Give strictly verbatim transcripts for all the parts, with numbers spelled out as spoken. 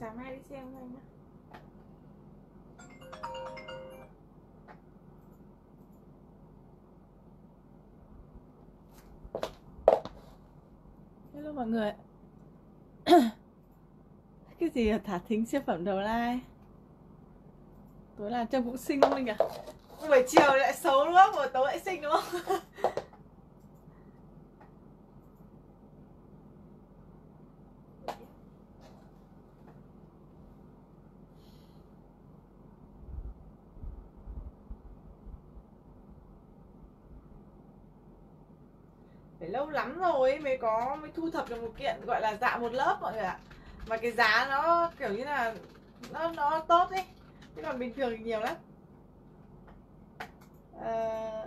Sáng mai đi xem thôi nhá. Hello mọi người. Cái gì là thả thính siêu phẩm đầu lai. Tối làm trông cũng xinh không Linh à? Buổi chiều lại xấu đúng không? Buổi tối lại xinh đúng không? Phải lâu lắm rồi mới có mới thu thập được một kiện gọi là dạ một lớp mọi người ạ. Mà cái giá nó kiểu như là nó nó tốt ấy. Chứ còn bình thường thì nhiều lắm. À,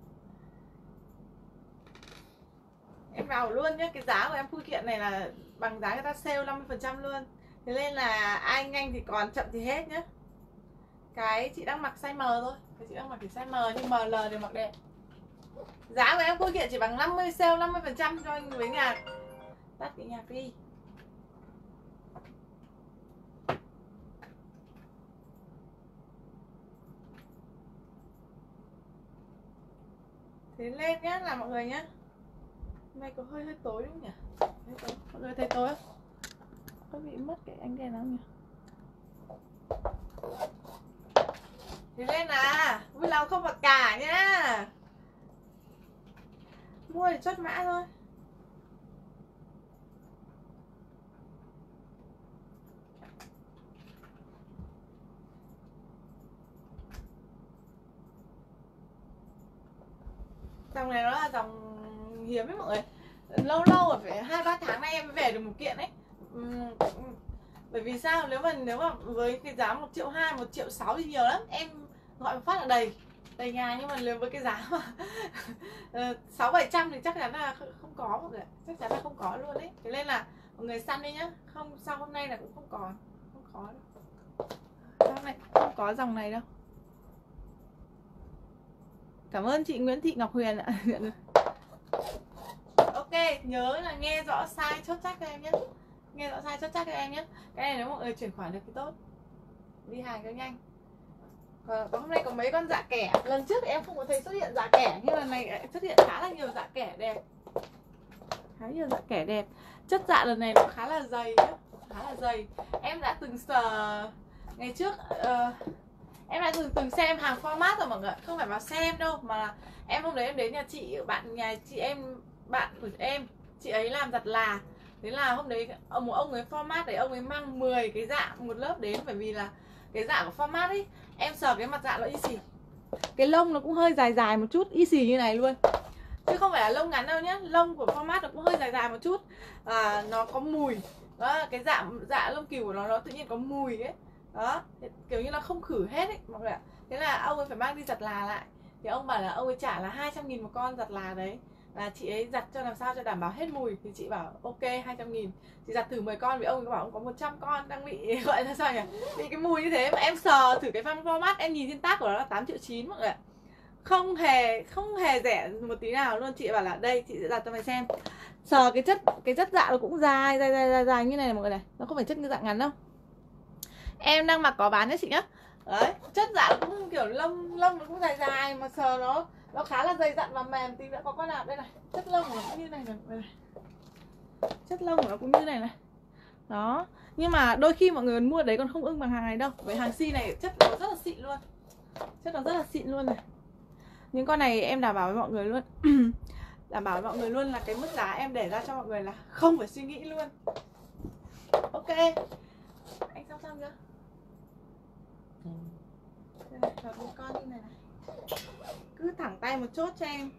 em vào luôn nhé. Cái giá của em phụ kiện này là bằng giá người ta sale năm mươi phần trăm luôn. Thế nên là ai nhanh thì còn, chậm thì hết nhé. Cái chị đang mặc size M thôi. Cái chị đang mặc thì size M nhưng em lờ đều mặc đẹp. Giá của em phụ kiện chỉ bằng năm mươi, sale năm mươi phần trăm cho anh với nhà. Tắt cái nhạc đi. Thế lên nhá là mọi người nhá. Hôm nay có hơi hơi tối đúng không nhỉ? Hơi tối. Mọi người thấy tối không? Có bị mất cái ánh đèn không nhỉ? Thế nên là vui lòng không mặc cả nhá. Mua thì chốt mã thôi. Dòng này nó là dòng hiếm ấy mọi người. Lâu lâu rồi, phải hai ba tháng nay em mới về được một kiện ấy. Uhm, bởi vì sao? Nếu mà nếu mà với cái giá một triệu hai, một triệu sáu thì nhiều lắm. Em gọi một phát là đầy đầy nhà, nhưng mà nếu với cái giá mà sáu bảy trăm thì chắc chắn là không có mọi người. Chắc chắn là không có luôn đấy. Thế nên là mọi người săn đi nhá. Không sau hôm nay là cũng không còn, không có đâu. Hôm nay không có dòng này đâu. Cảm ơn chị Nguyễn Thị Ngọc Huyền ạ. Ok, nhớ là nghe rõ size chốt chắc cho em nhé. Nghe rõ size chốt chắc cho em nhé. Cái này nếu mọi người chuyển khoản được thì tốt, đi hàng cho nhanh. Còn hôm nay có mấy con dạ kẻ. Lần trước thì em không có thấy xuất hiện dạ kẻ, nhưng lần này lại xuất hiện khá là nhiều dạ kẻ đẹp. Khá nhiều dạ kẻ đẹp. Chất dạ lần này nó khá là dày nhá. Khá là dày. Em đã từng sờ ngày trước uh, em đã từng từng xem hàng format rồi mọi người. Không phải vào xem đâu, mà là em hôm đấy em đến nhà chị, bạn nhà chị em, bạn của em, chị ấy làm giặt là. Thế là hôm đấy ông một ông ấy format đấy, ông ấy mang mười cái dạ một lớp đến. Bởi vì là cái dạ của format ấy, em sờ cái mặt dạ nó y xì. Cái lông nó cũng hơi dài dài một chút, y xì như này luôn. Chứ không phải là lông ngắn đâu nhá. Lông của format nó cũng hơi dài dài một chút. À, nó có mùi. Đó, cái dạ dạ lông cừu của nó nó tự nhiên có mùi ấy. Đó, kiểu như là không khử hết ấy mọi người ạ. Thế là ông ấy phải mang đi giặt là lại. Thì ông bảo là ông ấy trả là hai trăm nghìn một con giặt là đấy. Là chị ấy giặt cho làm sao cho đảm bảo hết mùi. Thì chị bảo ok hai trăm nghìn. Chị giặt thử mười con, vì ông ấy bảo ông có một trăm con đang bị gọi là sao nhỉ, bị cái mùi như thế. Mà em sờ thử cái format, em nhìn trên tag của nó là tám triệu chín mọi người ạ. Không hề không hề rẻ một tí nào luôn. Chị bảo là đây chị sẽ giặt cho mày xem. Sờ cái chất cái chất dạ nó cũng dài dài dài dài, dài như này, này mọi người này. Nó không phải chất như dạ ngắn đâu. Em đang mặc có bán đấy chị nhá. Đấy, chất dạ nó cũng kiểu lông lông nó cũng dài dài, mà sờ nó nó khá là dày dặn và mềm. Tí nữa có con nào đây này, chất lông của nó cũng như này này, này. Chất lông của nó cũng như này này. Đó, nhưng mà đôi khi mọi người mua đấy còn không ưng bằng hàng này đâu. Với hàng si này chất nó rất là xịn luôn. Chất nó rất là xịn luôn này. Những con này em đảm bảo với mọi người luôn. Đảm bảo với mọi người luôn là cái mức giá em để ra cho mọi người là không phải suy nghĩ luôn. Ok. Anh xong xong chưa? Đây này, chọn một con như này này. Cứ thẳng tay một chốt cho em.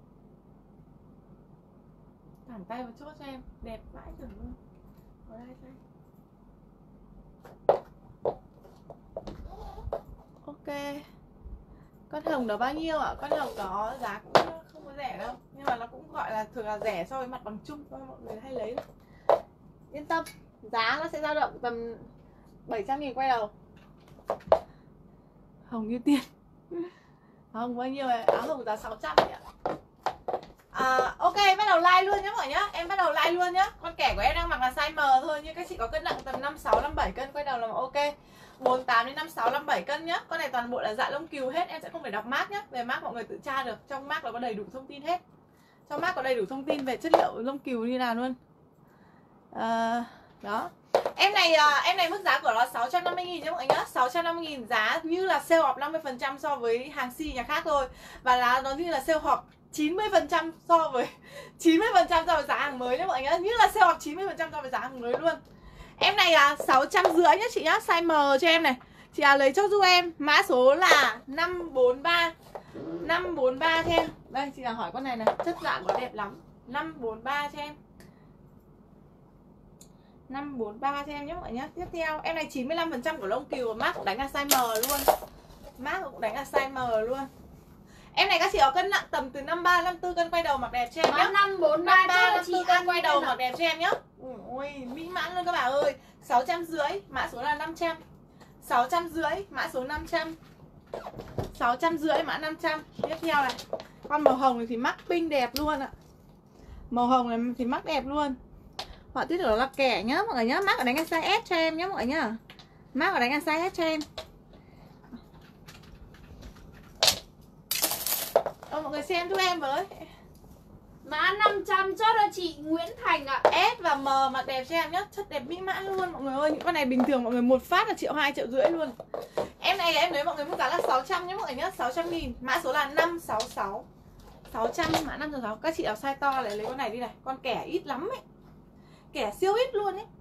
Thẳng tay một chốt cho em. Đẹp vãi chưởng luôn. Có đây đây. Ok. Con hồng đó bao nhiêu ạ? Con hồng đó giá cũng không có rẻ đâu. Nhưng mà nó cũng gọi là thường là rẻ so với mặt bằng chung thôi, mọi người hay lấy. Yên tâm, giá nó sẽ dao động tầm bảy trăm nghìn quay đầu. Hồng như tiên. Hồng bao nhiêu này? Áo hồng giá sáu trăm ạ. À, ok, bắt đầu like luôn nhé mọi nhá. Em bắt đầu like luôn nhá. Con kẻ của em đang mặc là size M thôi, nhưng các chị có cân nặng tầm năm sáu năm bảy cân quay đầu là ok. bốn tám đến năm sáu năm bảy cân nhá. Con này toàn bộ là dạ lông cừu hết, em sẽ không phải đọc mác nhá. Về mác mọi người tự tra được, trong mác là có đầy đủ thông tin hết. Trong mác có đầy đủ thông tin về chất liệu lông cừu như nào luôn. À, đó. Em này em này mức giá của nó sáu trăm năm mươi nghìn nhá mọi người nhá. sáu trăm năm mươi nghìn giá như là sale off năm mươi phần trăm so với hàng xi nhà khác thôi. Và là nó như là sale off chín mươi phần trăm so với chín mươi phần trăm so với giá hàng mới nhá mọi người nhá. Như là sale off chín mươi phần trăm so với giá hàng mới luôn. Em này là sáu trăm rưỡi nhá chị nhá, size M cho em này. Chị à, lấy cho giúp em, mã số là năm bốn ba. năm bốn ba cho em. Đây chị à, hỏi con này này, chất dạng của đẹp lắm. năm bốn ba cho em. năm bốn ba cho em nhé mọi nhá. Tiếp theo, em này chín mươi lăm phần trăm của lông cừu, mác cũng đánh là size M luôn. Mác cũng đánh là size M luôn. Em này các chị có cân nặng tầm từ năm ba năm tư cân quay đầu mặc đẹp cho em nhá. năm bốn ba năm tư cân quay đầu mặc đẹp cho em nhá. Ui, mỹ mãn luôn các bà ơi. sáu trăm rưỡi, mã số là năm trăm. sáu trăm rưỡi, mã số năm trăm. sáu trăm rưỡi, mã năm trăm. Tiếp theo này, con màu hồng này thì mắc pink đẹp luôn ạ. Màu hồng này thì mắc đẹp luôn. Họa tiết đó là kẻ nhá mọi người nhá. Mác ở đánh cái size S cho em nhá mọi người nhá. Mác ở đánh cái size S cho em. Ờ, mọi người xem giúp em với. Mã năm trăm chốt cho chị Nguyễn Thành ạ. S và M mặc đẹp cho em nhá. Chất đẹp mỹ mãn luôn mọi người ơi. Những con này bình thường mọi người một phát là triệu hai triệu rưỡi luôn. Em này em lấy mọi người mức giá là sáu trăm nhá mọi người nhá. sáu trăm nghìn. Mã số là năm sáu sáu. sáu trăm, mã năm sáu sáu. Các chị nào size to lại lấy con này đi này. Con kẻ ít lắm ấy. Kẻ siêu ít luôn ấy.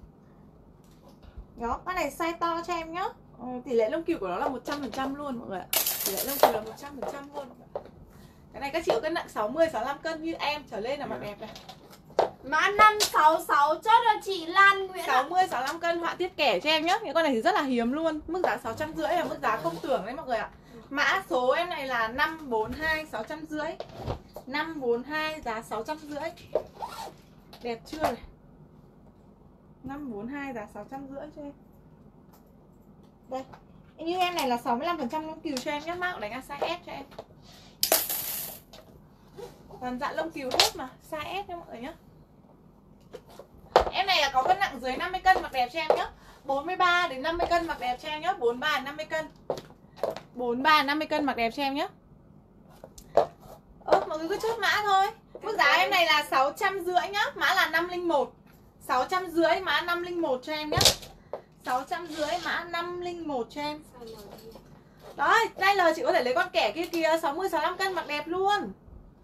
Đó, con này size to cho em nhá. Ừ, tỷ lệ lông cừu của nó là một trăm phần trăm luôn mọi người ạ. Tỷ lệ lông cừu là một trăm phần trăm luôn. Cái này các chị có cân nặng sáu mươi sáu mươi lăm cân như em trở lên là mặc đẹp này. Mã năm sáu sáu chốt cho chị Lan Nguyễn. sáu mươi sáu mươi lăm cân họa tiết kẻ cho em nhá. Những con này thì rất là hiếm luôn. Mức giá sáu trăm rưỡi là mức giá không tưởng đấy mọi người ạ. Mã số em này là năm bốn hai sáu trăm rưỡi. năm bốn hai giá sáu trăm rưỡi. Đẹp chưa này? năm bốn hai giá sáu trăm rưỡi cho em. Đây. Như em này là sáu mươi lăm phần trăm lông cừu cho em nhé. Mã đánh là size S cho em. Toàn dạng lông cừu hết mà. Size S cho mọi người nhé. Em này là có cân nặng dưới năm mươi cân mặc đẹp cho em nhé. bốn mươi ba đến năm mươi cân mặc đẹp cho em nhé. bốn mươi ba đến năm mươi cân. bốn mươi ba đến năm mươi cân mặc đẹp cho em nhé. Ơ mọi người cứ chốt mã thôi. Mức giá em này là sáu trăm rưỡi nhá. Mã là năm không một. sáu trăm rưỡi mã năm không một cho em nhé. sáu trăm rưỡi mã năm không một cho em. Đó, đây là chị có thể lấy con kẻ kia kìa, sáu mươi sáu mươi lăm cân mặc đẹp luôn.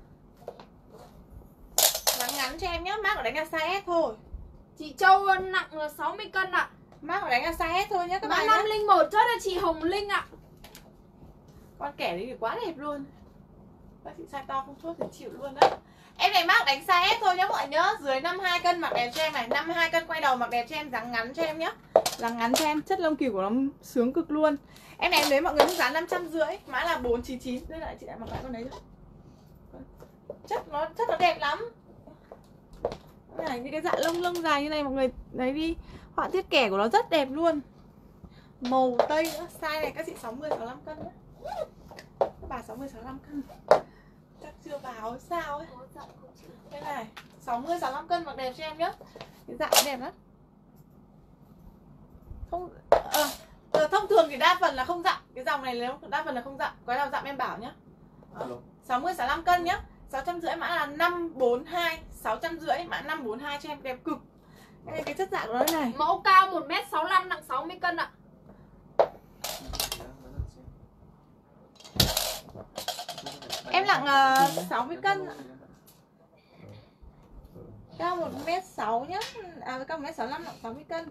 Ngắn ngắn cho em nhé, mác của đánh là size S thôi. Chị Châu nặng là sáu mươi cân ạ. Mác của đánh là size S thôi nhé các Mã bạn. năm không một chốt cho chị Hồng Linh ạ. Con kẻ đấy thì quá đẹp luôn. Các chị size to không chốt thì chịu luôn đấy. Em này mác đánh size S thôi nhé mọi người nhớ. Dưới năm mươi hai cân mặc đẹp cho em này. năm mươi hai cân quay đầu mặc đẹp cho em, dáng ngắn cho em nhé. Dáng ngắn cho em, chất lông cừu của nó sướng cực luôn. Em này em lấy mọi người mức giá năm trăm rưỡi. Mã là bốn chín chín. Đây lại chị lại mặc lại con đấy thôi. Chất nó chất nó đẹp lắm. Này, những cái dạng lông lông dài như này mọi người lấy đi. Họa tiết kẻ của nó rất đẹp luôn. Màu tây nữa. Size này các chị sáu mươi sáu mươi lăm cân nữa. Các bà sáu mươi sáu mươi lăm cân. Chắc chưa vào sao ấy. Đây này, sáu mươi sáu mươi lăm cân mặc đẹp cho em nhá. Cái dạng đẹp lắm. Không ờ, thông thường thì đa phần là không dặm. Cái dòng này nếu đa phần là không dặm. Có nào dặm em bảo nhá. sáu mươi sáu mươi lăm cân nhá. sáu trăm rưỡi mã là năm bốn hai. sáu trăm rưỡi mã năm bốn hai cho em, đẹp cực. Đây, cái chất dạng của nó này. Mẫu cao một mét sáu mươi lăm, nặng sáu mươi cân ạ. Em nặng uh, sáu mươi cân. Cao một mét sáu nhá. À, cao một mét sáu mươi lăm, nặng sáu mươi cân.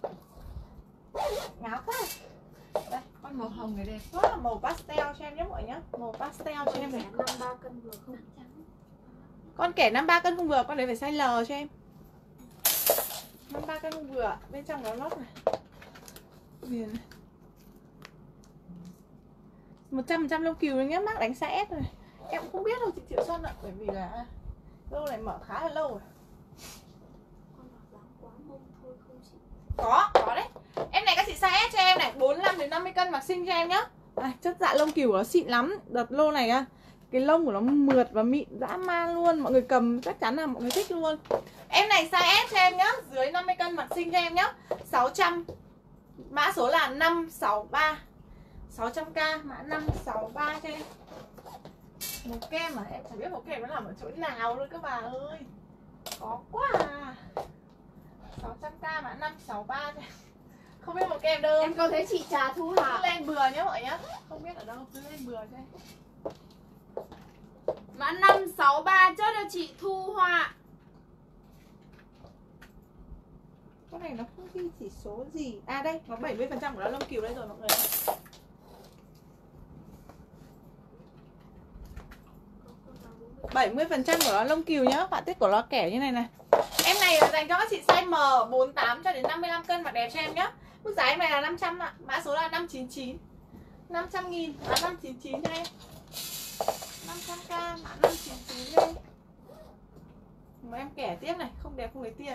Ngáo quá. Đây, con màu hồng này đẹp quá. Màu pastel cho em nhé mọi nhá. Màu pastel cho em này. năm ba cân vừa không? Con kẻ năm ba cân không vừa. Con đấy phải size L cho em. năm ba cân không vừa. Bên trong nó lót này. Viền này. một trăm phần trăm lông cừu nhé. Mác đánh size S rồi. Em cũng không biết đâu chị Triệu Xuân ạ. Bởi vì là lâu này mở khá là lâu rồi. Có, có đấy. Em này các chị size S cho em này, bốn mươi lăm đến năm mươi cân mặc xinh cho em nhá. À, chất dạ lông cừu nó xịn lắm. Đợt lô này á, Cái lông của nó mượt và mịn dã man luôn. Mọi người cầm chắc chắn là mọi người thích luôn. Em này size S cho em nhá. Dưới năm mươi cân mặc xinh cho em nhá. Sáu trăm. Mã số là năm sáu ba. Sáu trăm k. Mã năm sáu ba cho em. Màu kem mà em chẳng biết màu kem nó nằm ở chỗ nào luôn các bà ơi. Có quá à. Sáu trăm k mã năm sáu ba cho em. Không biết màu kem đâu. Em có thấy chị Trà Thu Cứ Hà. lên bừa nhá mọi nhá. Không biết ở đâu, cứ lên bừa cho em. Mã năm sáu ba chốt cho chị Thu Hoa. Cái này nó không ghi chỉ số gì. À đây, nó bảy mươi phần trăm của nó lông cừu đây rồi mọi người. bảy mươi phần trăm của nó lông cừu nhá. Họa tiết của nó kẻ như này này. Em này là dành cho các chị size M bốn mươi tám cho đến năm mươi lăm cân mặc đẹp cho em nhá. Mức giá em này là năm trăm ạ. Mã số là năm chín chín. năm trăm nghìn. Mã năm chín chín cho em. năm trăm k. Mã năm chín chín cho em. Mà em kẻ tiếp này. Không đẹp không lấy tiền.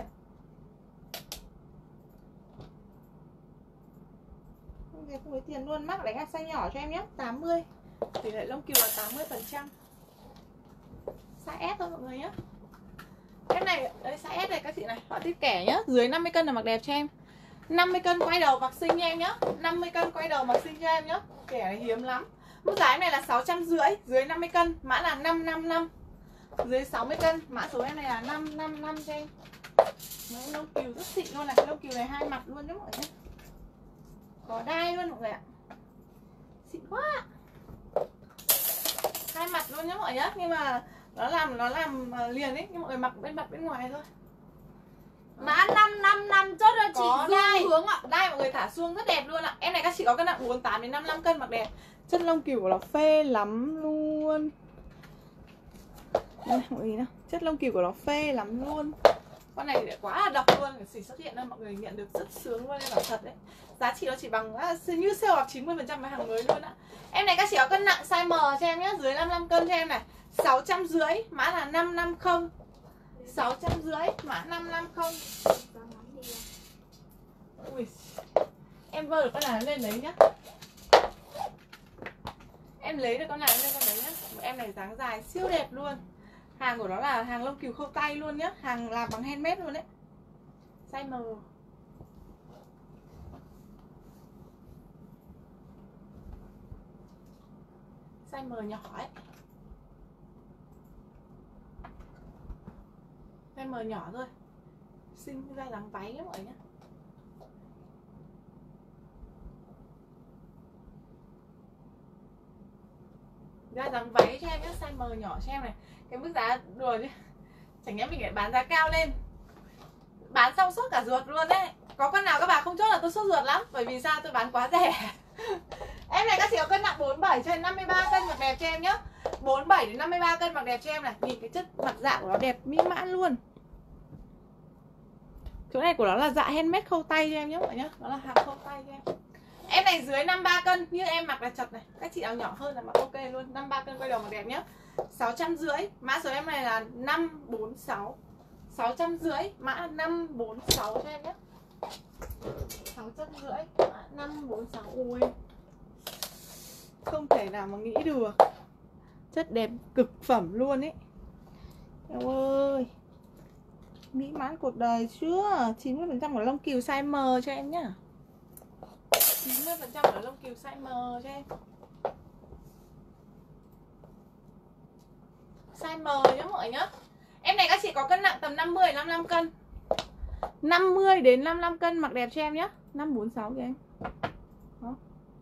Không đẹp không lấy tiền luôn. Mắc đánh size nhỏ cho em nhé. tám mươi. Tỷ lệ lông cừu là tám mươi phần trăm. Size S thôi mọi người nhé. Em này, đấy size S này các chị này. Họa tiết kẻ nhá. Dưới năm mươi cân là mặc đẹp cho em. năm mươi cân quay đầu mặc xinh cho em nhá. năm mươi cân quay đầu mặc xinh cho em nhá. Kẻ này hiếm lắm. Mức giá em này là sáu trăm rưỡi. Dưới năm mươi cân. Mã là năm năm năm. Dưới sáu mươi cân. Mã số em này là năm năm năm cho em. Mấy lông cừu rất xịn luôn này. Lông cừu này hai mặt luôn nhá mọi người. Có đai luôn mọi người ạ. Xịn quá. Hai mặt luôn nhá mọi người nhá. Nhưng mà nó làm nó làm liền ấy. Nhưng mọi người mặc bên mặt bên ngoài thôi. Mã năm năm năm chốt cho chị Dương Hướng ạ. Đai mọi người thả suông rất đẹp luôn ạ. Em này các chị có cân nặng bốn mươi tám đến năm mươi lăm cân mặc đẹp. Chất lông cừu của nó phê lắm luôn. Đây mọi người nào. Chất lông cừu của nó phê lắm luôn. Con này thì quá là độc luôn. Chỉ xuất hiện nên mọi người nhận được rất sướng luôn. Nên bảo thật đấy. Giá trị nó chỉ bằng như sale hoặc chín mươi phần trăm với hàng mới luôn ạ. Em này các chị có cân nặng size M cho em nhé. Dưới năm mươi lăm cân cho em này. Sáu trăm rưỡi. Mã là năm năm không. Sáu trăm rưỡi. Mã năm năm không. Ui. Em vơ được con nào lên đấy nhá. Em lấy được con nào lên con đấy nhá. Em này dáng dài siêu đẹp luôn. Hàng của nó là hàng lông cừu khâu tay luôn nhá. Hàng làm bằng handmade luôn đấy. Size M. Size M nhỏ ấy. Size M nhỏ thôi. Xinh ra dáng váy lắm mọi người nhá. Ra dáng váy cho em nhé. Size M nhỏ cho em này. Cái mức giá đùa chứ. Chẳng nhẽ mình lại bán giá cao lên. Bán xong sốt cả ruột luôn đấy. Có con nào các bà không chốt là tôi sốt ruột lắm. Bởi vì sao tôi bán quá rẻ. Em này các chị có cân nặng bốn mươi bảy cho đến năm mươi ba cân mặc đẹp cho em nhá. bốn mươi bảy đến năm mươi ba cân mặc đẹp cho em này. Nhìn cái chất mặt dạ của nó đẹp mỹ mãn luôn. Chỗ này của nó là dạ handmade khâu tay cho em nhé mọi người nhá. Nó là hàng khâu tay cho em. Em này dưới năm mươi ba cân. Như em mặc là chật này. Các chị nào nhỏ hơn là mặc ok luôn. năm mươi ba cân quay đầu mặc đẹp nhá. Sáu trăm rưỡi. Mã số em này là năm bốn sáu. Sáu trăm rưỡi. Mã năm bốn sáu cho em nhé. Sáu trăm rưỡi. Mã năm bốn sáu. Ui, không thể nào mà nghĩ được. Chất đẹp cực phẩm luôn ấy. Eo ơi, mỹ mãn cuộc đời chưa. Chín mươi phần trăm của lông cừu size M cho em nhá. Chín mươi phần trăm của lông cừu size M cho em. Size M nhá mọi người nhá. Em này các chị có cân nặng tầm năm mươi đến năm mươi lăm cân. Năm mươi đến năm mươi lăm cân mặc đẹp cho em nhá. Năm bốn sáu cho em. Đó.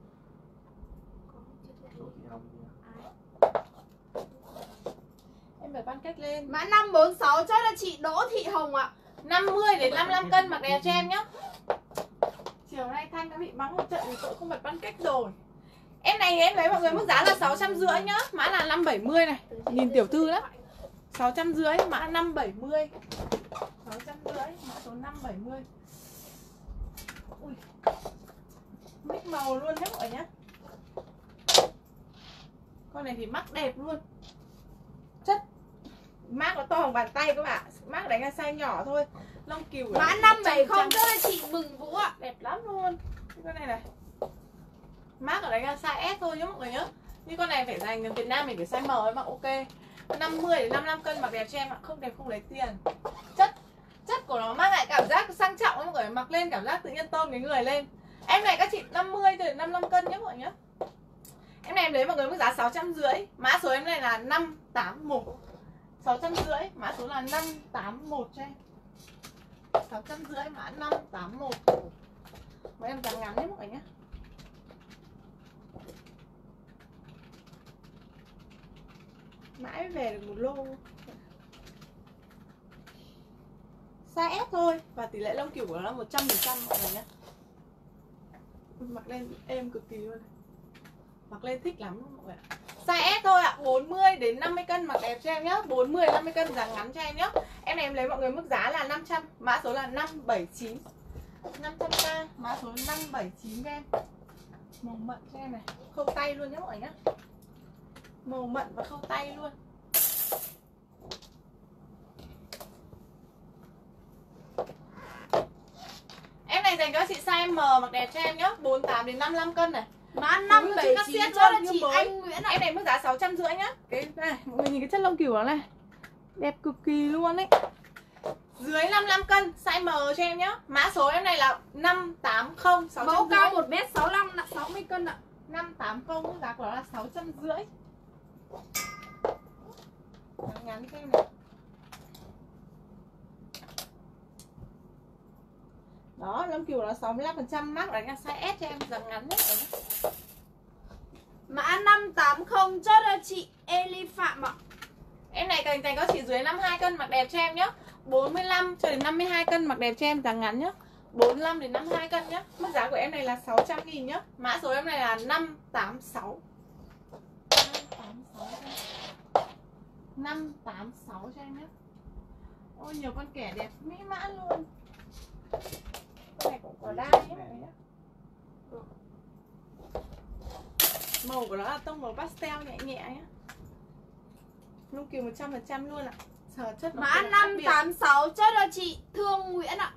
Em phải ban kết lên. Mã năm bốn sáu chốt cho chị Đỗ Thị Hồng ạ. Năm mươi đến năm mươi lăm cân mặc đẹp cho em nhá. Chiều nay Thanh đã bị bắn một trận thì tôi không bật ban kết rồi. Em này em lấy mọi người mức giá là sáu trăm rưỡi nhá. Mã là năm bảy mươi này. Nhìn tiểu thư lắm. Sáu trăm rưỡi. Mã năm bảy mươi. Sáu trăm rưỡi. Mã số năm bảy mươi. Ui, mix màu luôn nhé mọi người nhé. Con này thì mắc đẹp luôn. Chất mác nó to bằng bàn tay các bạn. Mác đánh là size nhỏ thôi. Lông cừu. Mã năm bảy không cho chị Mừng Vũ ạ. Đẹp lắm luôn. Cái này này. Mác ở đánh là size S thôi nhá mọi người nhá. Như con này phải dành Việt Nam mình phải size M ấy mặc ok. năm mươi đến năm mươi lăm cân mặc đẹp cho em ạ, không đẹp không lấy tiền. Chất chất của nó mang lại cảm giác sang trọng mọi người, mặc lên cảm giác tự nhiên tôn cái người lên. Em này các chị năm mươi đến năm mươi lăm cân nhé mọi người nhé. Em này em lấy mọi người mức giá sáu trăm rưỡi. Mã số em này là năm tám một. sáu trăm rưỡi, mã số là năm tám một cho em. sáu trăm rưỡi mã năm tám một. Mấy em dáng ngắn đấy mọi người nhé. Mãi về được một lô. Size S thôi. Và tỷ lệ lông cừu của nó là một trăm phần trăm mọi người nhé. Mặc lên êm cực kỳ luôn. Mặc lên thích lắm mọi người ạ. Size S thôi ạ, bốn mươi đến năm mươi cân mặc đẹp cho em nhé. bốn mươi đến năm mươi cân dáng ngắn cho em nhé. Em này em lấy mọi người mức giá là năm trăm. Mã số là năm bảy chín. năm trăm k, mã số năm bảy chín cho em. Màu mận cho em này. Khâu tay luôn nhé mọi người nhé. Màu mận và khâu tay luôn. Em này dành cho chị size M mặc đẹp cho em nhé. bốn mươi tám đến năm mươi lăm cân này. Mã năm bảy chín cho là chị Anh Nguyễn ạ. Em này mức giá sáu trăm rưỡi nhá. Cái này, mọi người nhìn cái chất lông cừu nó này. Đẹp cực kỳ luôn đấy. Dưới năm mươi lăm cân, size M cho em nhá. Mã số em này là năm tám không. Mẫu cao một mét sáu mươi lăm, nặng sáu mươi cân ạ. năm tám không, mức giá của nó là sáu trăm rưỡi. Ngắn ngắn cho em này. Đó, lông cừu nó sáu mươi lăm phần trăm, mắc đánh là size S cho em, dáng ngắn đấy. Mã năm tám không chốt cho chị Eli Phạm ạ. Em này cần dành có chị dưới năm mươi hai cân mặc đẹp cho em nhé. bốn mươi lăm cho đến năm mươi hai cân mặc đẹp cho em, dáng ngắn nhé. bốn mươi lăm đến năm mươi hai cân nhé. Mức giá của em này là sáu trăm nghìn nhé. Mã số em này là năm tám sáu. năm tám sáu cho em nhé. Ôi nhiều con kẻ đẹp mỹ mãn luôn. Con này cũng có đai nhé mọi người nhé. Màu của nó là tông màu pastel nhẹ nhẹ nhé. Lông cừu một trăm phần trăm luôn ạ. Sở chất mã năm tám sáu chốt cho chị Thương Nguyễn ạ.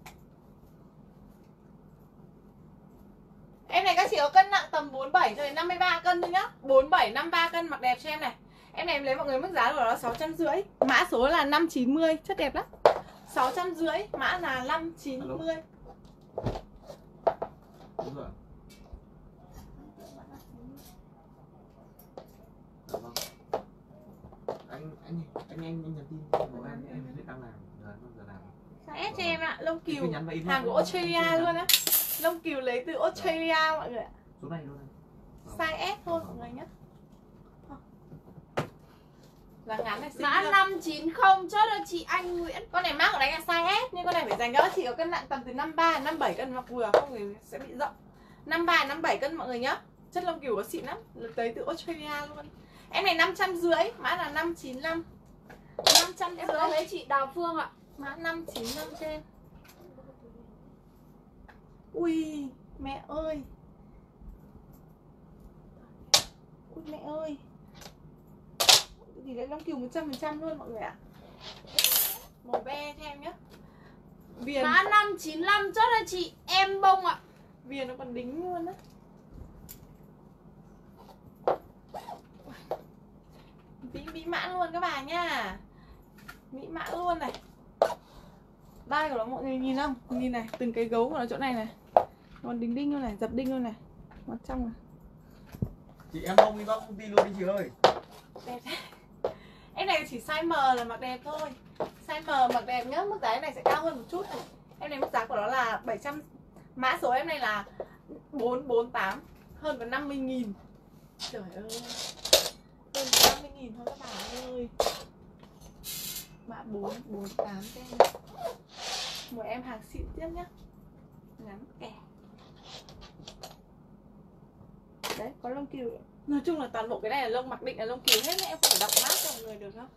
Em này các chị có cân nặng tầm bốn mươi bảy cho đến năm mươi ba cân thôi nhá. bốn mươi bảy năm mươi ba cân mặc đẹp cho em này. Em này em lấy mọi người mức giá của nó sáu trăm rưỡi. Mã số là năm chín mươi, chất đẹp lắm. sáu trăm rưỡi, mã là năm chín mươi. Đúng rồi. Vâng. Anh anh anh anh anh nhắn tin của em em biết đang làm giờ giờ làm. Size S cho em ạ, lông cừu Hàng hàng của Australia luôn á. Lông cừu lấy từ Australia mọi người ạ. Số này luôn. Size S thôi mọi người nhé. Dáng ngắn này xinh. Mã năm chín không chốt cho chị Anh Nguyễn. Con này mác của đánh là size S, nhưng con này phải dành cho các chị có cân nặng tầm từ năm mươi ba đến năm mươi bảy cân mặc vừa, không thì sẽ bị rộng. năm mươi ba đến năm mươi bảy cân mọi người nhá. Chất lông cừu có xịn lắm, tới từ Australia luôn. Em này năm trăm rưỡi, mã là năm chín lăm. năm trăm Em rưỡi. có lấy chị Đào Phương ạ. Mã năm chín lăm cho em. Ui, mẹ ơi. Ui mẹ ơi. Thì lấy lông cừu một trăm phần trăm luôn mọi người ạ. Màu be cho em nhé. Viền. Mã năm chín lăm chốt cho chị Em Bông ạ. Viền nó còn đính luôn á. Mỹ mỹ mãn luôn các bà nha. Mỹ mãn luôn này. Đai của nó mọi người nhìn không? Nhìn này, từng cái gấu của nó chỗ này này. Còn đính đinh luôn này, dập đinh luôn này. Nó trong này. Chị em không đi vào công ty luôn đi chị ơi. Đẹp thế. Em này chỉ size M là mặc đẹp thôi. Size M mặc đẹp nhá, mức giá này sẽ cao hơn một chút này. Em này mức giá của nó là bảy trăm. Mã số em này là bốn bốn tám, hơn có năm mươi nghìn. Trời ơi. Hơn có năm mươi nghìn thôi các bạn ơi. Mã bốn bốn tám cho em này. Một em hàng xịn tiếp nhá. Ngắn kẻ. Đấy, có lông cừu. Nói chung là toàn bộ cái này là lông mặc định là lông cừu hết nhá, em không phải đọc mát cho mọi người được không?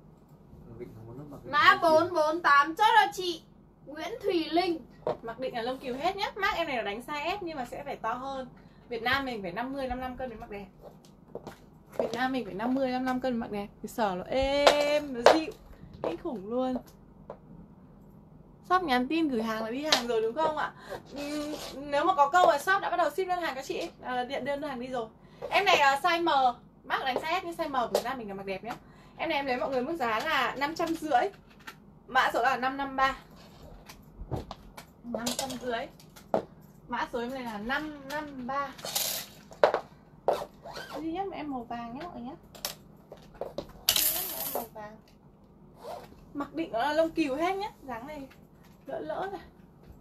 Mã bốn bốn tám chốt cho chị Nguyễn Thùy Linh. Mặc định là lông cừu hết nhá. Mác em này là đánh size S nhưng mà sẽ phải to hơn. Việt Nam mình phải năm mươi năm mươi lăm cân để mặc đẹp. Việt Nam mình phải năm mươi năm mươi lăm cân để mặc đẹp. Cái sở nó êm, nó dịu. Kinh khủng luôn. Shop nhắn tin gửi hàng là đi hàng rồi đúng không ạ? Uhm, nếu mà có câu là shop đã bắt đầu ship đơn hàng các chị à, điện đơn hàng đi rồi. Em này là size M, mắc đánh size S nhưng size M của ra mình là mặc đẹp nhé. Em này em lấy mọi người mức giá là năm trăm rưỡi, mã số là năm năm ba, năm trăm rưỡi, mã số em này là năm năm ba. Duy nhất mà em màu vàng nhé mọi người nhé. Duy nhất mà em màu vàng. Mặc định nó là lông cừu hết nhé, dáng này lỡ lỡ này.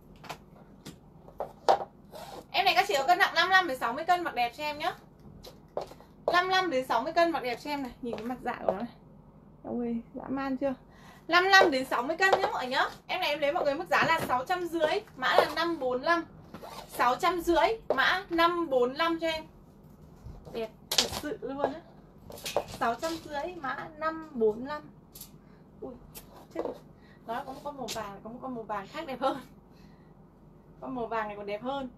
Em này các chị có cân nặng năm mươi lăm đến sáu mươi cân mặc đẹp cho em nhé. năm mươi lăm đến sáu mươi cân mặc đẹp cho em này, nhìn cái mặt dạ của nó này. Ôi, dã man chưa? năm mươi lăm đến sáu mươi cân nhé mọi người nhá. Em này em lấy mọi người mức giá là sáu trăm rưỡi, mã là năm bốn lăm. sáu trăm rưỡi, mã năm bốn lăm cho em. Đẹp thật sự luôn á. sáu trăm rưỡi, mã năm bốn lăm. Ui, chết rồi. Nó có một con màu vàng, có một con màu vàng khác đẹp hơn. Con màu vàng này còn đẹp hơn.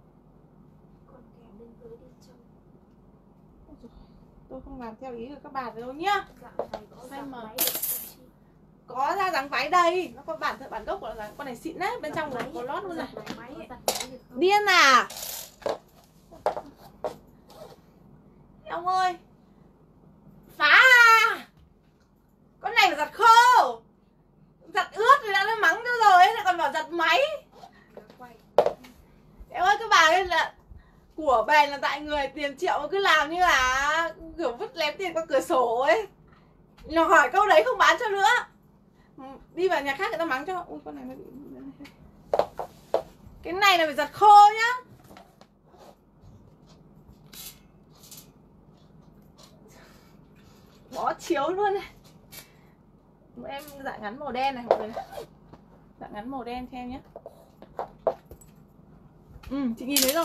Tôi không làm theo ý của các bạn đâu nhá. Size M. Có ra dáng váy đây. Nó có bản thân bản gốc của nó, con này xịn đấy, bên trong có lót luôn này. Điên à? Ông ơi. Phá à. Con này phải giặt khô. Giặt ướt thì đã nó mắng cho rồi ấy, lại còn bảo giặt máy. Em ơi các bà ơi, là của bèn là tại người, tiền triệu mà cứ làm như là kiểu vứt lém tiền qua cửa sổ ấy. Nó hỏi câu đấy không bán cho nữa. Đi vào nhà khác người ta mắng cho. Ui con này nó bị... Cái này là phải giặt khô nhá. Bó chiếu luôn này. Em dạng ngắn màu đen này mọi người. Dạng ngắn màu đen cho em nhé. Ừ, chị nhìn thấy rồi.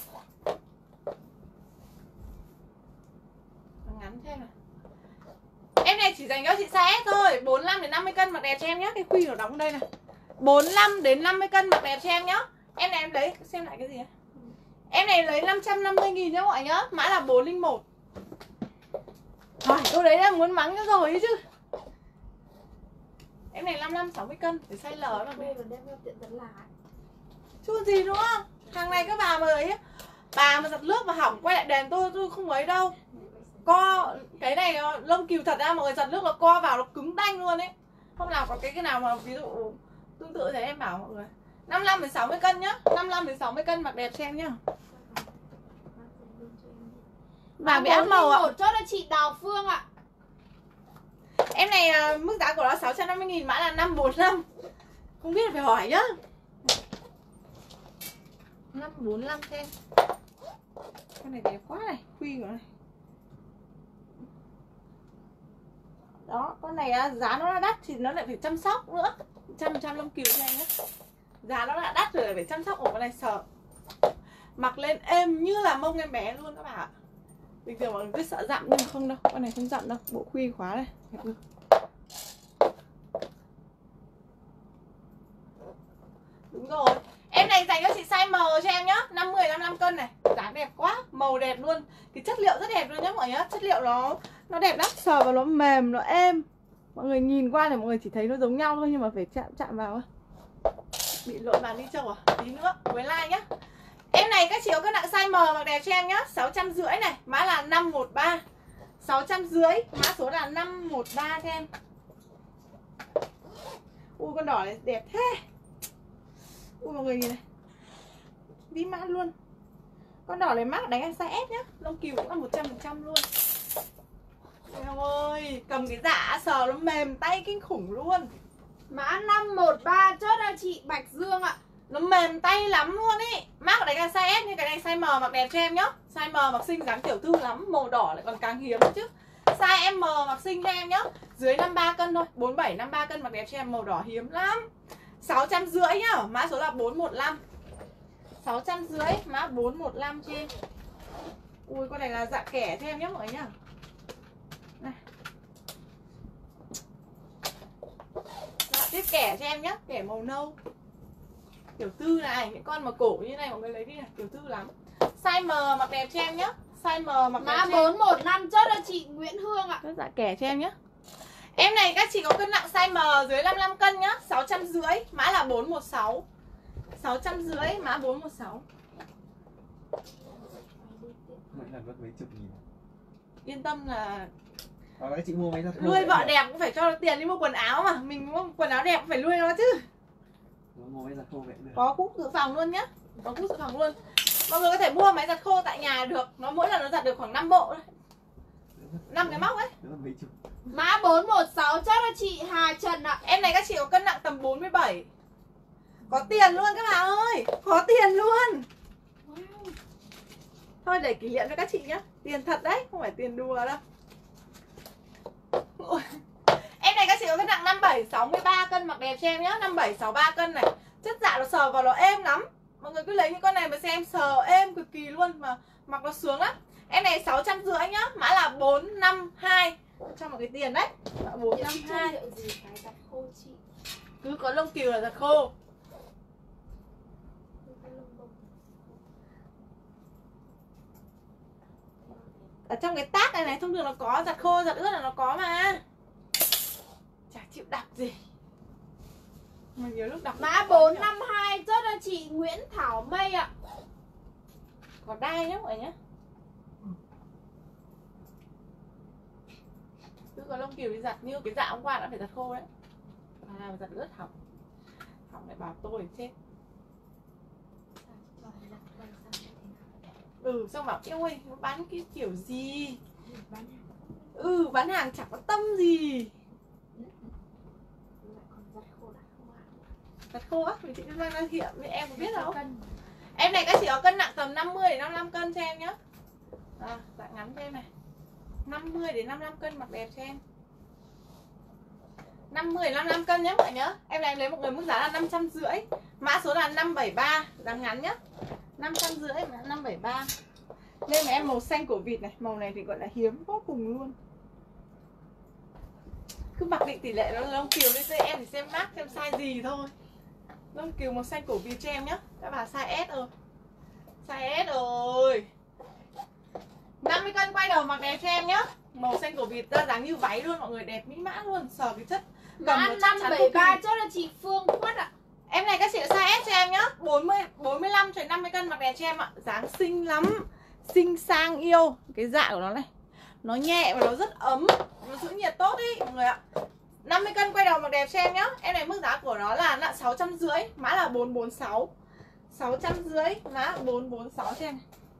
Ngắn thêm này. Em này chỉ dành cho chị size S thôi, bốn mươi lăm đến năm mươi cân mặc đẹp cho em nhé. Cái khuy nó đóng đây này. bốn mươi lăm đến năm mươi cân mặc đẹp cho em nhé. Em này em lấy, xem lại cái gì ấy. Em này lấy năm trăm năm mươi nghìn nhá mọi người nhá. Mã là bốn không một. Hỏi câu đấy là muốn mắng cho rồi ấy chứ. Em này năm mươi lăm sáu mươi cân, để size L mà về. Chứ gì đúng không? Hàng này các bà mà ấy, bà mà giặt nước mà hỏng quay lại đèn tôi tôi không ấy đâu. Co cái này lông cừu thật ra mọi người, giặt nước nó co vào nó cứng tanh luôn ấy. Không nào có cái cái nào mà ví dụ tương tự thế em bảo mọi người. năm mươi lăm đến sáu mươi cân nhá. năm mươi lăm đến sáu mươi cân mặc đẹp cho em nhá. Vàng bị áp màu ạ. Chốt là chị Đào Phương ạ. Em này mức giá của nó sáu trăm năm mươi nghìn, mã là năm bốn lăm. Không biết là phải hỏi nhá. năm bốn lăm thêm. Con này đẹp quá này, khuy của này. Đó, con này giá nó đã đắt thì nó lại phải chăm sóc nữa. Trăm trăm lông cừu cho anh nhé. Giá nó đã đắt rồi lại phải chăm sóc. Ổ con này sợ. Mặc lên êm như là mông em bé luôn các bạn ạ. Bình thường mọi người cứ sợ dặm nhưng không đâu. Con này không dặm đâu, bộ khuy khóa này. Đúng rồi. Em này dành cho chị size M cho em nhá. năm mươi năm mươi lăm cân này. Dáng đẹp quá, màu đẹp luôn. Cái chất liệu rất đẹp luôn nhá mọi người nhá. Chất liệu nó nó đẹp lắm, sờ vào nó mềm, nó êm. Mọi người nhìn qua thì mọi người chỉ thấy nó giống nhau thôi, nhưng mà phải chạm chạm vào. Bị lỗi bàn đi châu à? Tí nữa, cuối like nhá. Em này các chị có cân nặng size M mặc đẹp cho em nhá. sáu trăm rưỡi này, mã là năm một ba. sáu trăm rưỡi, mã số là năm một ba cho em. Ui con đỏ này đẹp thế. Ui mọi người nhìn này, đi mã luôn. Con đỏ này mắc đánh em size S nhá. Lông cừu cũng là một trăm phần trăm luôn. Em ơi, cầm cái dạ sờ nó mềm tay kinh khủng luôn. Mã năm một ba chốt là chị Bạch Dương ạ. Nó mềm tay lắm luôn ý. Mắc đánh em size S nhưng cái này size M mặc đẹp cho em nhá. Size M mặc xinh dáng tiểu thư lắm. Màu đỏ lại còn càng hiếm chứ. Size M mặc xinh cho em nhá. Dưới năm mươi ba cân thôi, bốn mươi bảy năm mươi ba cân mặc đẹp cho em, màu đỏ hiếm lắm. Sáu trăm rưỡi nhá, mã số là bốn một lăm. Sáu trăm rưỡi, mã bốn một lăm cho em. Ui con này là dạ kẻ cho em nhé mọi người nhá. Này. Dạ tiếp kẻ cho em nhé, kẻ màu nâu. Tiểu tư này, những con mà cổ như này mọi người lấy đi này, tiểu tư lắm. Size M mặc đẹp cho em nhé. Size M mặc mã bốn một năm chốt là chị Nguyễn Hương ạ. Rất dạ kẻ cho em nhé. Em này các chị có cân nặng size M dưới năm mươi lăm cân nhá, sáu trăm rưỡi, mã là bốn một sáu. sáu trăm rưỡi, mã bốn một sáu. Mỗi lần mất mấy chục nghìn. Yên tâm là Ờ, các chị mua mấy giặt khô nuôi vậy vợ nhỉ? đẹp cũng phải cho nó tiền đi mua quần áo mà. Mình mua quần áo đẹp cũng phải nuôi nó chứ. Mua mấy giặt khô vậy được. Có cúc dự phòng luôn nhá. Có cúc dự phòng luôn. Mọi người có thể mua máy giặt khô tại nhà được. Nó mỗi lần nó giặt được khoảng năm bộ thôi. năm cái móc ấy. Mất mấy chục. Mã bốn một sáu chốt cho chị Hà Trần ạ. Em này các chị có cân nặng tầm bốn mươi bảy. Có tiền luôn các bà ơi. Có tiền luôn. Wow. Thôi để kỷ niệm cho các chị nhá. Tiền thật đấy, không phải tiền đùa đâu. Ôi. Em này các chị có cân nặng năm bảy sáu mươi ba cân, mặc đẹp cho em nhá. Năm bảy sáu ba cân này. Chất dạ nó sờ vào nó êm lắm. Mọi người cứ lấy những con này mà xem, sờ êm cực kỳ luôn. Mà mặc nó sướng lắm. Em này sáu trăm rưỡi nhá. Mã là bốn năm hai. Cho một cái tiền đấy. bốn năm hai. Liệu gì cái giặt khô chị? Cứ có lông cừu là giặt khô. Ở trong cái tát này này thông thường nó có, giặt khô giặt ướt là nó có mà. Chả chịu đọc gì. Mà nhiều lúc đọc Mã bốn năm hai chốt cho chị Nguyễn Thảo Mây ạ. có đai nhá mọi người nhé. Cứ có lông cừu đi giặt, như cái dạ hôm qua đã phải giặt khô đấy. À, giặt ướt hỏng. Hỏng lại bảo tôi chết. Ừ, xong bảo yêu ơi, nó bán cái kiểu gì? Ừ, bán hàng chẳng có tâm gì. Giặt khô á, thì chị Kim Giang đang hiện, em có biết đâu. Em này các chị có cân nặng tầm năm mươi đến năm mươi lăm cân cho em nhá. À, dạng ngắn cho em này. năm mươi đến năm mươi lăm cân mặc đẹp cho em. năm mươi đến năm mươi lăm cân nhé mọi người nhớ. Em này em lấy một người mức giá là năm trăm rưỡi. Mã số là năm bảy ba, dạng ngắn nhá. năm trăm rưỡi mà năm bảy ba. Nên mà em màu xanh của vịt này, màu này thì gọi là hiếm vô cùng luôn. Cứ mặc định tỷ lệ nó lông cừu đi cho em thì xem mác xem size gì thôi. Lông cừu màu xanh cổ vịt cho em nhá. Các bà size S rồi. Size S rồi. năm mươi cân quay đầu mặc đẹp cho em nhá. Màu xanh cổ vịt ra dáng như váy luôn, mọi người đẹp mỹ mã luôn, sờ cái chất. Mã năm bảy ba chốt cho chị Phương Khuất ạ. Em này các chị size S cho em nhá. bốn mươi bốn mươi lăm cho năm mươi cân mặc đẹp cho em ạ. Dáng xinh lắm. Xinh sang yêu. Cái dạ của nó này. Nó nhẹ và nó rất ấm. Nó giữ nhiệt tốt ý mọi người ạ. năm mươi cân quay đầu mặc đẹp cho em nhá. Em này mức giá của nó là nặng sáu trăm rưỡi. Mã là bốn bốn sáu. sáu trăm rưỡi. Mã bốn bốn sáu cho em.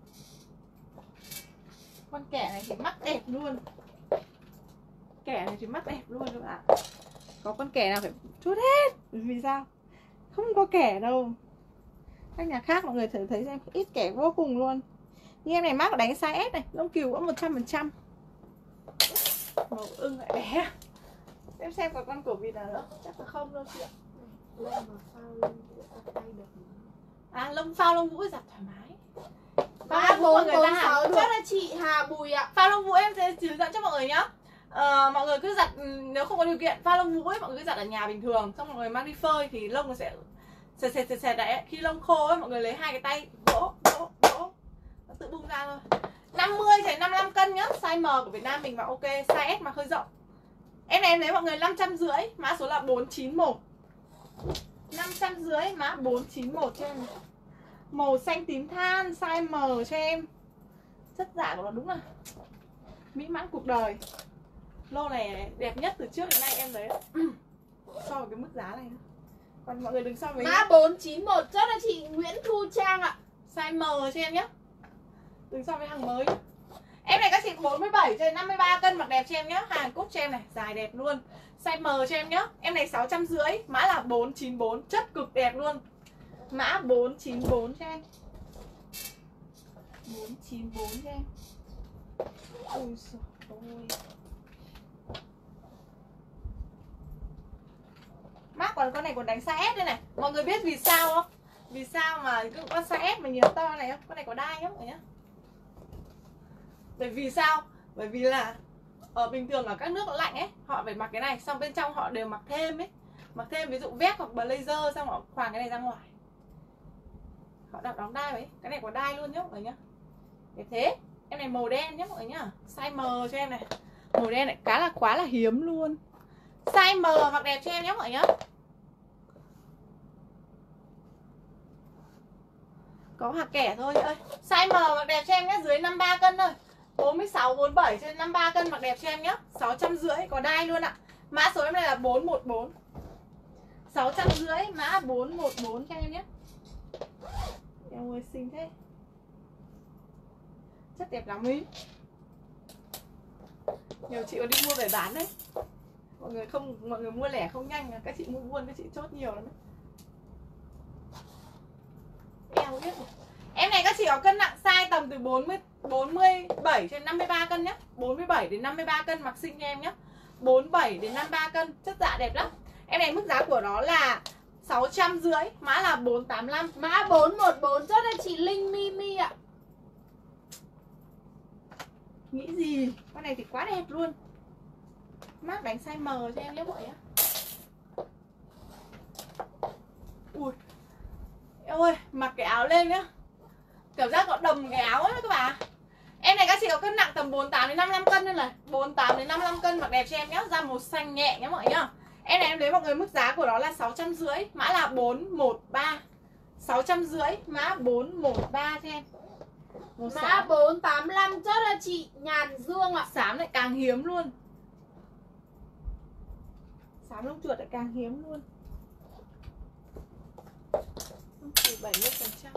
Con kẻ này thì mắt đẹp luôn. Kẻ này thì mắt đẹp luôn các bạn. Có con kẻ nào phải chút hết. Vì sao? Không có kẻ đâu. Các nhà khác mọi người thử thấy xem, ít kẻ vô cùng luôn. Nhưng em này mắc đánh size S này, lông cừu cũng một trăm phần trăm. Màu ưng lại bé. Em xem có con cổ vịt nào nữa, chắc là không đâu chị ạ. À, lông phao lông vũ giặt thoải mái. Mã bốn bốn sáu chốt cho chị Hà Bùi ạ. Phao lông vũ em sẽ hướng dẫn cho mọi người nhá. Ờ, mọi người cứ giặt, nếu không có điều kiện phao lông vũ ấy, mọi người cứ giặt ở nhà bình thường, xong mọi người mang đi phơi thì lông nó sẽ sệt sệt sệt sệt đấy. Khi lông khô ấy, mọi người lấy hai cái tay vỗ vỗ vỗ, nó tự bung ra thôi. năm mươi đến năm mươi lăm cân nhá. Size M của Việt Nam mình mà ok, size S mà hơi rộng. Em này em lấy mọi người năm trăm rưỡi, mã số là bốn chín một. năm trăm rưỡi, mã bốn chín một cho em. Màu xanh tím than, size M cho em. Chất dạ của nó đúng là mỹ mãn cuộc đời. Lô này đẹp nhất từ trước đến nay em thấy. So với cái mức giá này. Còn mọi người đừng so với Mã bốn chín một chốt cho chị Nguyễn Thu Trang ạ. size M cho em nhé. Đừng so với hàng mới nhé. Em này các chị bốn mươi bảy cho đến năm mươi ba cân mặc đẹp cho em nhé. Hàng cúc cho em này, dài đẹp luôn. Size M cho em nhé. Em này sáu trăm rưỡi, mã là bốn chín bốn, chất cực đẹp luôn. Mã bốn chín bốn cho em. bốn chín bốn cho em. Ôi giời ơi. Mác còn con này còn đánh size S đây này. Mọi người biết vì sao không? Vì sao mà cứ con size S mà nhiều to này không? Con này có đai không mọi nhá? Bởi vì sao? Bởi vì là ở bình thường ở các nước lạnh ấy, họ phải mặc cái này, xong bên trong họ đều mặc thêm ấy. Mặc thêm ví dụ vest hoặc blazer, xong họ khoàng cái này ra ngoài. Họ đặt đóng đai ấy. Cái này có đai luôn nhá mọi người nhá. Để thế. Em này màu đen nhá mọi người nhá. Size M cho em này. Màu đen này cá là quá là hiếm luôn. Size M mặc đẹp cho em nhé mọi người nhá. Có hạt kẻ thôi ơi. Size M mặc đẹp cho em nhé, dưới năm mươi ba cân thôi. bốn mươi sáu, bốn mươi bảy trên năm mươi ba cân mặc đẹp cho em nhé. sáu trăm rưỡi có đai luôn ạ. Mã số em này là bốn một bốn. sáu trăm rưỡi mã bốn một bốn cho em nhé. Em ơi xinh thế. Chất đẹp lắm ý. Nhiều chị có đi mua về bán đấy. Mọi người không mọi người mua lẻ không nhanh, các chị mua buôn các chị chốt nhiều lắm đấy. Eo biết rồi. Em này các chị có cân nặng size tầm từ bốn mươi, bốn mươi bảy đến năm mươi ba cân nhé. bốn mươi bảy đến năm mươi ba cân mặc xinh cho em nhé. bốn mươi bảy đến năm mươi ba cân, chất dạ đẹp lắm. Em này mức giá của nó là sáu trăm rưỡi, mã là bốn tám lăm. Mã bốn một bốn chốt cho chị Linh Mimi ạ. Nghĩ gì? Con này thì quá đẹp luôn. Mác đánh size M cho em nhé mọi ạ. Ui em ơi, mặc cái áo lên nhá, cảm giác có đầm cái áo ấy các bạn. Em này các chị có cân nặng tầm bốn mươi tám đến năm mươi lăm cân nên là bốn mươi tám đến năm mươi lăm cân mặc đẹp cho em nhá, da màu xanh nhẹ nhá mọi nhá. Em này em lấy mọi người mức giá của nó là sáu trăm rưỡi, mã là bốn một ba. sáu trăm rưỡi mã bốn một ba cho em. Màu Mã xám. bốn tám lăm chốt cho chị Nhàn Dương ạ. Xám lại càng hiếm luôn. Xám lông chuột lại càng hiếm luôn. Chỉ bảy mươi phần trăm.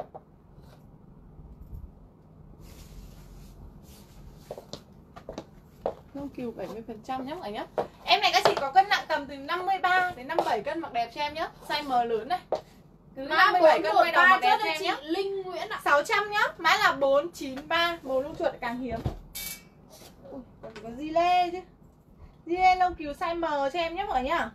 Lông cừu bảy mươi phần trăm nhé mọi người nhé. Em này các chị có cân nặng tầm từ năm mươi ba đến năm mươi bảy cân mặc đẹp cho em nhé. Size M lớn này. Từ Mã năm mươi bảy cân quay đầu mặc đẹp chốt cho cho em chị nhé. Linh Nguyễn ạ. sáu trăm nhá. Mã là bốn chín ba. Màu lông chuột lại càng hiếm. Ui, còn có di lê chứ. Di lê lông cừu size M cho em nhé mọi người nhá.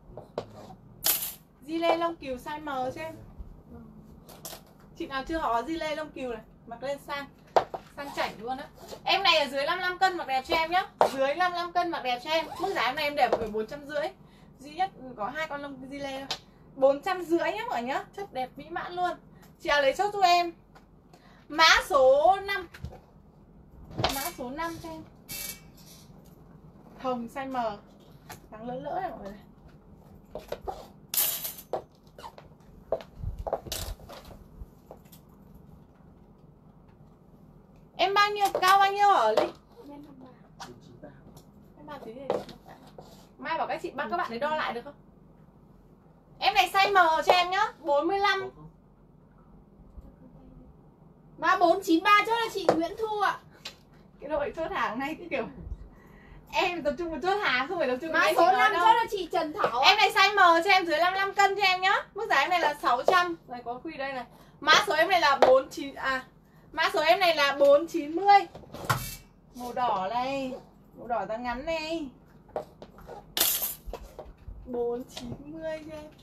Di lê lông cừu size M cho em. Chị nào chưa hỏi di lê lông cừu này, mặc lên sang sang chảnh luôn á. Em này ở dưới năm mươi lăm cân mặc đẹp cho em nhá. Dưới năm mươi lăm cân mặc đẹp cho em. Mức giá em này em để mọi người bốn trăm rưỡi. Duy nhất có hai con lông di lê thôi. bốn trăm rưỡi nhá mọi người nhá. Chất đẹp mỹ mãn luôn. Chị nào lấy chốt giúp em. Mã số năm. Mã số năm cho em. Hồng size M. Trắng lỡ lỡ này mọi người này. Em bao nhiêu, cao bao nhiêu ở Linh? Em bao tí này. Mai bảo các chị bắt các bạn để đo lại được không? Em này size M cho em nhá, bốn mươi lăm. Mã bốn chín ba chốt cho chị Nguyễn Thu ạ. Cái đội chốt hàng này cái kiểu em tập trung vào chốt hàng, không phải tập trung vào Mã cái số chị năm nói chốt đâu. cho chị Trần Thảo ạ. Em này size M cho em dưới năm mươi lăm cân cho em nhá. Mức giá em này là sáu trăm. Này có khuy đây này. Mã số em này là bốn chín à. Mã số em này là bốn chín mươi. Màu đỏ này, màu đỏ da ngắn này. bốn chín mươi cho em.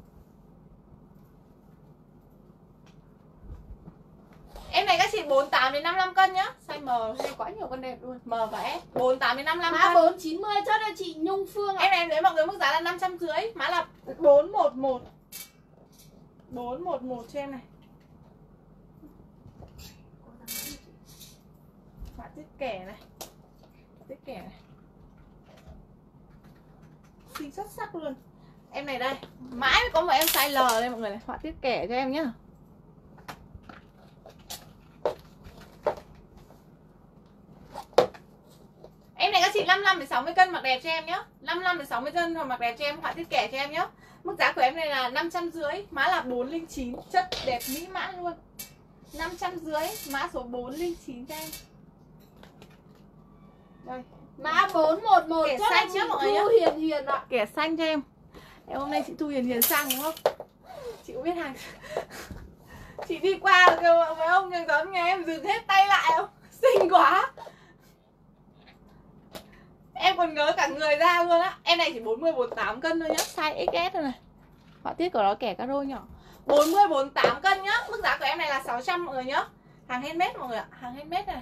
Em này các chị bốn tám đến năm mươi lăm cân nhá. Size M hay quá nhiều con đẹp luôn. M và S. bốn tám đến năm mươi lăm Mã cân. bốn chín mươi chốt cho chị Nhung Phương ạ. Em này em lấy mọi người mức giá là năm trăm rưỡi. Mã là bốn một một. bốn một một cho em này. Họa tiết kẻ này. Tiết kẻ này. Xinh xuất sắc luôn. Em này đây. Mãi mới có một em size L đây mọi người này. Họa tiết kẻ cho em nhá. Em này các chị năm mươi lăm đến sáu mươi cân mặc đẹp cho em nhá. năm mươi lăm đến sáu mươi cân mặc đẹp cho em, họa tiết kẻ cho em nhá. Mức giá của em này là năm trăm rưỡi, mã là bốn không chín, chất đẹp mỹ mãn luôn. năm trăm rưỡi, mã số bốn không chín cho em. Đây. Mã bốn một một Kẻ chốt xanh cho chị trước mọi người nhá. Thu Hiền Hiền ạ. Kẻ xanh cho em. Em hôm nay chị Thu Hiền Hiền sang đúng không? Chị cũng biết hàng. Chị đi qua kêu mấy ông nhà giống nhà em dừng hết tay lại không? Xinh quá. Em còn ngớ cả người ra luôn á. Em này chỉ bốn mươi bốn mươi tám cân thôi nhá. Size ích ét thôi này. Họa tiết của nó kẻ caro nhỏ. bốn mươi bốn mươi tám cân nhá. Mức giá của em này là sáu trăm mọi người nhá. Hàng handmade mọi người ạ. Hàng handmade này.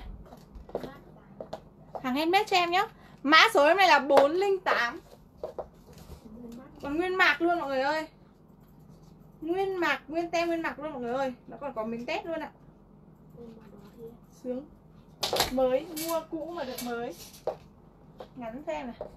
Hàng handmade cho em nhá. Mã số em này là bốn không tám. Còn nguyên mạc luôn mọi người ơi. Nguyên mạc, nguyên tem nguyên mạc luôn mọi người ơi. Nó còn có miếng test luôn ạ. Sướng. Mới, mua cũ mà được mới. Ngắn xem này.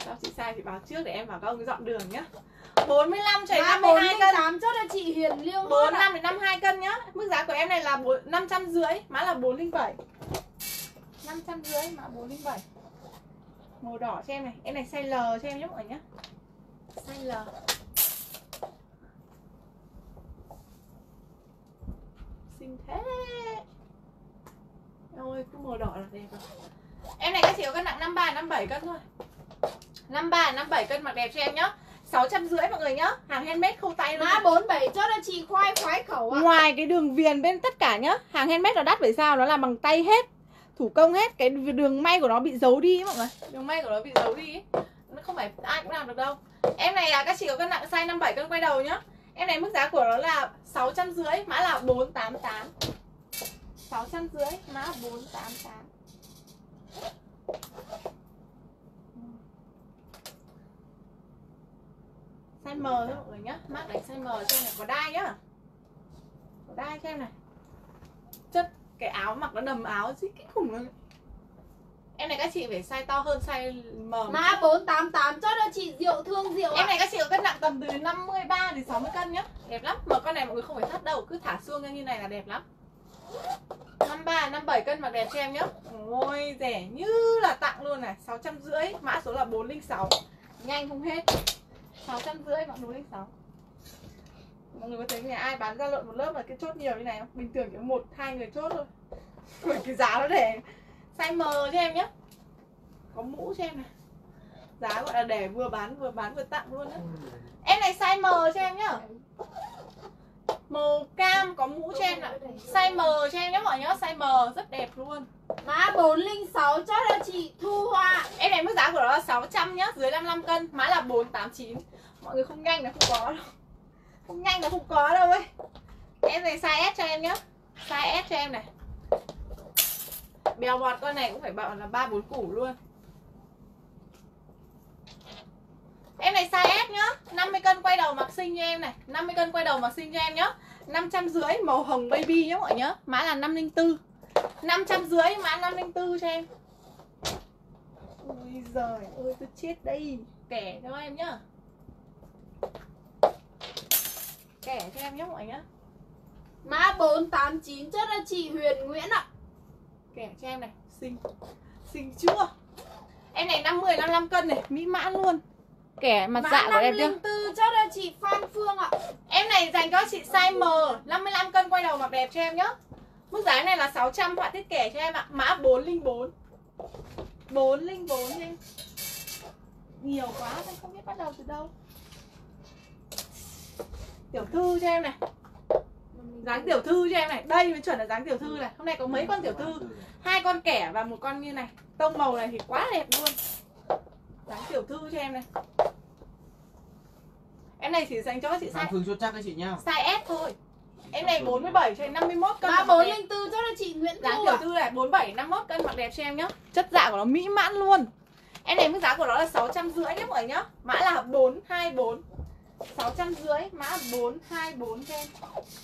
Sao chị sai chị báo trước để em bảo các ông dọn đường nhá. bốn mươi lăm cho đến Mã năm mươi bốn hai linh cân. tám chốt cho chị Huyền Liêu bốn mươi Hốt ạ. lăm đến năm mươi hai cân nhá. Mức giá của em này là năm trăm rưỡi, mã là bốn linh bảy. năm trăm rưỡi mã bốn linh bảy. Màu đỏ cho em này, em này size L cho em nhé mọi người nhá. Size L. Xinh thế. Ôi, cái màu đỏ là đẹp rồi. Em này các chị có cân nặng năm mươi ba năm mươi bảy cân thôi. năm mươi ba năm mươi bảy cân mặc đẹp cho em nhá. sáu trăm rưỡi mọi người nhá. Hàng handmade khâu tay luôn. Mã bốn mươi bảy chốt cho chị Khoai Khoái Khẩu ạ. Ngoài cái đường viền bên tất cả nhá, hàng handmade nó đắt bởi sao? Nó làm bằng tay hết, thủ công hết. Cái đường may của nó bị giấu đi ấy, mọi người. Đường may của nó bị giấu đi ấy. Nó không phải ai cũng làm được đâu. Em này là các chị có cân nặng size năm mươi bảy cân quay đầu nhá. Em này mức giá của nó là sáu trăm rưỡi, mã là bốn tám tám. sáu trăm rưỡi, mã bốn tám tám. Size M thôi mọi người nhá. Mác đánh size M cho em này, có đai nhá. Có đai cho em này. Chất cái áo mặc nó đầm áo chứ cái khủng luôn. Em này các chị phải size to hơn size M. Mã bốn tám tám chốt cho chị Diệu Thương Diệu ạ. Em này các chị có cân nặng tầm từ năm mươi ba đến sáu mươi cân nhá. Đẹp lắm. Mà con này mọi người không phải thắt đâu, cứ thả xuông ra như này là đẹp lắm. năm mươi ba, năm mươi bảy cân mặc đẹp cho em nhá. Ôi rẻ như là tặng luôn này. sáu trăm rưỡi, mã số là bốn linh sáu. Nhanh không hết. sáu trăm rưỡi mã bốn linh sáu. Mọi người có thấy nhà ai bán ra lợn một lớp mà cái chốt nhiều như này không? Bình thường chỉ có một hai người chốt thôi. Bởi cái giá nó để size M cho em nhé. Có mũ cho em này. Giá gọi là để vừa bán vừa bán vừa tặng luôn á. Em này size M cho em nhá. Màu cam có mũ cho em ạ. Size M cho em nhé mọi nhá. Size M rất đẹp luôn. Mã bốn linh sáu chốt cho chị Thu Hoa. Em này mức giá của nó là sáu trăm nhá. Dưới năm mươi lăm cân. Mã là bốn tám chín. Mọi người không nhanh là không có đâu. Không nhanh là không có đâu ấy. Em này size S cho em nhá. Size S cho em này. Bèo bọt con này cũng phải bảo là ba bốn củ luôn. Em này size S nhá. năm mươi cân quay đầu mặc xinh cho em này. năm mươi cân quay đầu mặc xinh cho em nhá. năm trăm rưỡi màu hồng baby nhá mọi người nhá. Mã là năm linh tư. năm trăm rưỡi mã năm linh tư cho em. Ôi giời ơi tôi chết đây. Kẻ cho em nhá. Kẻ cho em nhá mọi người nhá. Mã bốn tám chín chốt cho chị Huyền Nguyễn ạ. Kẻ cho em này. Xinh. Xinh chưa? Em này năm mươi năm mươi lăm cân này. Mỹ mãn luôn. Kẻ mặt dạ của em chưa? năm linh tư chốt cho chị Phan Phương ạ. Em này dành cho chị size M. năm mươi lăm cân quay đầu mặc đẹp cho em nhá. Mức giá này là sáu trăm, họa tiết kẻ cho em ạ. Mã bốn linh bốn. bốn linh bốn cho em. Nhiều quá em không biết bắt đầu từ đâu. Tiểu thư cho em này. Dáng tiểu thư cho em này. Đây mới chuẩn là dáng tiểu thư này. Hôm nay có mấy con tiểu thư. Hai con kẻ và một con như này. Tông màu này thì quá đẹp luôn. Dáng tiểu thư cho em này. Em này chỉ dành cho chị size Phương chốt chắc các chị nhá. size S thôi. Em này bốn mươi bảy cho đến năm mươi mốt cân. Mã bốn linh tư chốt cho chị Nguyễn Dáng Thu tiểu ạ. thư này bốn mươi bảy năm mươi mốt cân mặc đẹp cho em nhá. Chất dạ của nó mỹ mãn luôn. Em này mức giá của nó là sáu trăm rưỡi nhé mọi người nhá. Mã là bốn hai bốn. sáu trăm rưỡi mã bốn hai bốn cho em.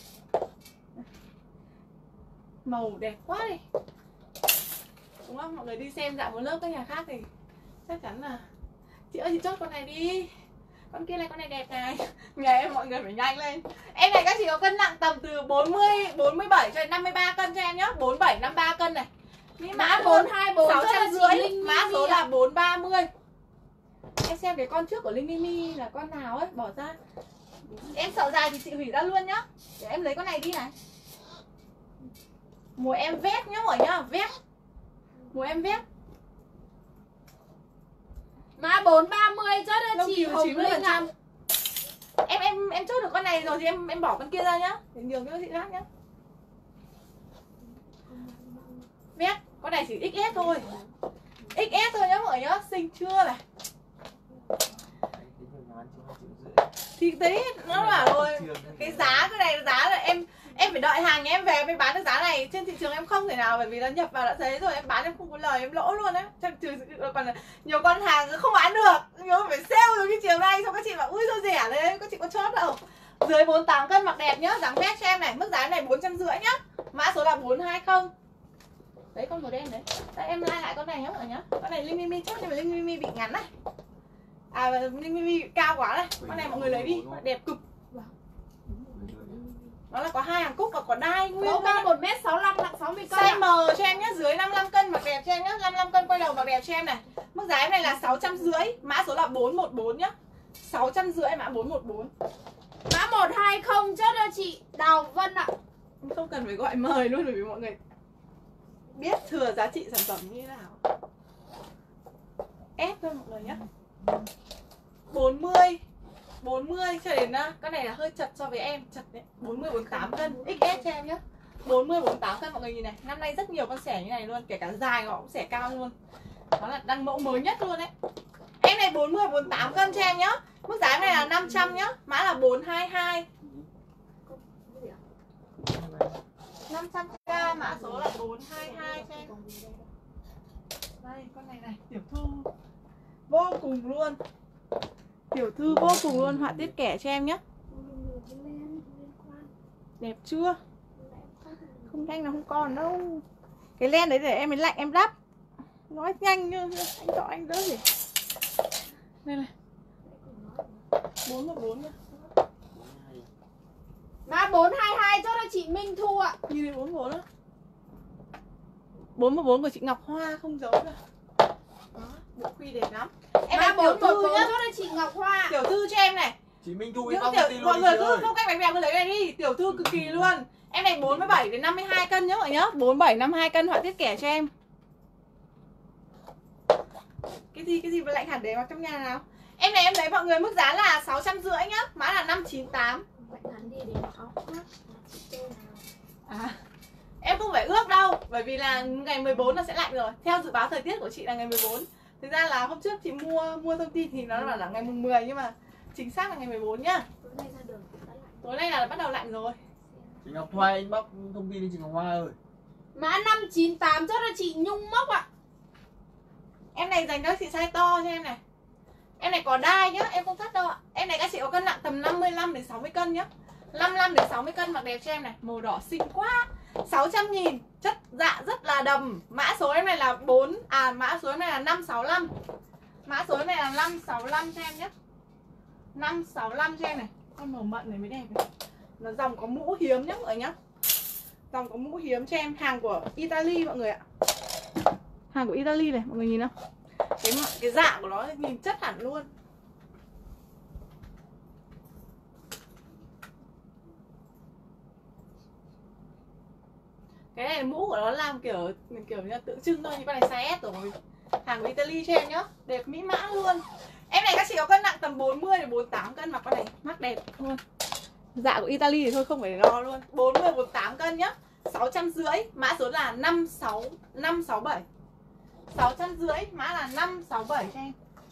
Màu đẹp quá đi. Đúng không? Mọi người đi xem dạo một lớp các nhà khác thì chắc chắn là chị ơi chị chốt con này đi. Con kia này con này đẹp này. Nhà em mọi người phải nhanh lên. Em này các chị có cân nặng tầm từ bốn mươi, bốn mươi bảy cho đến năm mươi ba cân cho em nhá. bốn mươi bảy, năm mươi ba cân này. Mã bốn hai bốn sáu chốt trăm cho chị rưỡi. Linh Mã số là bốn ba mươi. Em xem cái con trước của Linh Mimi là con nào ấy, bỏ ra. Em sợ dài thì chị hủy ra luôn nhá. Để em lấy con này đi này. Mùa em vét nhá mọi nhá, vét. Mùa em vét. Mã bốn ba mươi chốt cho Lông chị cừu Hồng chín mươi Linh phần ạ. trăm. Em em em chốt được con này rồi thì em em bỏ con kia ra nhá. Để nhường cho chị khác nhá. Vét, con này chỉ ích ét thôi. ích ét thôi nhá mọi người nhá, xinh chưa này. Thì đấy nó bảo rồi, cái giá cái này giá là em em phải đợi hàng nhà em về mới bán được giá này. Trên thị trường em không thể nào, bởi vì nó nhập vào đã thấy rồi, em bán em không có lời, em lỗ luôn đấy. Trừ còn nhiều con hàng không bán được, nhiều phải sale rồi cái chiều nay, xong các chị bảo ui sao rẻ đấy, các chị có chốt đâu. Dưới bốn mươi tám cân mặc đẹp nhá, dáng vest cho em này, mức giá này bốn trăm rưỡi nhá. Mã số là bốn hai không. Đấy con màu đen đấy. Đây em like lại con này nhá mọi người nhá. Con này Linh Mimi chốt nhưng mà Linh Mimi bị ngắn này. À Mimi cao quá này. Con này mọi người lấy đi, đẹp cực. Nó là có hai hàng cúc và có đai nguyên. Mẫu cao một mét sáu mươi lăm, nặng sáu mươi cân. Size M cho em nhé, dưới năm mươi lăm cân mặc đẹp cho em nhé, năm mươi lăm cân quay đầu mặc đẹp cho em này. Mức giá em này là sáu trăm rưỡi, mã số là bốn một bốn nhá. sáu trăm rưỡi mã bốn một bốn. Mã một hai không chốt cho chị Đào Vân ạ. Không cần phải gọi mời luôn bởi vì mọi người biết thừa giá trị sản phẩm như thế nào. Ép thôi mọi người nhé. bốn mươi bốn mươi cho đến con này là hơi chật so với em, chật đấy. bốn mươi bốn mươi tám cân, ích ét cho em nhé. bốn mươi bốn mươi tám cân mọi người nhìn này. Năm nay rất nhiều con xẻ như này luôn, kể cả dài họ cũng xẻ cao luôn. Đó là đăng mẫu mới nhất luôn đấy. Em này bốn mươi bốn mươi tám cân cho em nhá. Mức giá này là năm trăm nhá. Mã là bốn hai hai. năm trăm k, mã số là bốn hai hai cho em. Đây, con này này, tiểu thư vô cùng luôn. Tiểu thư vô cùng luôn, họa tiết kẻ cho em nhé. Đẹp chưa? Không nhanh là không còn đâu. Cái len đấy để em mới lạnh em đắp. Nói nhanh như anh cho anh đỡ gì. Đây này. bốn một bốn nhá. Mã bốn hai hai chốt cho chị Minh Thu ạ. Nhìn thấy bốn một bốn đó. bốn một bốn của chị Ngọc Hoa không giấu đâu. Đó, bộ quy đẹp lắm. Em Mã bốn một bốn nhá. chốt cho chị Ngọc Hoa. Tiểu thư cho em này. Chị Minh Thu Những con tiểu, tin mọi luôn người chị cứ ơi. không cách bạch bèo cứ lấy này đi. Tiểu thư cực kỳ luôn. Em này bốn mươi bảy đến năm mươi hai cân nhá mọi người nhá. bốn mươi bảy năm mươi hai cân, họa tiết kẻ cho em. Cái gì cái gì mà lạnh hẳn để mặc trong nhà nào. Em này em lấy mọi người mức giá là sáu trăm rưỡi nhá. Mã là năm chín tám. À, em không phải ước đâu, bởi vì là ngày mười bốn nó sẽ lạnh rồi. Theo dự báo thời tiết của chị là ngày mười bốn. Thực ra là hôm trước chị mua mua thông tin thì nó là, là ngày mùng mười, nhưng mà chính xác là ngày mười bốn nhá. Tối nay là bắt đầu lạnh rồi. Chị Ngọc Hoa anh bóc thông tin đi chị Ngọc Hoa ơi. Mã năm chín tám chốt cho chị Nhung Mốc ạ. Em này dành cho chị size to cho em này. Em này có đai nhá, em không thắt đâu ạ. Em này các chị có cân nặng tầm năm mươi lăm đến sáu mươi cân nhá. năm mươi lăm đến sáu mươi cân mặc đẹp cho em này. Màu đỏ xinh quá. sáu trăm nghìn, chất dạ rất là đầm. Mã số em này là bốn, à mã số em này là năm sáu lăm. Mã số em này là năm sáu lăm cho em nhé. năm sáu lăm cho em này. Con màu mận này mới đẹp này. Nó dòng có mũ hiếm nhá mọi người nhá. Dòng có mũ hiếm cho em, hàng của Italy mọi người ạ. Hàng của Italy này, mọi người nhìn không? Cái cái dạng của nó nhìn chất hẳn luôn. Cái này mũ của nó làm kiểu kiểu như tượng trưng thôi, như con này size S rồi. Hàng của Italy cho em nhá, đẹp mỹ mã luôn. Em này các chị có cân nặng tầm bốn mươi đến bốn mươi tám cân mặc con này mắc đẹp luôn. Dạ của Italy thì thôi không phải lo luôn. bốn mươi bốn mươi tám cân nhá. sáu trăm rưỡi, mã số là năm sáu năm sáu bảy. sáu trăm rưỡi, mã là năm sáu bảy cho em.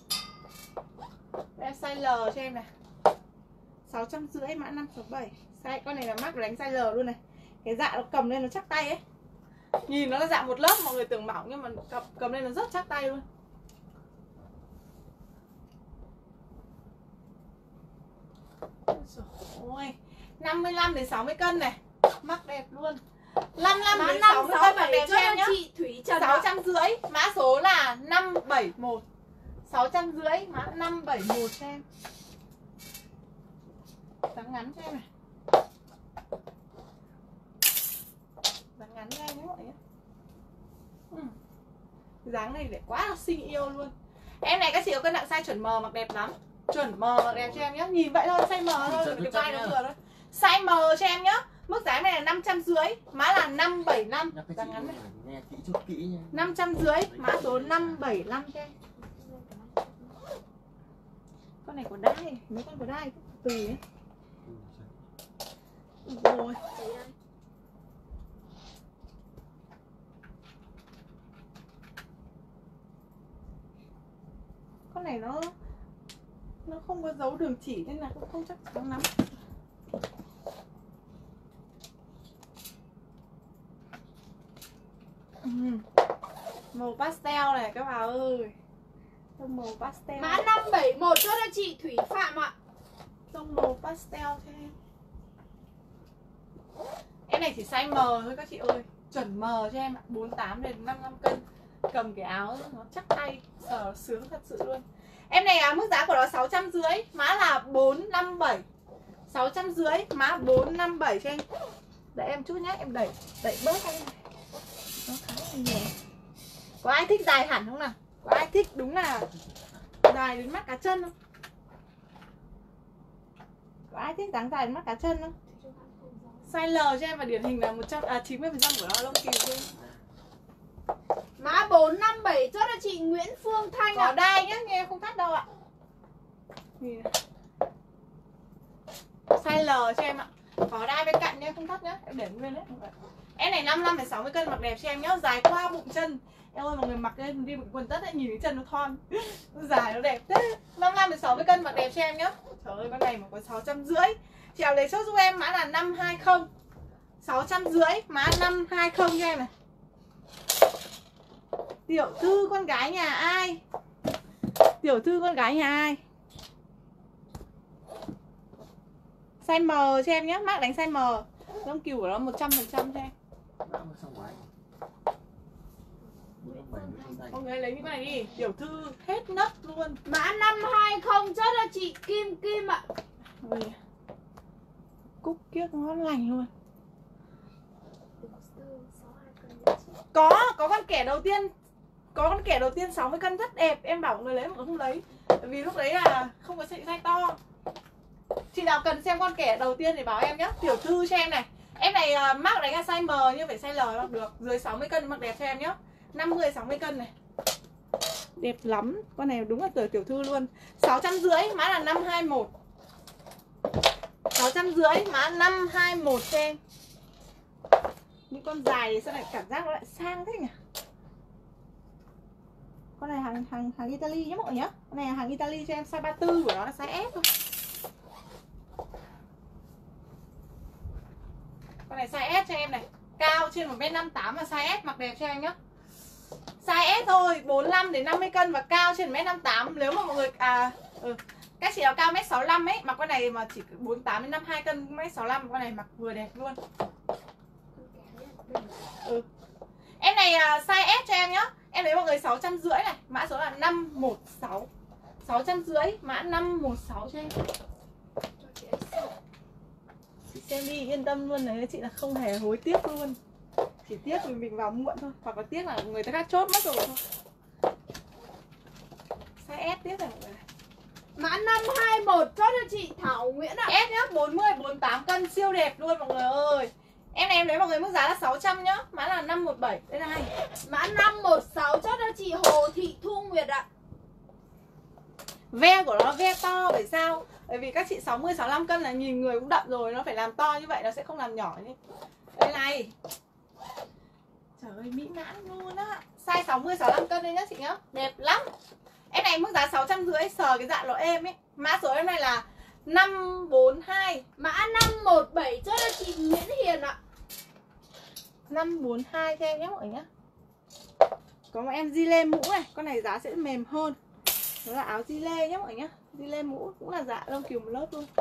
Em size L cho em này. sáu trăm rưỡi, mã năm sáu bảy. Size con này là mắc đánh size L luôn này. Cái dạ nó cầm lên nó chắc tay ấy. Nhìn nó là dạ một lớp mọi người tưởng mỏng, nhưng mà cầm, cầm lên nó rất chắc tay luôn. Ôi, năm mươi lăm đến sáu mươi cân này. Mắc đẹp luôn. năm mươi lăm đến sáu mươi cân mặc đẹp cho em nhá. Chị Thủy Trần sáu trăm rưỡi, mã số là năm bảy một. sáu trăm rưỡi, mã năm bảy một cho em. Dáng ngắn cho em này. Dáng ngắn cho em nhé mọi người. Ừ. Dáng này để quá là xinh yêu luôn. Em này các chị có cân nặng size chuẩn M mặc đẹp lắm. Chuẩn M mặc đẹp cho em nhé. Nhìn vậy thôi, size M thôi, cái vai nó vừa thôi. Size M cho em nhá. Mức giá này là năm trăm rưỡi, mã là năm bảy năm. Dáng ngắn này. Nghe kỹ chút kỹ nha. năm trăm rưỡi, mã số năm bảy năm cho em. Con này có đai, mấy con có đai từ ấy. Rồi. Con này nó nó không có dấu đường chỉ nên là cũng không chắc chắn lắm. Ừ. Màu pastel này các bà ơi. Tông màu pastel. Mã năm bảy một chốt cho chị Thủy Phạm ạ. Tông màu pastel cho em. Em này chỉ size M thôi các chị ơi. Chuẩn M cho em ạ. bốn mươi tám đến năm mươi lăm cân. Cầm cái áo nó chắc tay, sờ sướng thật sự luôn. Em này à, mức giá của nó sáu trăm rưỡi, mã là bốn năm bảy. sáu trăm rưỡi, mã bốn năm bảy cho anh. Đợi em chút nhé, em đẩy đẩy bớt anh. Nó khá là nhiều. Có ai thích dài hẳn không nào? Có ai thích đúng là dài đến mắt cá chân không? Có ai thích dáng dài đến mắt cá chân không? Size L cho em và điển hình là một trăm à chín mươi phần trăm của nó lông cừu thôi. Mã bốn năm bảy chốt cho chị Nguyễn Phương Thanh Có ạ. đai nhá, nghe em không thắt đâu ạ. Nhìn này. Size L cho em ạ. Có đai bên cạnh nhé, không thắt nhá. Em để nguyên đấy. Em này năm mươi lăm phẩy sáu mươi cân, mặc đẹp cho em nhá, dài qua bụng chân. Em ơi mọi người mặc lên đi một quần tất ấy, nhìn cái chân nó thon. Nó dài nó đẹp thế. năm mươi lăm phẩy sáu mươi cân, mặc đẹp cho em nhá. Trời ơi con này mà có sáu trăm rưỡi. Chị nào lấy chốt giúp em mã là năm hai không. sáu trăm rưỡi, mã năm hai không cho em này. Tiểu thư con gái nhà ai? Tiểu thư con gái nhà ai? Size M cho em nhé, mác đánh size M. Lông cừu của nó một trăm phần trăm cho em. Mọi người lấy những cái này đi, tiểu thư hết nấc luôn. Mã năm hai không chốt cho chị Kim Kim ạ. Ôi, cúc kiếc ngon lành luôn. Có, có con kẻ đầu tiên. Có con kẻ đầu tiên sáu mươi cân rất đẹp. Em bảo mọi người lấy mà không lấy. Vì lúc đấy là không có size to. Chị nào cần xem con kẻ đầu tiên thì báo em nhé. Tiểu thư cho em này. Em này uh, mác đánh là size M nhưng phải size L mặc được. Dưới sáu mươi cân mặc đẹp cho em nhé. năm mươi sáu mươi cân này. Đẹp lắm. Con này đúng là tuổi tiểu thư luôn. sáu trăm rưỡi, mã là năm hai mốt. sáu trăm rưỡi, mã năm hai mốt cho em. Những con dài thì sao lại cảm giác nó lại sang thế nhỉ? Con này hàng hàng hàng Italy nhé mọi người nhé. Con này là hàng Italy cho em, size ba mươi tư của nó là size S thôi. Con này size S cho em này. Cao trên một mét năm mươi tám và size S mặc đẹp cho em nhé. Size S thôi, bốn mươi lăm đến năm mươi cân và cao trên một mét năm mươi tám. Nếu mà mọi người à ừ, các chị nào cao một mét sáu mươi lăm ấy, mặc con này mà chỉ bốn mươi tám đến năm mươi hai cân, một mét sáu mươi lăm con này mặc vừa đẹp luôn. Ừ. Em này à, size S cho em nhá. Em lấy mọi người sáu trăm rưỡi này, mã số là năm một sáu. sáu trăm rưỡi, mã năm một sáu cho em. Chị xem đi yên tâm luôn đấy, chị là không hề hối tiếc luôn. Chỉ tiếc vì mình vào muộn thôi, hoặc là tiếc là người ta khác chốt mất rồi thôi. Size S tiếp này mọi người. Mã năm hai mốt chốt cho chị Thảo Nguyễn ạ. S nhá, bốn mươi bốn mươi tám cân siêu đẹp luôn mọi người ơi. Em này em lấy mọi người mức giá là sáu trăm nhá, mã là năm một bảy. Đây này. Mã năm một sáu chốt cho chị Hồ Thị Thu Nguyệt ạ. Ve của nó ve to bởi sao? Bởi vì các chị sáu mươi sáu mươi lăm cân là nhìn người cũng đậm rồi, nó phải làm to như vậy nó sẽ không làm nhỏ nhé. Đây này. Trời ơi mỹ mãn luôn á. Size sáu mươi sáu mươi lăm cân đây nhá chị nhá. Đẹp lắm. Em này mức giá sáu trăm rưỡi, sờ cái dạng nó êm ấy. Mã số em này là năm bốn hai. Mã năm một bảy chốt cho chị Nguyễn Hiền ạ. năm bốn hai cho em nhé mọi người nhá. Có một em di lê mũ này, con này giá sẽ mềm hơn. Đó là áo di lê nhé mọi người nhá. Di lê mũ cũng là dạ lông cừu một lớp luôn.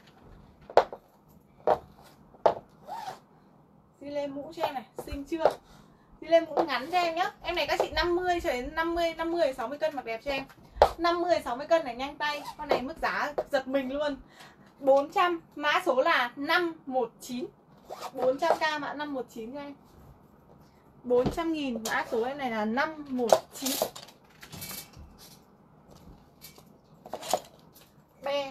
Di lê mũ cho em này, xinh chưa? Di lê mũ ngắn cho em nhá. Em này các chị năm mươi cho đến năm mươi, năm mươi sáu mươi cân mặc đẹp cho em. năm mươi sáu mươi cân này nhanh tay. Con này mức giá giật mình luôn. bốn trăm, mã số là năm một chín. bốn trăm k mã năm một chín cho em. bốn trăm nghìn, mã số em này là năm một chín. Be.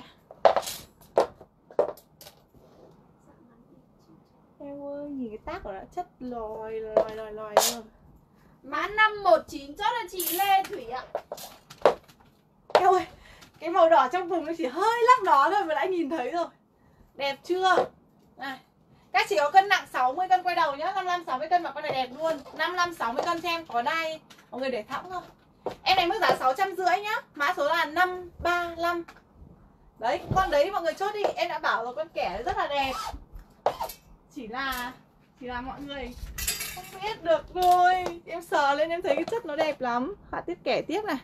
Em ơi, nhìn cái tác của nó chất lòi lòi lòi lòi luôn. Mã năm một chín chốt cho chị Lê Thủy ạ. Em ơi, cái màu đỏ trong vùng nó chỉ hơi lắc đó thôi mà đã nhìn thấy rồi. Đẹp chưa? Này. Các chị có cân nặng sáu mươi cân quay đầu nhá, năm mươi lăm sáu mươi cân mà con này đẹp luôn. năm mươi lăm sáu mươi cân cho em có đai. Mọi người để thõng thôi. Em này mức giá sáu trăm rưỡi nhá, mã số là năm ba lăm. Đấy, con đấy mọi người chốt đi, em đã bảo rồi con kẻ rất là đẹp. Chỉ là chỉ là mọi người không biết được thôi. Em sờ lên em thấy cái chất nó đẹp lắm. Họa tiết kẻ tiếp này.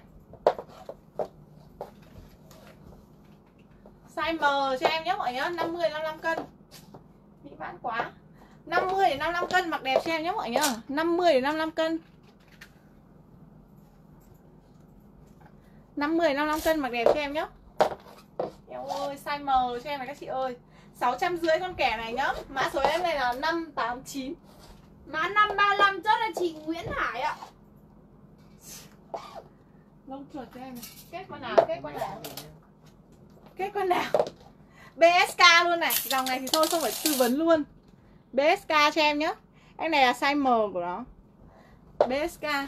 Size M cho em nhé mọi người nhá, năm mươi năm mươi lăm cân. Mỹ mãn quá. năm mươi đến năm mươi lăm cân mặc đẹp cho em nhé mọi người nhá. năm mươi đến năm mươi lăm cân. năm mươi năm mươi lăm cân mặc đẹp cho em nhá. Em ơi, size M cho em này các chị ơi. sáu trăm rưỡi con kẻ này nhá. Mã số em này là năm tám chín. Mã năm ba lăm chốt là chị Nguyễn Hải ạ. Lông chuột cho em này. Kết con nào, kết con nào. Kết con nào. bê ét ca luôn này. Dòng này thì thôi không phải tư vấn luôn. bê ét ca cho em nhá. Em này là size M của nó. bê ét ca.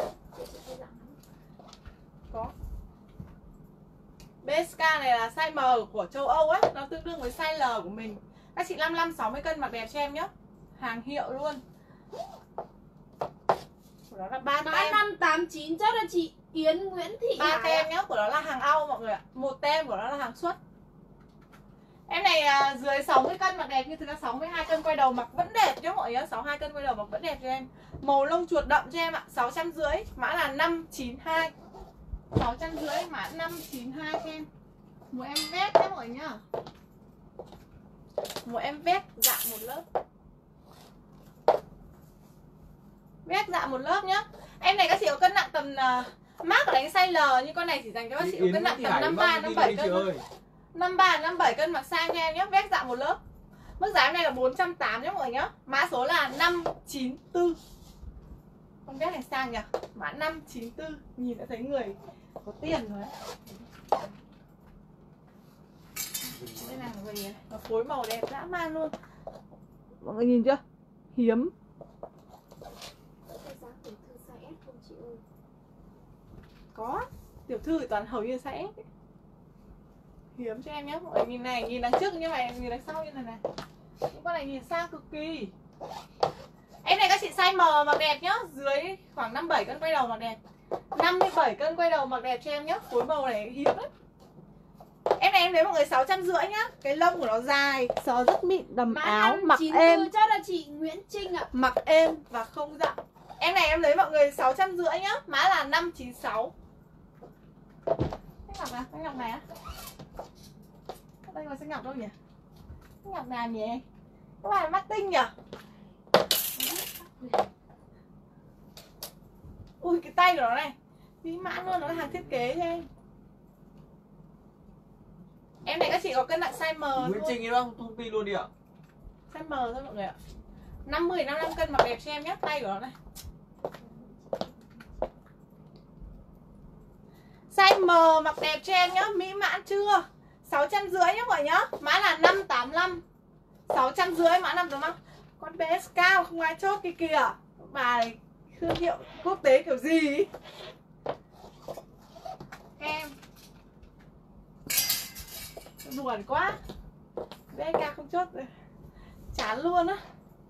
Có. bê ét ca này là size M của châu Âu á, nó tương đương với size L của mình. Các chị năm mươi lăm sáu mươi cân mặc đẹp cho em nhá. Hàng hiệu luôn. Của nó là ba Mã tem. năm tám chín chốt là chị Yến Nguyễn Thị ba Hải tem ạ. nhá, của nó là hàng Âu mọi người ạ. Một tem của nó là hàng xuất. Em này à, dưới sáu mươi cân mặc đẹp, như thực ra sáu mươi hai cân quay đầu mặc vẫn đẹp nhá mọi người nhá. sáu mươi hai cân quay đầu mặc vẫn đẹp cho em. Màu lông chuột đậm cho em ạ. sáu trăm rưỡi, mã là năm chín hai. sáu trăm rưỡi, mã năm chín hai cho em. Một em vét nhé mọi người nhá. Một em vét dạ một lớp. Vét dạ một lớp nhá. Em này các chị có cân nặng tầm uh, mác đánh size L, nhưng con này chỉ dành cho các chị có cân nặng tầm năm ba năm bảy cân. năm ba năm bảy cân mặc sang cho em nhé. Vét dạ một lớp. Mức giá em này là bốn trăm tám mươi nhé mọi người nhá. Mã số là năm chín tư. Con vét này sang nhỉ. Mã năm chín tư. Nhìn đã thấy người có tiền rồi. Đây là người này, nó phối màu đẹp dã man luôn. Mọi người nhìn chưa? Hiếm. Có. Tiểu thư thì toàn hầu như size S ấy. Hiếm cho em nhé. Mọi người nhìn này, nhìn đằng trước như này, nhìn đằng sau như này này. Những con này nhìn sang cực kỳ. Em này các chị size M mặc đẹp nhá. Dưới khoảng năm mươi bảy cân quay đầu mặc đẹp. năm mươi bảy cân quay đầu mặc đẹp cho em nhé. Phối màu này hiếm đấy. Em này em lấy mọi người sáu trăm rưỡi nhá. Cái lông của nó dài, sờ rất mịn, đầm Mã áo, mặc chín êm. chốt là chị Nguyễn Trinh ạ. Mặc êm và không dặn. Em này em lấy mọi người sáu trăm rưỡi nhá. Mã là năm chín sáu. Cái ngọc nào? Cái ngọc này á? Đây là cái ngọc đâu nhỉ? Cái ngọc nào nhỉ? Các bạn mắt tinh nhỉ? Ui cái tay của nó này mỹ mãn luôn, nó là hàng thiết kế cho em. Em này các chị có cân nặng size M Nguyễn Trinh đúng không? Thông tin luôn đi ạ. Size M thôi mọi người ạ. năm mươi năm mươi lăm cân mặc đẹp cho em nhé. Tay của nó này. Size M mặc đẹp cho em nhá. Mỹ mãn chưa? sáu trăm rưỡi nhá mọi người nhá. Mã là năm tám lăm. sáu trăm rưỡi mã năm tám lăm. Con bê ét cao không ai chốt kia kìa. Bà này thương hiệu quốc tế kiểu gì ý. Em buồn quá. bê ét ca không chốt rồi. Chán luôn á.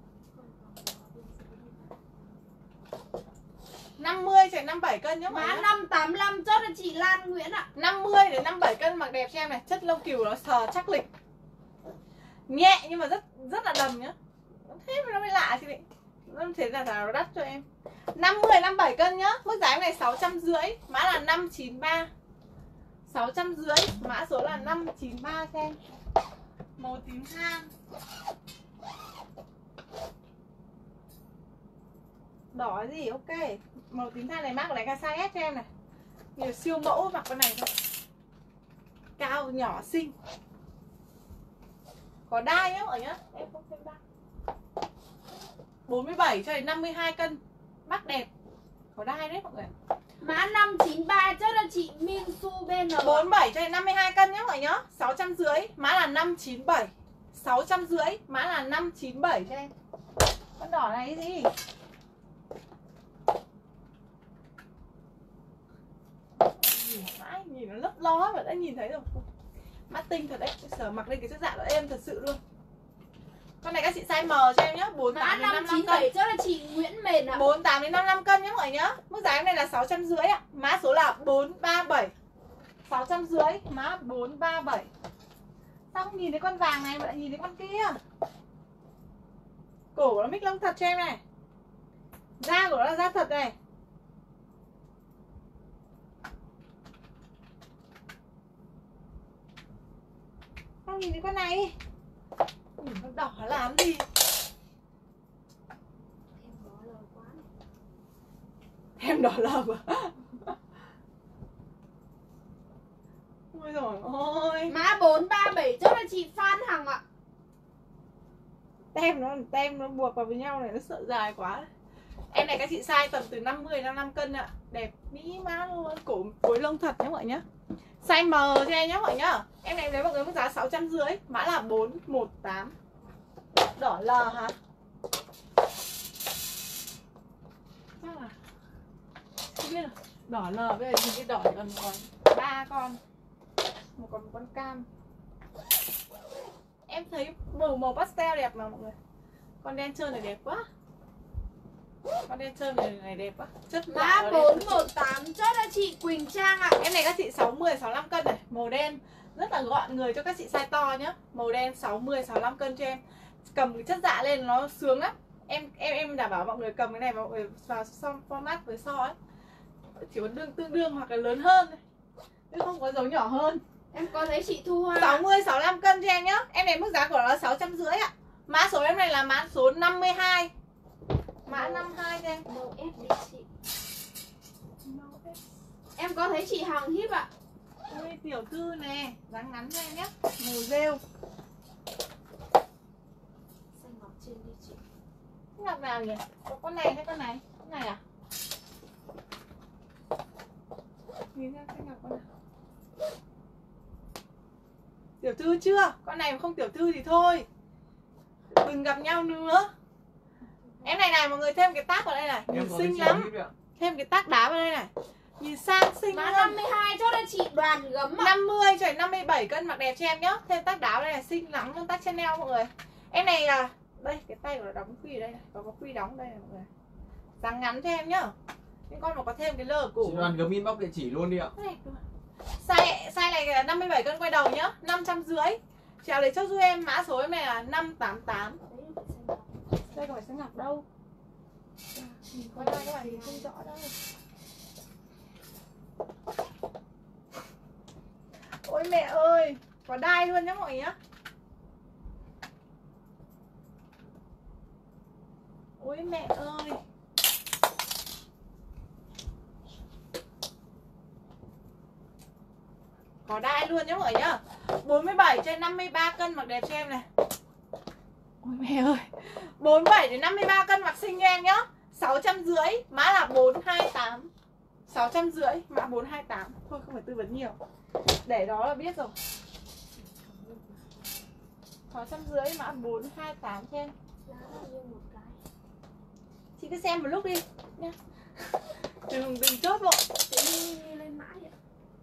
năm mươi đến năm mươi bảy cân nhá. Mã năm tám lăm chốt là chị Lan Nguyễn ạ. năm mươi đến năm mươi bảy cân mặc đẹp cho em này. Chất lông cừu nó sờ chắc lịch. Nhẹ nhưng mà rất rất là đầm nhá. Thế mà nó mới lạ chị định. Nó thế là nó đắt cho em. năm mươi năm mươi bảy cân nhá. Mức giá này sáu trăm rưỡi. Mã là năm chín ba. sáu trăm rưỡi. Mã số là năm chín ba cho em. Màu tím than. Đỏ gì ok. Màu tím than này mắc lấy cái size S cho em này. Nhiều siêu mẫu mặc con này thôi. Cao nhỏ xinh. Có đai nhá mọi người nhá. Em không thêm đai. bốn mươi bảy cho đến năm mươi hai cân. Mắc đẹp. Có đai đấy mọi người. Mã năm chín ba chốt là chị Min Su bê en. bốn mươi bảy cho đến năm mươi hai cân nhá mọi người nhá. sáu trăm rưỡi. Mã là năm chín bảy. sáu trăm rưỡi. Mã là năm chín bảy cho em. Con đỏ này cái gì? Nhìn mãi, nhìn nó lấp ló mà đã nhìn thấy rồi. Mắt tinh thật đấy. Sở mặc lên cái chất dạng nó êm thật sự luôn. Con này các chị size M cho em nhá. bốn mươi tám đến năm mươi lăm cân. chốt là chị Nguyễn Mền ạ. bốn mươi tám đến năm mươi lăm cân nhá mọi người nhá. Mức giá em này là sáu trăm rưỡi ạ. Mã số là bốn ba bảy. sáu trăm rưỡi. Mã bốn ba bảy. Sao không nhìn thấy con vàng này mà lại nhìn thấy con kia? Cổ nó mix lông thật cho em này. Da của nó là da thật này. Sao nhìn thấy con này? Nhìn con đỏ làm gì? Em đỏ lờ quá. Ôi dồi ôi. Mã bốn ba bảy chốt cho chị Phan Hằng ạ. Tem nó tem nó buộc vào với nhau này, nó sợ dài quá. Em này các chị size tầm từ năm mươi đến năm mươi lăm cân ạ. Đẹp mỹ má luôn, cổ phối lông thật nhé mọi người nhá. Size M cho em nhé mọi người nhá. Em này lấy mọi người mức giá sáu trăm rưỡi, mã là bốn một tám. Đỏ L hả? Chắc là không biết rồi. Đỏ L bây giờ nhìn cái đỏ còn còn ba con. Một còn một con cam. Em thấy màu màu pastel đẹp mà mọi người. Con đen trơn này đẹp quá. Con đen trơn này, này đẹp quá. Chất Mã bốn một tám chốt cho chị Quỳnh Trang ạ. Em này các chị sáu mươi sáu mươi lăm cân này, màu đen rất là gọn người cho các chị size to nhá. Màu đen sáu mươi sáu mươi lăm cân cho em. Cầm cái chất dạ lên nó sướng lắm. Em em em đảm bảo mọi người cầm cái này mọi người vào xong format với so ấy. Chỉ có đương tương đương hoặc là lớn hơn thôi. Chứ không có dấu nhỏ hơn. Em có thấy chị Thu Hoa sáu mươi sáu mươi lăm cân cho em nhá. Em này mức giá của nó là sáu trăm rưỡi ạ. Mã số em này là mã số năm mươi hai. Mã năm mươi hai cho em. Màu ép đi chị. Em có thấy chị Hằng Hiếp ạ. Ôi tiểu thư nè, dáng ngắn cho em nhé. Màu rêu. Xanh ngọc trên đi chị. Ngọc nào nhỉ? Có con này hay con này? Con này à? Nhìn ra xanh ngọc con nào? Tiểu thư chưa? Con này mà không tiểu thư thì thôi. Đừng gặp nhau nữa. Em này này mọi người thêm cái tag vào đây này. Nhìn xinh lắm. Thêm cái tag đá vào đây này. Nhìn sang xinh Mã luôn. năm mươi hai chốt cho chị Đoàn Gấm ạ. năm mươi cho đến năm mươi bảy cân mặc đẹp cho em nhá. Thêm tag đá vào đây này, xinh lắm luôn, tag Chanel mọi người. Em này là đây cái tay của nó đóng quy ở đây này, có có quy đóng đây này mọi người. Dáng ngắn cho em nhá. Những con mà có thêm cái lơ ở cổ. Chị Đoàn Gấm inbox địa chỉ luôn đi ạ. Size size này là năm mươi bảy cân quay đầu nhá, năm trăm rưỡi. Chào lấy chốt giúp em, mã số em này là năm tám tám. Đây không phải xanh ngọc đâu. Qua đây các bạn nhìn không rõ đâu. Ôi mẹ ơi, có đai luôn nhá mọi người nhá. Ôi mẹ ơi. Có đai luôn nhá mọi người nhá. bốn mươi bảy trên năm mươi ba cân mặc đẹp cho em này. Ôi mẹ ơi. bốn mươi bảy đến năm mươi ba cân mặc xinh cho em nhá. sáu trăm rưỡi, mã là bốn hai tám. sáu trăm rưỡi, mã bốn hai tám. Thôi không phải tư vấn nhiều. Để đó là biết rồi. sáu trăm rưỡi, mã bốn hai tám cho em. Chị cứ xem một lúc đi nhá. Đừng đừng chốt vội. Lên mã vậy.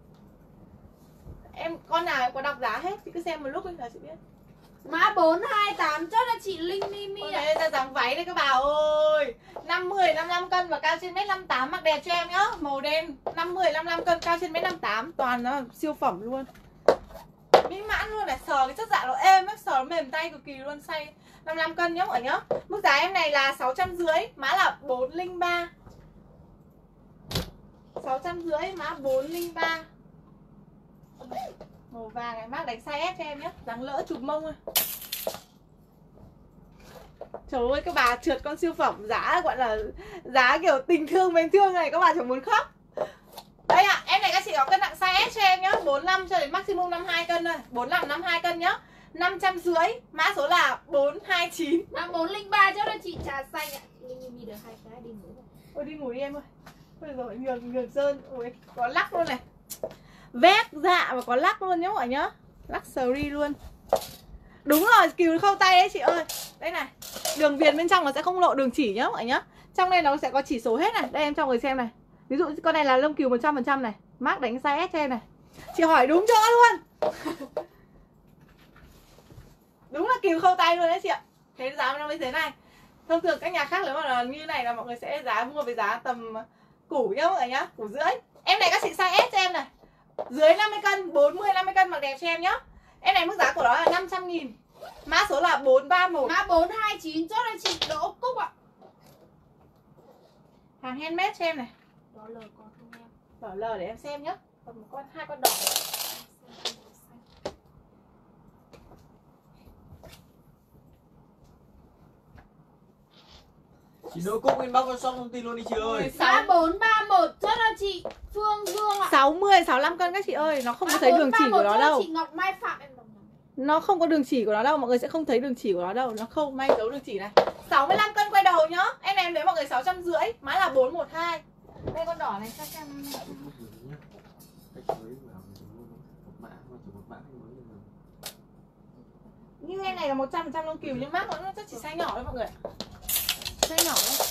Em con nào có đọc giá hết, chị cứ xem một lúc đi là chị biết. Mã bốn hai tám chốt cho chị Linh Mimi Ôi ạ. đây ra dáng váy đây các bà ơi. năm mươi năm mươi lăm cân và cao trên mét năm mươi tám mặc đẹp cho em nhá. Màu đen năm mươi năm mươi lăm cân cao trên mét năm mươi tám, toàn nó siêu phẩm luôn. Mỹ mãn luôn này, sờ cái chất dạ nó êm ấy, sờ nó mềm tay cực kỳ luôn, size năm mươi lăm cân nhá mọi người nhá. Mức giá em này là sáu trăm rưỡi, mã là bốn không ba. sáu trăm rưỡi, mã bốn không ba. Màu vàng này, mác đánh size S cho em nhé. Dáng lỡ chụp mông thôi. Trời ơi các bà trượt con siêu phẩm giá gọi là giá kiểu tình thương mến thương này, các bà chẳng muốn khóc. Đây ạ, à, em này các chị có cân nặng size S cho em nhá, bốn mươi lăm cho đến maximum năm mươi hai cân thôi, bốn mươi lăm năm mươi hai cân nhá. năm trăm rưỡi, mã số là bốn hai chín. Mã bốn không ba cho chị Trà Xanh ạ. Linh Mimi được hai cái đi ngủ. Ôi đi ngủ đi em ơi. Bây giờ nhường nhường sơn, ôi có lắc luôn này. Vét dạ và có lắc luôn nhá mọi người nhá. Luxury luôn. Đúng rồi, cừu khâu tay đấy chị ơi. Đây này. Đường viền bên trong nó sẽ không lộ đường chỉ nhá mọi người nhá. Trong đây nó sẽ có chỉ số hết này. Đây em cho người xem này. Ví dụ con này là lông cừu một trăm phần trăm này. Mác đánh size S cho em này. Chị hỏi đúng chỗ luôn. Đúng là cừu khâu tay luôn đấy chị ạ. Thế giá nó mới thế này. Thông thường các nhà khác nếu mà là như này là mọi người sẽ giá mua với giá tầm củ nhá mọi người nhá, củ rưỡi. Em này các chị size S cho em này. Dưới năm mươi cân, bốn mươi năm mươi cân mặc đẹp cho em nhá. Em này mức giá của nó là năm trăm nghìn. Mã số là bốn ba một. Mã bốn hai chín chốt cho chị Đỗ Cúc ạ. Hàng handmade cho em này. Đỏ lờ con không em. Đỏ lờ để em xem nhá. Còn một con, hai con đỏ. Chị Đỗ Cúc inbox con xong thông tin luôn đi chị ơi. Mã bốn ba một chốt cho chị Phương Dương ạ. sáu mươi, sáu mươi lăm cân các chị ơi. Nó không có thấy đường chỉ của nó đâu. Chị Ngọc Mai Phạm em. Nó không có đường chỉ của nó đâu. Mọi người sẽ không thấy đường chỉ của nó đâu. Nó không may dấu đường chỉ này. Sáu mươi lăm cân quay đầu nhá. Em này em thấy mọi người sáu trăm rưỡi. Mã là bốn một hai. Đây con đỏ này cho em. Như em này là một trăm phần trăm lông cừu nhưng mác nó chắc chỉ size nhỏ thôi mọi người. Size nhỏ thôi.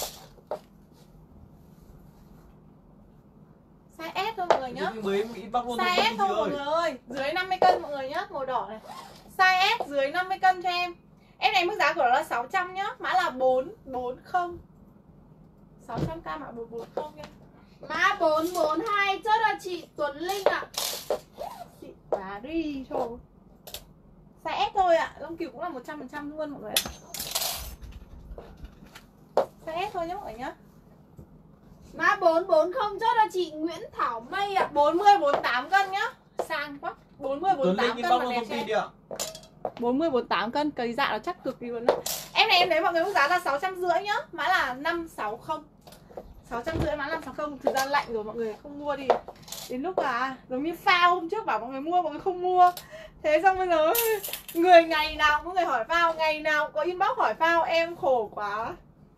Size S thôi mọi người nhá. Size S thôi mọi người ơi. Dưới năm mươi cân mọi người nhá. Màu đỏ này. Size S dưới năm mươi cân cho em. Em này mức giá của nó là sáu trăm nhá. Mã là bốn bốn không. sáu trăm k mã bốn bốn không nha. Mã bốn bốn hai chốt cho chị Tuấn Linh ạ. Chị quá đi trời. Size S thôi ạ. Lông cừu cũng là một trăm phần trăm luôn mọi người ạ. Size S thôi nhá mọi người nhá. Mã bốn bốn không chốt cho chị Nguyễn Thảo Mây ạ. bốn mươi bốn mươi tám cân nhá. Sang quá. bốn mươi bốn mươi tám cân mà đẹp cho em. bốn mươi bốn mươi tám cân, cây dạ nó chắc cực kỳ luôn đó. Em này em thấy mọi người mức giá là sáu trăm rưỡi nhá. Mã là năm sáu không. sáu trăm rưỡi mã năm sáu không. Thực ra lạnh rồi mọi người không mua đi. Đến lúc là giống như phao hôm trước bảo mọi người mua mọi người không mua. Thế xong bây giờ người ngày nào có người hỏi phao, ngày nào có inbox hỏi phao, em khổ quá.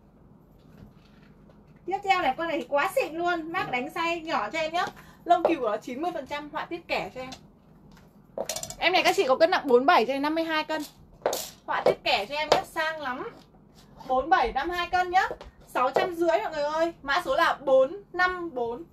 Tiếp theo này, con này thì quá xịn luôn. Mác đánh size nhỏ cho em nhá. Lông cừu của nó chín mươi phần trăm, họa tiết kẻ cho em. Em này các chị có cân nặng bốn mươi bảy cho đến năm mươi hai cân. Họa tiết kẻ cho em nhá, sang lắm. bốn mươi bảy năm mươi hai cân nhá. sáu trăm rưỡi mọi người ơi. Mã số là bốn năm bốn.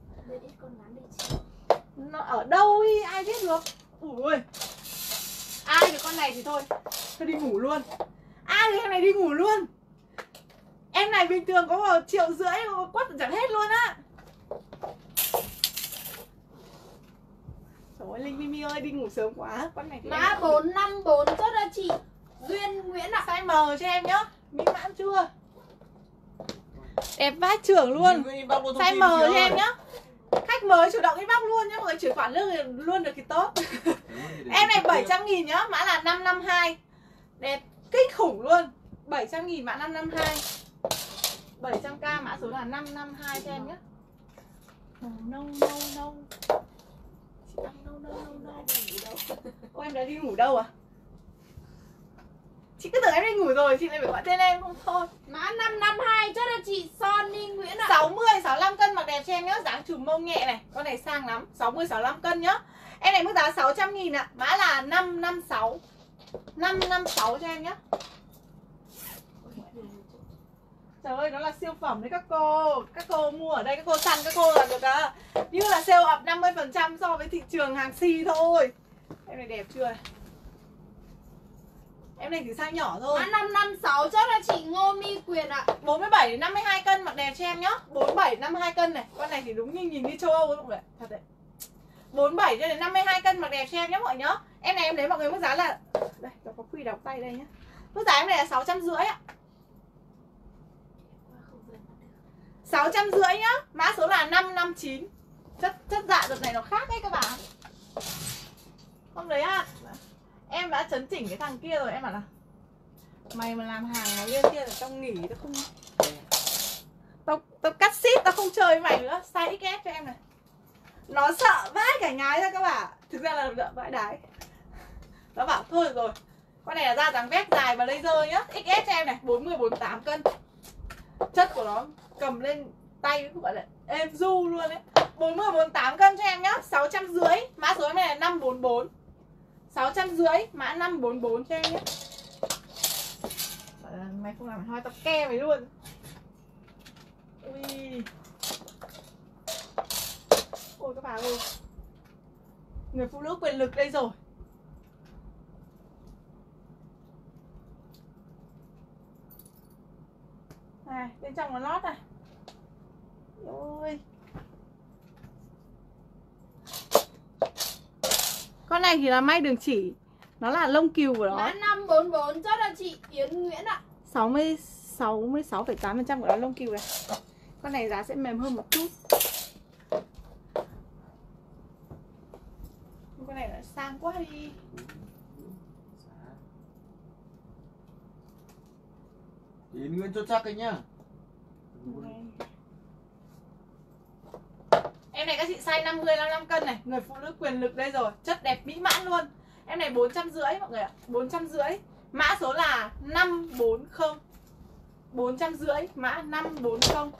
Nó ở đâu ý, ai biết được. Ui, ai được con này thì thôi, thôi đi ngủ luôn. Ai được em này đi ngủ luôn. Em này bình thường có vào triệu rưỡi quất chẳng hết luôn á. Trời ơi, Linh Mimi ơi, đi ngủ sớm quá. Con này Mã bốn năm bốn chốt cho chị Duyên Nguyễn ạ. Size M cho em nhá. Mỹ mãn chưa? Đẹp vãi trưởng luôn. Size M cho em nhá. Khách mới chủ động inbox luôn nhá. Mọi người chuyển khoản luôn, luôn được thì tốt. Em này bảy trăm nghìn nhá. Mã là năm năm hai. Đẹp kinh khủng luôn. bảy trăm nghìn mã năm năm hai. bảy trăm k mã số là năm năm hai cho em nhé. Màu nâu nâu nâu. Chị đang nâu nâu nâu nâu. Ô em đã đi ngủ đâu à? Chị cứ tưởng em đi ngủ rồi, chị lại phải gọi tên em không thôi. Mã năm năm hai chốt cho chị Sonny Nguyễn ạ. sáu mươi sáu mươi lăm cân mặc đẹp cho em nhá, dáng chùm mông nhẹ này. Con này sang lắm, sáu mươi sáu mươi lăm cân nhá. Em này mức giá sáu trăm nghìn ạ, mã là năm năm sáu. năm năm sáu cho em nhá. Trời ơi, nó là siêu phẩm đấy các cô. Các cô mua ở đây, các cô săn, các cô là được à. Như là sale up năm mươi phần trăm so với thị trường hàng xì thôi. Em này đẹp chưa? Em này chỉ size nhỏ thôi. Mã năm năm sáu chốt cho chị Ngô My Quyền ạ. bốn mươi bảy đến năm mươi hai cân mặc đẹp cho em nhá. bốn mươi bảy đến năm mươi hai cân này. Con này thì đúng như nhìn như châu Âu mọi người. Thật đấy. bốn mươi bảy cho đến năm mươi hai cân mặc đẹp cho em nhé mọi người nhá. Em này em lấy mọi người mức giá là đây, có quy đọc tay đây nhá. Mức giá em này là sáu trăm rưỡi ạ. sáu trăm rưỡi nhá. Mã số là năm năm chín. Chất chất dạ đợt này nó khác đấy các bạn. Không đấy à. Em đã chấn chỉnh cái thằng kia rồi em bảo là mày mà làm hàng nó kia kia là tao nghỉ, tao không Tao tao cắt ship, tao không chơi với mày nữa. Size ích ét cho em này. Nó sợ vãi cả nhái ra các bạn. Thực ra là sợ vãi đái. Nó bảo thôi được rồi. Con này là da dáng vest dài và laser nhá. ích ét cho em này, bốn mươi bốn mươi tám cân. Chất của nó cầm lên tay cũng gọi là êm du luôn đấy. bốn mươi bốn mươi tám cân cho em nhá, sáu trăm rưỡi. Mã số em này là năm bốn bốn. sáu trăm rưỡi, mã năm bốn bốn cho em nhé. Mày không làm hoa tao ke mày luôn. Ui. Ôi các bà ơi. Người phụ nữ quyền lực đây rồi. Này, bên trong nó lót này. Ôi. Con này thì là may đường chỉ. Nó là lông cừu của nó. Mã năm bốn bốn chốt cho chị Yến Nguyễn ạ. sáu mươi sáu mươi sáu phẩy tám phần trăm của nó lông cừu này. Con này giá sẽ mềm hơn một chút. Con này là sang quá đi. Yến Nguyễn chốt chắc đấy nhá. này các chị size năm mươi, năm mươi lăm cân này. Người phụ nữ quyền lực đây rồi. Chất đẹp mỹ mãn luôn. Em này bốn trăm rưỡi mọi người ạ. bốn trăm rưỡi. Mã số là năm bốn không. bốn trăm rưỡi. Mã năm bốn không.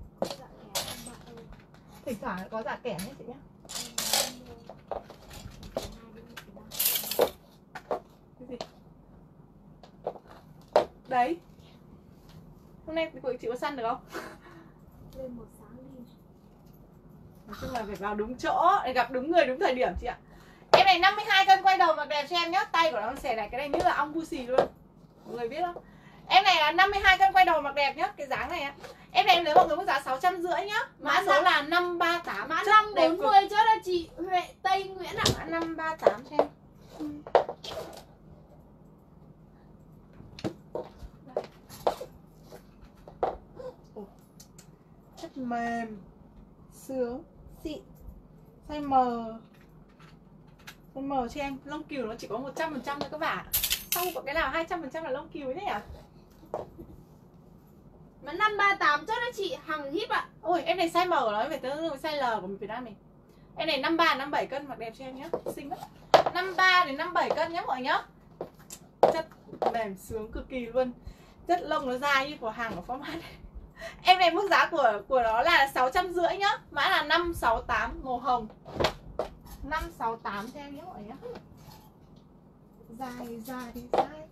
Thỉnh thoảng có dạ kẻ nhé chị nhé. Cái gì? Đấy. Hôm nay chị có săn được không? Lên một sáng đi. Nói chung là phải vào đúng chỗ để gặp đúng người đúng thời điểm chị ạ. Em này năm mươi hai cân quay đầu mặc đẹp cho em nhé. Tay của nó xẻ này, cái này như là ong bu xì luôn. Mọi người biết không? Em này là năm mươi hai cân quay đầu mặc đẹp nhá. Cái dáng này á. Em này em lấy mọi người mức giá sáu trăm rưỡi nhá. Mã số là năm ba tám. Mã năm bốn mươi cho là chị Huệ Tây Nguyễn ạ. Mã năm ba tám cho em. Chất mềm, sướng, xịn, size M. Size M cho em. Lông cừu nó chỉ có một trăm phần trăm thôi các bạn. Sau có cái nào hai trăm phần trăm là lông cừu thế nhỉ? Mã năm ba tám cho là chị Hằng Híp ạ. Ôi em này size M của nó phải tương đương với size L của Việt Nam mình. Em này năm ba, năm bảy cân mặc đẹp cho em nhé. Xinh lắm. năm ba đến năm bảy cân nhé mọi người nhá. Chất mềm sướng cực kỳ luôn. Chất lông nó dài như của hàng của format. Em này mức giá của của nó là sáu trăm rưỡi nhá. Mã là năm sáu tám màu hồng. năm sáu tám cho em nhé mọi người nhá. Dài dài dài.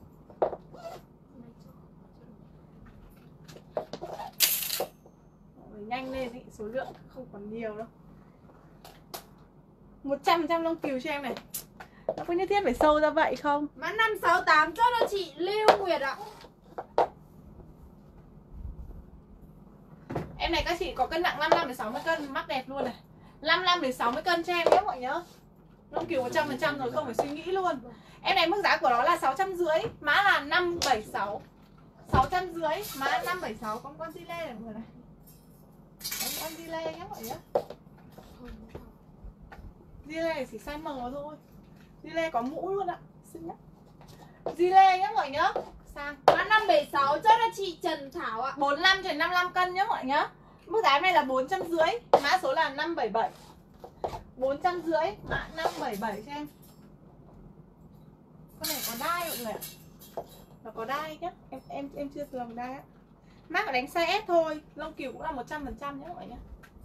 Mọi người nhanh lên ý, số lượng không còn nhiều đâu. một trăm phần trăm lông cừu cho em này. Nó có nhất thiết phải sâu ra vậy không? Mã năm sáu tám cho là chị Lưu Nguyệt ạ. Em này các chị có cân nặng năm mươi lăm đến sáu mươi cân, mắc đẹp luôn này. năm mươi lăm đến sáu mươi cân cho em nhé mọi người nhớ. Lông cừu một trăm phần trăm rồi không phải suy nghĩ luôn. Em này mức giá của nó là sáu trăm rưỡi, mã là năm bảy sáu. sáu trăm rưỡi, mã năm bảy sáu. Có con Zile này mọi người này. Có con Zile nhé mọi người nhé. Zile này chỉ size M thôi. Zile có mũ luôn ạ. Xinh nhá. Zile nhé mọi người nhớ. Sang. Mã năm bảy sáu cho là chị Trần Thảo ạ. bốn mươi lăm đến năm mươi lăm cân nhé mọi người nhé. Mức giá này là bốn trăm rưỡi, mã số là năm bảy bảy. bốn trăm rưỡi, mã năm bảy bảy cho em. Con này có đai mọi người ạ. Nó có đai nhé. Em em em chưa thường đai á. Mác là đánh size S thôi, lông cừu cũng là một trăm phần trăm nhé mọi người nhé.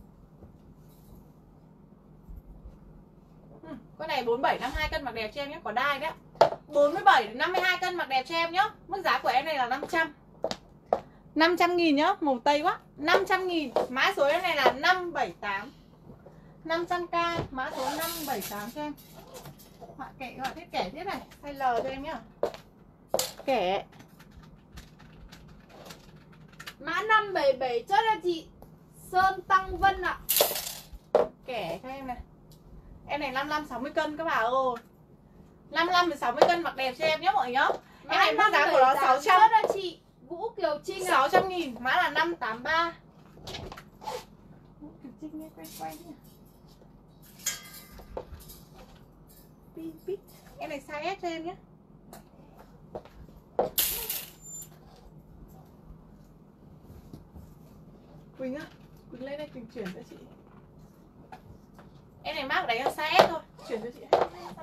Ừ, con này bốn mươi bảy, năm mươi hai cân mặc đẹp cho em nhé, có đai đấy. bốn mươi bảy đến năm mươi hai cân mặc đẹp cho em nhé. Mức giá của em này là năm trăm. năm trăm nghìn nhá, màu tây quá. năm trăm nghìn, mã số em này là năm bảy tám. năm trăm k, mã số năm bảy tám cho em. Họa kẻ, họa thiết kẻ tiếp này, size L cho em nhá. Kẻ. Mã năm bảy bảy cho là chị Sơn Tăng Vân ạ. Kẻ cho em này. Em này năm mươi lăm sáu mươi cân các bà ơi. năm mươi lăm đến sáu mươi cân mặc đẹp cho em nhé mọi người nhá. Em này mức giá của nó sáu trăm. Cho là chị Vũ Kiều Trinh ạ. sáu trăm nghìn, mã là năm tám ba. Vũ Kiều Trinh nghe quay quay nhỉ. Pin pít. Em này size S cho em nhé. Quỳnh á, Quỳnh lên đây Quỳnh chuyển cho chị. Em này mác đánh là size S thôi, chuyển cho chị hết.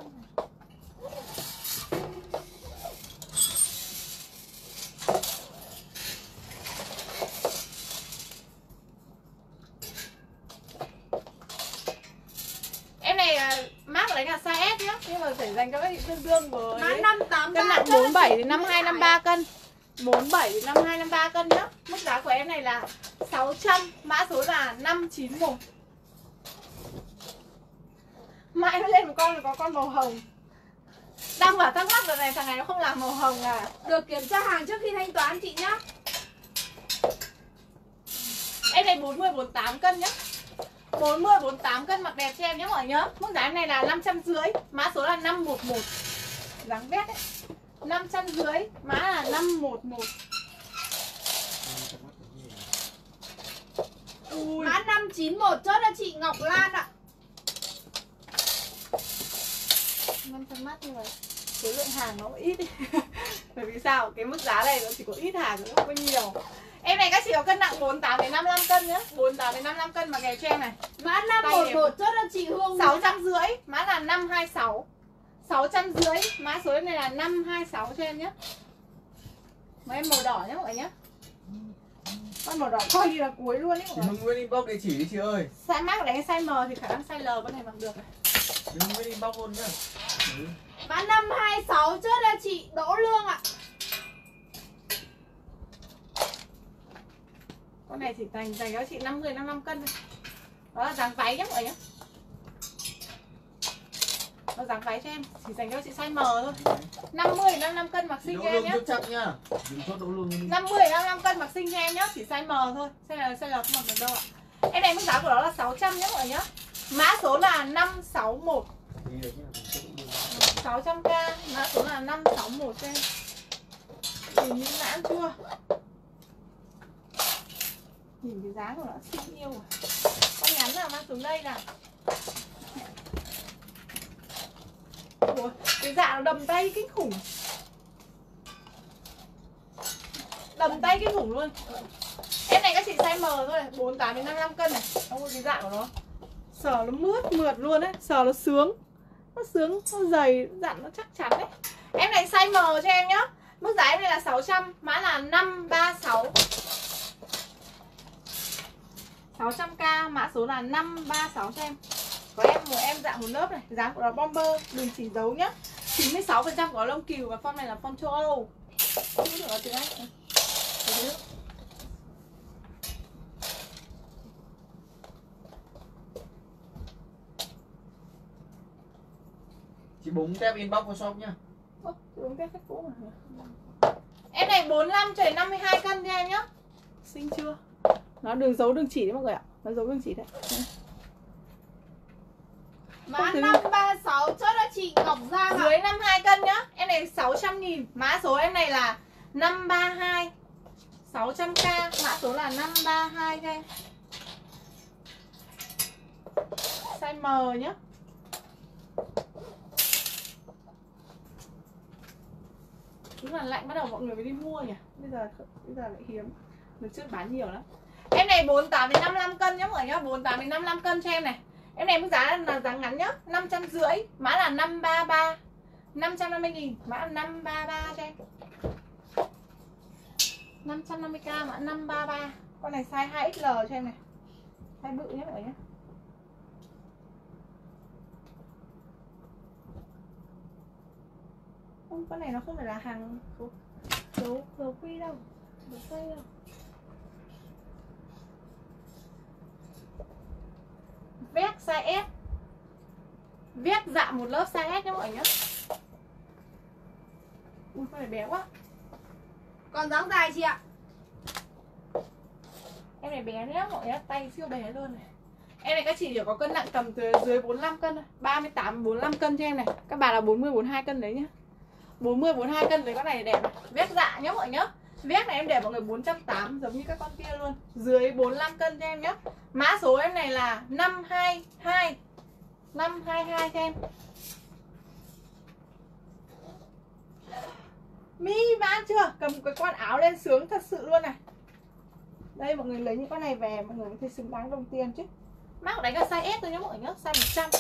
Em này mác đánh là size S nhá, nhưng mà phải dành cho các chị tương đương với Mã năm tám ba cân nặng bốn mươi bảy đến năm mươi hai năm mươi ba cân. bốn mươi bảy đến năm mươi hai năm mươi ba cân nhá. Mức giá của em này là sáu trăm, mã số là năm chín một. Mãi nó lên một con là có con màu hồng. Đang bảo thắc mắc rồi này, thằng này nó không làm màu hồng à. Được kiểm tra hàng trước khi thanh toán chị nhá. Em này bốn mươi bốn mươi tám cân nhá. bốn mươi bốn mươi tám cân mặc đẹp cho em nhé mọi người nhớ. Mức giá em này là năm trăm rưỡi, mã số là năm một một. Dáng vét đấy. năm trăm rưỡi, mã là năm một một. Ui. Mã năm chín một cho là chị Ngọc Lan ạ. năm trăm mắt nhưng mà số lượng hàng nó ít. Bởi vì sao? Cái mức giá này nó chỉ có ít hàng, nó không có nhiều. Em này các chị có cân nặng bốn mươi tám đến năm mươi lăm cân nhá. bốn mươi tám đến năm mươi lăm cân mà kèm cho em này. Mã năm một một chốt cho chị Hương sáu trăm rưỡi, mã là năm hai sáu. sáu trăm rưỡi, mã số này là năm hai sáu cho em nhé. Mà em màu đỏ nhé mọi người nhé. Con màu đỏ coi như là cuối luôn ấy mọi người. Đừng quên inbox địa chỉ đi chị ơi. Size max đánh size M thì khả năng size L con này mặc được này. Đừng quên inbox luôn nhá. Ừ. Mã năm hai sáu chốt cho chị Đỗ Lương ạ. Con này chỉ dành dành cho chị năm mươi năm mươi lăm cân thôi. Đó là dáng váy nhé mọi người nhé. Nó dáng váy cho em, chỉ dành cho chị size M thôi. năm mươi năm mươi lăm cân mặc xinh cho em nhé. Đỗ Lương chốt chắc nhá. Đừng chốt Đỗ Lương đi. năm mươi năm mươi lăm cân mặc xinh cho em nhé, chỉ size M thôi. Size là size L không mặc được đâu ạ. Em này mức giá của nó là sáu trăm nhé mọi người nhé. Mã số là năm sáu một. sáu trăm k, mã số là năm sáu một cho em. Nhìn những mãn chưa? Nhìn cái giá của nó xinh yêu à. Con nhắn là mang xuống đây nào. Ủa, cái dạ nó đầm tay kinh khủng. Đầm tay kinh khủng luôn. Em này các chị size M thôi này, bốn mươi tám đến năm mươi lăm cân này. Không có cái dạ của nó. Sờ nó mướt mượt luôn đấy, sờ nó sướng. Nó sướng, nó dày, dặn nó chắc chắn đấy. Em này size M cho em nhá. Mức giá em này là sáu trăm, mã là năm ba sáu. sáu trăm k, mã số là năm ba sáu cho em. Có em một em dạng một lớp này, dáng của nó bomber, đừng chỉ dấu nhá. chín mươi sáu phần trăm có lông cừu và form này là form châu Âu. Chữ được ở tiếng Anh. Chị búng tép inbox vào shop nhá. Ô, đúng cái khách cũ mà. Em này bốn mươi lăm cho đến năm mươi hai cân cho em nhá. Xinh chưa? Nó đường dấu đường chỉ đấy mọi người ạ. Nó dấu đường chỉ đấy. Mã năm ba sáu chốt cho chị Ngọc Giang ạ. Dưới năm mươi hai cân nhá. Em này sáu trăm nghìn. Mã số em này là năm ba hai. sáu trăm k. Mã số là năm ba hai cho em. Size M nhá. Đúng là lạnh bắt đầu mọi người mới đi mua nhỉ. Bây giờ bây giờ lại hiếm. Lần trước bán nhiều lắm. Em này bốn mươi tám đến năm mươi lăm cân nhá mọi người nhá. bốn mươi tám đến năm mươi lăm cân cho em này. Em này mức giá là dáng ngắn nhá, năm trăm rưỡi, mã là năm ba ba. năm trăm năm mươi nghìn, mã là năm ba ba cho em. năm trăm năm mươi k, mã năm ba ba. Con này size hai X L cho em này. Size bự nhé mọi người nhé. Không, con này nó không phải là hàng dấu dấu quy đâu, dấu quay đâu. Vét size S. Vét dạ một lớp size S nhé mọi người nhé. Ui, con này bé quá. Còn dáng dài chị ạ. Em này bé nhé mọi người nhé, tay siêu bé luôn này. Em này các chị chỉ có cân nặng tầm từ dưới bốn mươi lăm cân thôi. ba mươi tám bốn mươi lăm cân cho em này. Các bà là bốn mươi bốn mươi hai cân đấy nhá. bốn mươi bốn mươi hai cân đấy, con này đẹp này. Vét dạ nhé mọi người nhé. Vét này em để mọi người bốn trăm tám mươi giống như các con kia luôn. Dưới bốn mươi lăm cân cho em nhé. Mã số em này là năm hai hai. năm hai hai cho em. Mi bán chưa? Cầm cái con áo lên sướng thật sự luôn này. Đây mọi người lấy những con này về mọi người có thể xứng đáng đồng tiền chứ. Mác đánh là size S thôi nhé mọi người nhé. Size một trăm.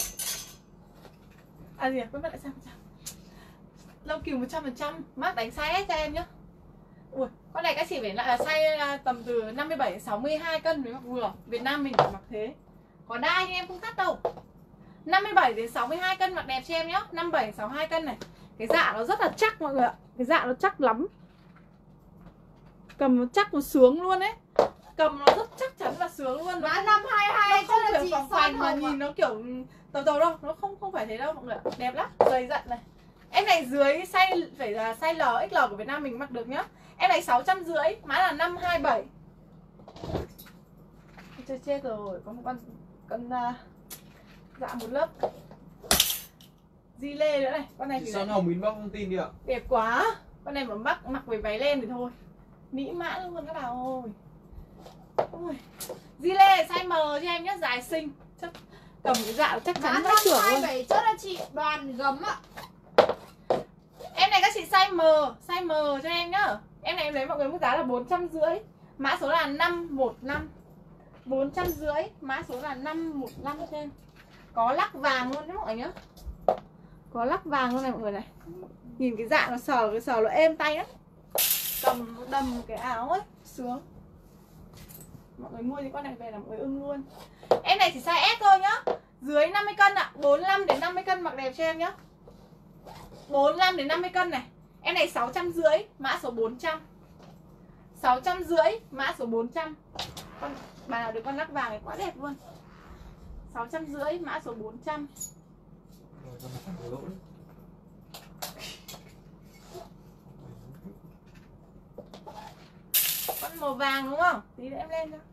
À gì à? Quên mất lại size một trăm. Lông cừu một trăm phần trăm. Mác đánh size S cho em nhé. Ui, con này các chị phải lại là size tầm từ năm mươi bảy đến sáu mươi hai cân mới mặc vừa. Việt Nam mình phải mặc thế. Có đai nhưng em không thắt đâu. năm mươi bảy đến sáu mươi hai cân mặc đẹp cho em nhé. năm mươi bảy đến sáu mươi hai cân này. Cái dạ nó rất là chắc mọi người ạ. Cái dạ nó chắc lắm. Cầm nó chắc nó sướng luôn đấy. Cầm nó rất chắc chắn và sướng luôn. Mã năm hai hai không cho kiểu chị phẳng Son phành mà Hồng nhìn ạ. nó kiểu tàu tàu đâu. Nó không không phải thế đâu mọi người ạ. Đẹp lắm, dày dặn này. Em này dưới size phải là size L, ích lờ của Việt Nam mình mặc được nhá. Em này sáu trăm rưỡi, mã là năm hai bảy. Chết chết rồi, có một con con uh, dạ một lớp di lê nữa này. Con này Chị thì Son Hồng inbox thông tin đi ạ. đẹp quá. Con này mà mặc mặc với váy len thì thôi. Mỹ mãn luôn các bạn ơi. Ôi. Di lê size M cho em nhé, dài xinh. Chắc cầm cái dạ chắc Mã chắn năm vách trưởng hai luôn. bảy chốt cho chị Đoàn Gấm ạ. Em này các chị size M, size M cho em nhá. Em này em lấy mọi người mức giá là bốn trăm rưỡi. Mã số là năm một năm. Bốn trăm rưỡi. Mã số là năm một năm cho em. Có lắc vàng luôn đấy mọi người nhá. Có lắc vàng luôn này mọi người này. Nhìn cái dạng nó sờ, cái sờ nó êm tay lắm. Cầm đầm cái áo ấy sướng. Mọi người mua những con này về là mọi người ưng luôn. Em này chỉ size S thôi nhá. Dưới năm mươi cân ạ, à. bốn mươi lăm đến năm mươi cân mặc đẹp cho em nhá. bốn mươi lăm đến năm mươi cân này. Em này sáu trăm rưỡi, mã số bốn trăm. sáu trăm rưỡi, mã số bốn trăm. Con bà nào được con lắc vàng này quá đẹp luôn. sáu trăm rưỡi, mã số bốn trăm. Con màu vàng đúng không? Tí nữa em lên cho.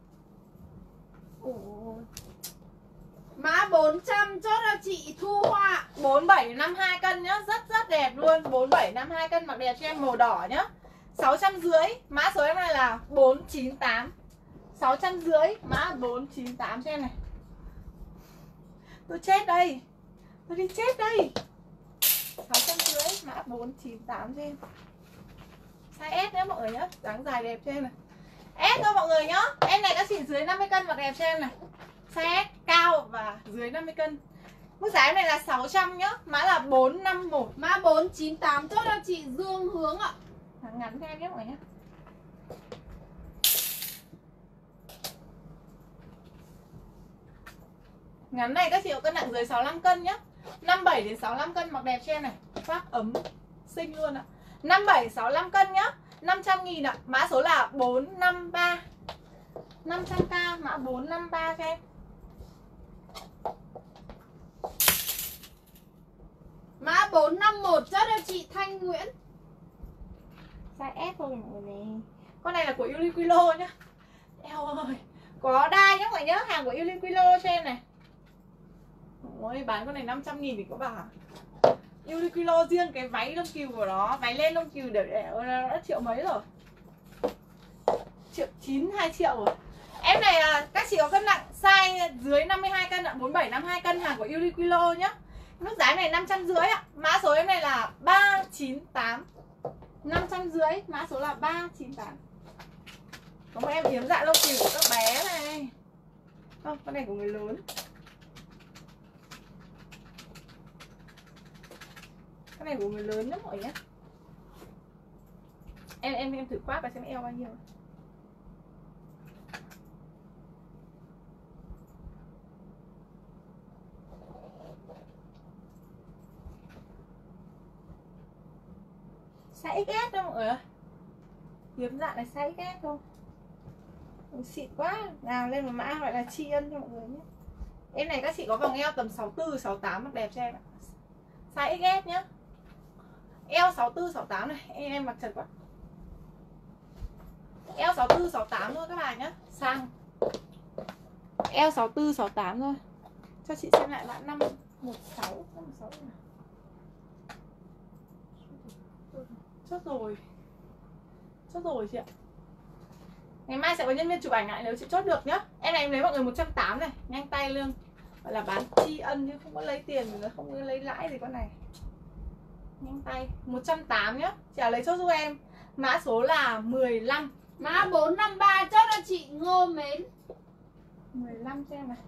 Ủa. Mã bốn trăm chốt cho chị Thu Hoa. bốn mươi bảy năm mươi hai cân nhá, rất rất đẹp luôn. bốn mươi bảy năm mươi hai cân mặc đẹp cho em, màu đỏ nhá. sáu trăm rưỡi, mã số em này là bốn chín tám. sáu trăm rưỡi, mã bốn chín tám cho em này. Tôi chết đây. Tôi đi chết đây. sáu trăm rưỡi, mã bốn chín tám cho em. Size S nhé mọi người nhá, dáng dài đẹp cho em này. S thôi mọi người nhá. Em này các chị dưới năm mươi cân mặc đẹp cho em này. Size S cao và dưới năm mươi cân. Mức giá em này là sáu trăm nhá, mã là bốn năm một. Mã bốn chín tám chốt cho chị Dương Hướng ạ. Ngắn ngắn cho em nhé mọi người nhá. Ngắn này các chị có cân nặng dưới sáu mươi lăm cân nhá. năm mươi bảy đến sáu mươi lăm cân mặc đẹp cho em này. Khoác ấm xinh luôn ạ. năm mươi bảy sáu mươi lăm cân nhá. năm trăm nghìn ạ. Mã số là bốn năm ba. năm trăm k, mã bốn năm ba cho em. Mã bốn năm một chốt cho chị Thanh Nguyễn. Size S thôi mọi người nè. Con này là của Uniqlo nhá. Eo ơi, có đai nhá mọi người nhá. Hàng của Uniqlo cho em này. Ôi, bán con này năm trăm nghìn thì có bảo. Uniqlo riêng cái váy lông cừu của nó, váy len lông cừu để để nó đã triệu mấy rồi. Triệu chín, hai triệu rồi. Em này là các chị có cân nặng size dưới năm mươi hai cân ạ, bốn mươi bảy năm mươi hai cân, hàng của Uniqlo nhá. Mức giá này năm trăm rưỡi ạ. Mã số em này là ba chín tám. năm trăm rưỡi, mã số là ba chín tám. Có một em yếm dạ lông cừu của các bé này. Không, con này của người lớn. Cái này của người lớn lắm mọi người nhé. Em em em thử quát và xem eo bao nhiêu. Size ích ét đâu mọi người ơi. Hiếm dạng này size ích ét không. Xịn quá. Nào lên một mã gọi là tri ân cho mọi người nhé. Em này các chị có vòng eo tầm sáu tư, sáu tám mặc đẹp cho em ạ. Size ích ét nhá. Eo sáu tư, sáu tám này. Em, em mặc chật quá. Eo sáu tư, sáu tám thôi các bạn nhé. Sang eo sáu tư, sáu tám thôi. Cho chị xem lại bạn năm một sáu. năm một sáu này. Chốt rồi. Chốt rồi chị ạ. Ngày mai sẽ có nhân viên chụp ảnh lại nếu chị chốt được nhá. Em này em lấy mọi người một trăm tám mươi này. Nhanh tay lương. Gọi là bán tri ân chứ không có lấy tiền, không có lấy lãi gì con này. Nhanh tay một trăm tám mươi nhá. Chị lấy chốt giúp em. Mã số là mười lăm. Mã bốn năm ba chốt cho chị Ngô Mến. mười lăm cho em này.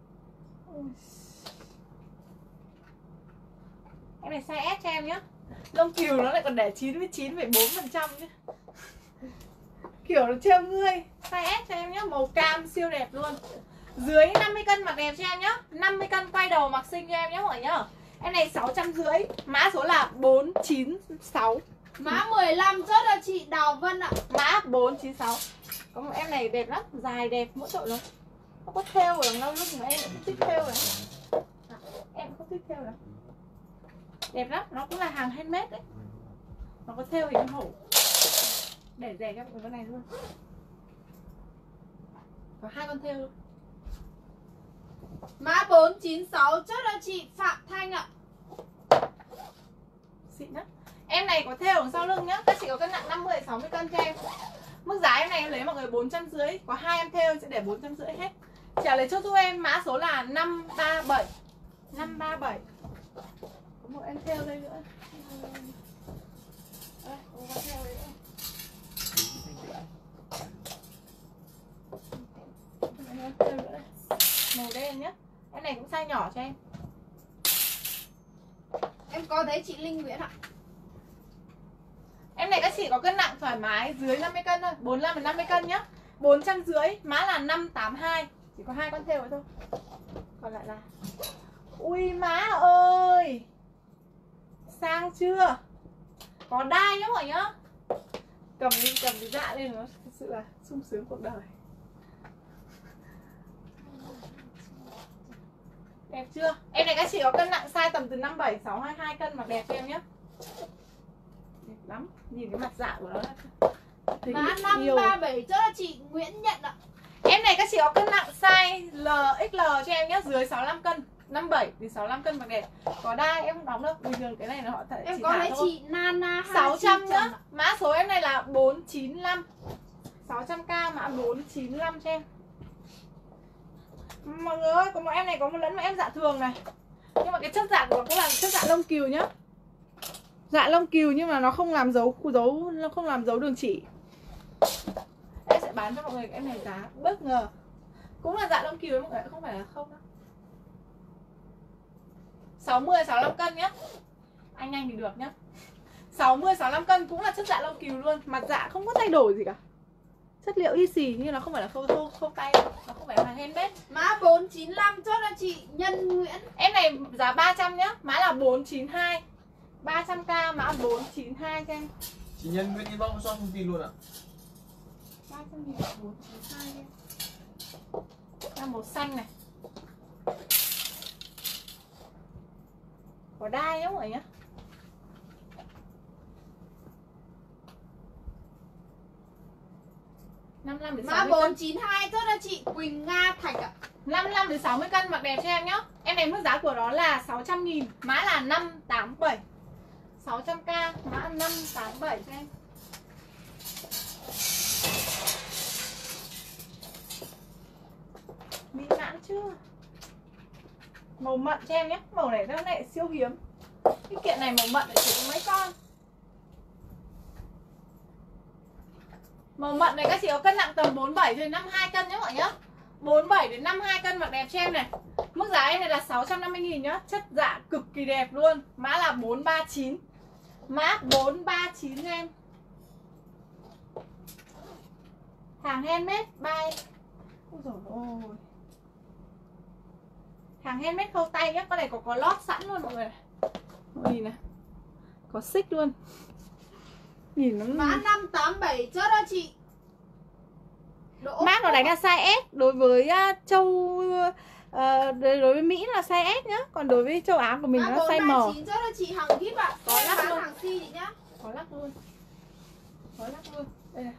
Em này size S cho em nhá. Lông cừu nó lại còn để chín mươi chín phẩy bốn phần trăm nhá. Kiểu nó trêu ngươi. Size S cho em nhá. Màu cam siêu đẹp luôn. Dưới năm mươi cân mặc đẹp cho em nhá. năm mươi cân quay đầu mặc xinh cho em nhá mọi người nhá. Em này sáu trăm rưỡi. Mã số là bốn chín sáu. Mã mười lăm chốt cho chị Đào Vân ạ. Mã bốn chín sáu. Có một em này đẹp lắm. Dài đẹp mỗi tội luôn. Không có thêu ở đâu lúc mà em cũng thích thêu này. À, em không thích thêu này. Đẹp lắm. Nó cũng là hàng handmade đấy. Nó có thêu hình hổ. Để rẻ cho mọi người con này luôn. Có hai con thêu luôn. Mã bốn chín sáu chốt cho chị Phạm Thanh ạ. Xịn lắm. Em này có thêu ở sau lưng nhá. Các chị có cân nặng năm mươi sáu mươi cân cho em. Mức giá em này em lấy mọi người bốn trăm rưỡi. Có hai em thêu sẽ để bốn trăm rưỡi hết. Trả lấy chốt giúp em. Mã số là năm ba bảy. năm ba bảy. Có một em thêu đây nữa. Đây, có một con thêu đây nữa. size nhỏ cho em. Em có thấy chị Linh Nguyễn ạ. Em này các chị có cân nặng thoải mái dưới năm mươi cân thôi, bốn mươi lăm đến năm mươi cân nhá. Bốn trăm rưỡi, mã là năm tám hai. Chỉ có hai con thêu thôi. Còn lại là ui má ơi, sang chưa? Có đai nhá mọi nhá. Cầm đi, cầm cái dạ lên nó thật sự là sung sướng cuộc đời. Đẹp chưa? Em này các chị có cân nặng size tầm từ năm bảy, sáu, hai mươi hai cân mặc đẹp cho em nhé. Đẹp lắm. Nhìn cái mặt dạ của nó là thấy Mã năm ba bảy cho chị Nguyễn Nhận ạ. Em này các chị có cân nặng size L, ích lờ cho em nhé. Dưới sáu mươi lăm cân, năm mươi bảy đến sáu mươi lăm cân mặc đẹp. Có đai em không đóng đâu. Bình thường cái này là họ thật. Em có thấy chị Nana sáu trăm nhá. Mã số em này là bốn chín lăm. sáu trăm k mã bốn chín lăm cho em. Mọi người ơi, có một em này có một lẫn một em dạ thường này. Nhưng mà cái chất dạ của nó cũng là chất dạ lông cừu nhá. Dạ lông cừu nhưng mà nó không làm dấu dấu nó không làm dấu đường chỉ. Em sẽ bán cho mọi người em này giá bất ngờ. Cũng là dạ lông cừu mọi người, không phải là không đâu. sáu mươi sáu mươi lăm cân nhá. Anh nhanh thì được nhá. sáu mươi sáu mươi lăm cân cũng là chất dạ lông cừu luôn, mặt dạ không có thay đổi gì cả. Chất liệu y xì nhưng nó không phải là khâu khâu khâu tay, nó không phải là hàng handmade. Mã bốn chín lăm chốt là chị Nhân Nguyễn. Em này giá ba trăm nhá, mã là bốn chín hai. ba trăm k mã bốn chín hai cho em. Chị Nhân Nguyễn inbox cho thông tin luôn ạ. ba trăm nghìn bốn chín hai em. Là màu xanh này. Có đai không vậy nhá. năm mươi lăm đến sáu Mã mươi cân. bốn chín hai chốt là chị Quỳnh Nga Thạch ạ. năm mươi lăm đến sáu mươi cân mặc đẹp cho em nhá. Em này mức giá của nó là sáu trăm nghìn, mã là năm tám bảy. sáu trăm k mã năm tám bảy cho em. Mỹ mãn chưa? Màu mận cho em nhé. Màu này nó lại siêu hiếm. Cái kiện này màu mận lại chỉ có mấy con. Màu mận này các chị có cân nặng tầm bốn mươi bảy đến năm mươi hai cân nhé mọi nhá. bốn mươi bảy đến năm mươi hai cân mặc đẹp cho em này. Mức giá em này là sáu trăm năm mươi nghìn nhá. Chất dạ cực kỳ đẹp luôn. Mã là bốn ba chín. Mã bốn ba chín cho em. Hàng handmade by. Ôi dồi ôi. Hàng handmade khâu tay nhá. Con này có có lót sẵn luôn mọi người này. Nhìn này. Có xích luôn. Nhìn nó Mã năm tám bảy chốt là chị Đỗ. Mác nó đánh là size S. Đối với uh, châu uh, đối với Mỹ là size S nhá. Còn đối với châu Á của mình nó là size M. Mã bốn ba chín chốt là chị Hằng Kíp ạ. Có lắc bán luôn. hàng si chị nhá. Có lắc luôn. Có lắc luôn. Đây này.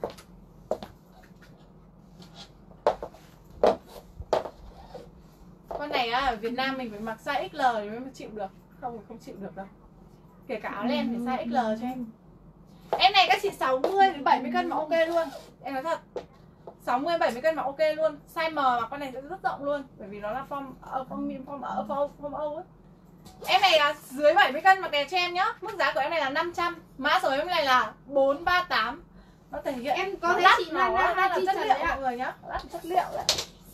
Con này á, ở Việt Nam mình phải mặc size ích lờ thì mới chịu được. Không thì không chịu được đâu. Kể cả áo len phải size ích lờ cho em. Em này các chị sáu mươi đến bảy mươi cân mà ok luôn. Em nói thật. sáu mươi bảy mươi cân mà ok luôn. Size M mà con này sẽ rất rộng luôn, bởi vì nó là form uh, form form form form, form Âu ấy. Em này là dưới bảy mươi cân mặc đẹp cho em nhá. Mức giá của em này là năm trăm. Mã số em này là bốn ba tám. Nó thể hiện Em có thấy chị nó Nana là Chi chất Trần liệu đấy ạ. mọi người nhá. Lát chất liệu đấy.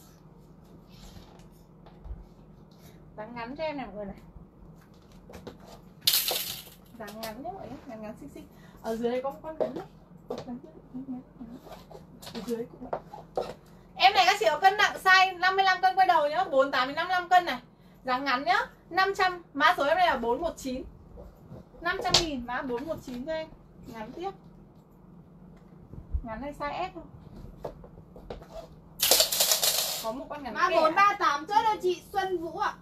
Dáng ngắn cho em này mọi người này. Dáng ngắn nhé mọi người nhé, ngắn ngắn xinh xinh. Ở dưới đây có một con cấn đấy. Ở dưới cũng vậy. Em này các chị có cân nặng size năm mươi lăm cân quay đầu nhá, bốn mươi tám đến năm mươi lăm cân này. Dáng ngắn nhá, năm trăm. Mã số em này là bốn một chín. năm trăm nghìn, mã bốn một chín cho em. Ngắn tiếp. Ngắn này size S thôi. Có một con ngắn Mã kẻ. bốn ba tám chốt là chị Xuân Vũ ạ.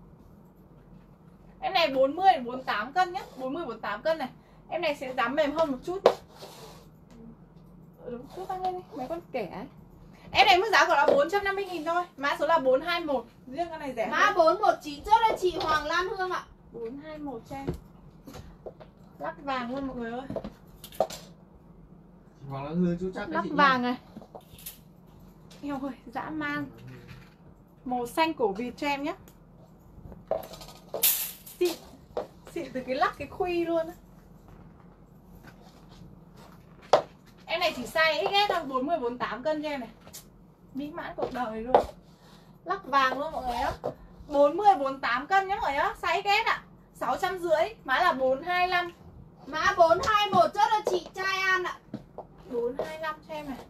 Em này bốn mươi đến bốn mươi tám cân nhé, bốn mươi bốn mươi tám cân này. Em này sẽ dám mềm hơn một chút nhé. Đúng, chút tăng lên đi, mấy con kẻ ấy. Em này mức giá của nó bốn trăm năm mươi nghìn thôi. Mã số là bốn hai một. Riêng con này rẻ Mã hơn. bốn một chín chốt là chị Hoàng Lan Hương ạ. bốn hai một cho em. Lắc vàng luôn mọi người ơi. Hoặc là hư chú chắc Lắc vàng này. Eo ơi, dã man. Màu xanh cổ vịt cho em nhé. Xịn. Xịn từ cái lắc cái khuy luôn á. Em này chỉ size ích ét thôi, bốn mươi bốn mươi tám cân cho em này. Mỹ mãn cuộc đời luôn. Lắc vàng luôn mọi người á. bốn mươi bốn mươi tám cân nhá mọi người nhá. Size ích ét ạ. sáu trăm rưỡi, mã là bốn hai lăm. Mã bốn hai mốt chốt cho chị Trai An ạ. bốn hai lăm cho em này.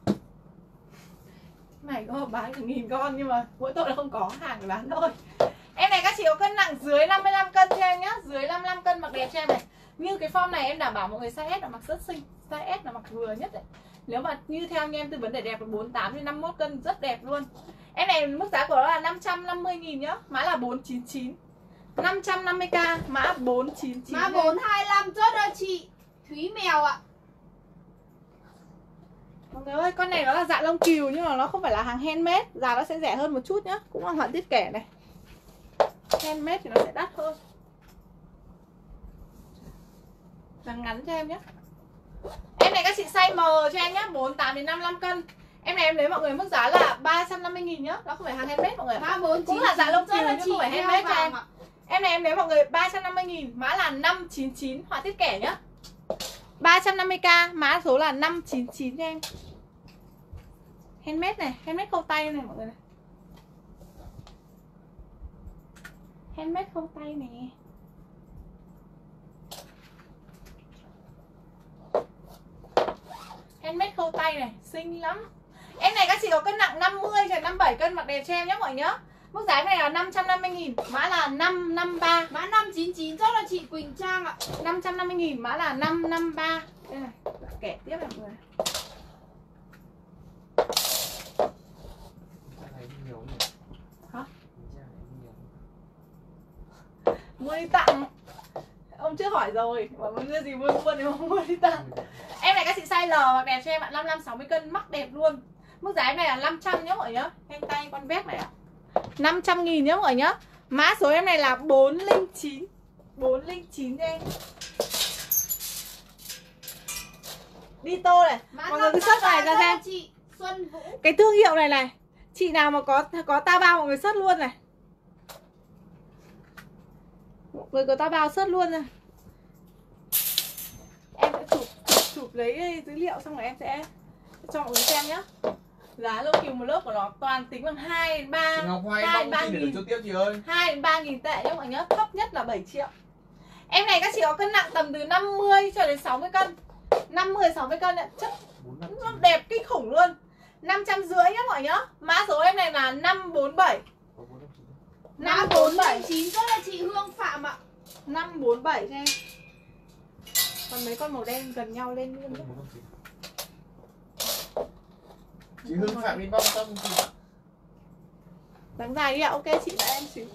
Này có bán cả nghìn con nhưng mà mỗi tội là không có hàng để bán thôi. Em này các chị có cân nặng dưới năm mươi lăm cân cho em nhá. Dưới năm mươi lăm cân mặc đẹp cho em này. Như cái form này em đảm bảo mọi người size S là mặc rất xinh. Size S là mặc vừa nhất đấy. Nếu mà như theo anh em tư vấn để đẹp là bốn mươi tám đến năm mươi mốt cân rất đẹp luôn. Em này mức giá của nó là năm trăm năm mươi nghìn nhá. Mã là bốn chín chín. năm trăm năm mươi k, mã bốn chín chín. Mã bốn hai lăm chốt cho chị Thúy Mèo ạ. Mọi người ơi, con này nó là dạ lông cừu nhưng mà nó không phải là hàng handmade, giá nó sẽ rẻ hơn một chút nhá. Cũng là họa tiết kẻ này. Handmade thì nó sẽ đắt hơn. Dáng ngắn cho em nhé. Em này các chị size M cho em nhé, bốn mươi tám đến năm mươi lăm cân. Em này em lấy mọi người mức giá là ba trăm năm mươi nghìn nhá. Nó không phải hàng handmade mọi người. Mã bốn chín chín cũng là dạ lông cừu nhưng không phải handmade cho em. ạ. Em này em lấy mọi người ba trăm năm mươi nghìn, mã là năm chín chín, họa tiết kẻ nhá. ba trăm năm mươi k, mã số là năm chín chín cho em. Handmade này, handmade khâu tay này mọi người này. Handmade khâu tay này. Handmade khâu tay này, xinh lắm. Em này các chị có cân nặng năm mươi cho năm mươi bảy cân mặc đẹp cho em nhé mọi người nhá. Mức giá này là năm trăm năm mươi nghìn, mã là năm năm ba. Mã năm chín chín chốt là chị Quỳnh Trang ạ. năm trăm năm mươi nghìn, mã là năm năm ba. Đây này, kẻ tiếp này mọi người. Hả? Mua đi tặng. Ông trước hỏi rồi, bảo muốn đưa gì mua mua thì không mua đi tặng. Em này các chị size L mặc đẹp cho em ạ, năm mươi lăm sáu mươi cân mắc đẹp luôn. Mức giá em này là năm trăm nhá mọi người nhá. Em tay con vét này ạ. năm trăm nghìn nhá mọi người nhá. Mã số em này là bốn không chín. bốn không chín cho em. Đi tô này. Mã Mọi người cứ search này ra xem. chị Xuân Vũ. Cái thương hiệu này này, chị nào mà có có ta bao mọi người search luôn này. Mọi người có ta bao search luôn này. Em sẽ chụp chụp, chụp lấy dữ liệu xong rồi em sẽ cho mọi người xem nhá. Giá lông cừu một lớp của nó toàn tính bằng hai đến ba. Chị Ngọc Hoài hai bông ba chị để nghìn. được tiếp chị ơi. hai đến ba nghìn tệ nhá mọi người nhá, thấp nhất là bảy triệu. Em này các chị có cân nặng tầm từ năm mươi cho đến sáu mươi cân. năm mươi sáu mươi cân ạ, chất nó đẹp kinh khủng luôn. năm trăm rưỡi nhá mọi người nhá. Mã số em này là năm bốn bảy. Mã bốn bảy chín chốt là chị Hương Phạm ạ. năm bốn bảy cho em. Còn mấy con màu đen gần nhau lên luôn nhá. Chị Hương Phạm đi bong tâm chị. Dáng dài đi ạ, ok chị đã em xíu.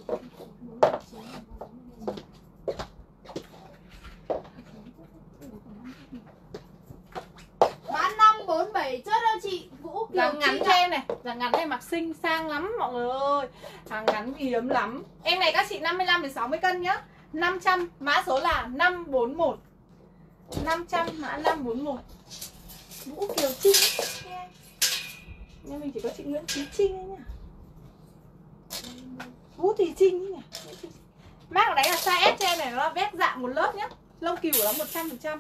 Mã năm bốn bảy chốt cho chị Vũ Kiều Dáng ngắn Trinh cho ạ. em này, dáng ngắn này mặc xinh sang lắm mọi người ơi. Hàng ngắn thì hiếm lắm. Em này các chị năm mươi lăm đến sáu mươi cân nhá. năm trăm, mã số là năm bốn một. năm trăm, mã năm bốn một. Vũ Kiều Trinh. Nhưng mình chỉ có chị Nguyễn Thúy Trinh ấy nhá. Vũ Thùy Trinh ấy nhỉ. Mác ở đấy là size S cho em này, nó là vét dạng một lớp nhá. Lông cừu của nó một trăm phần trăm.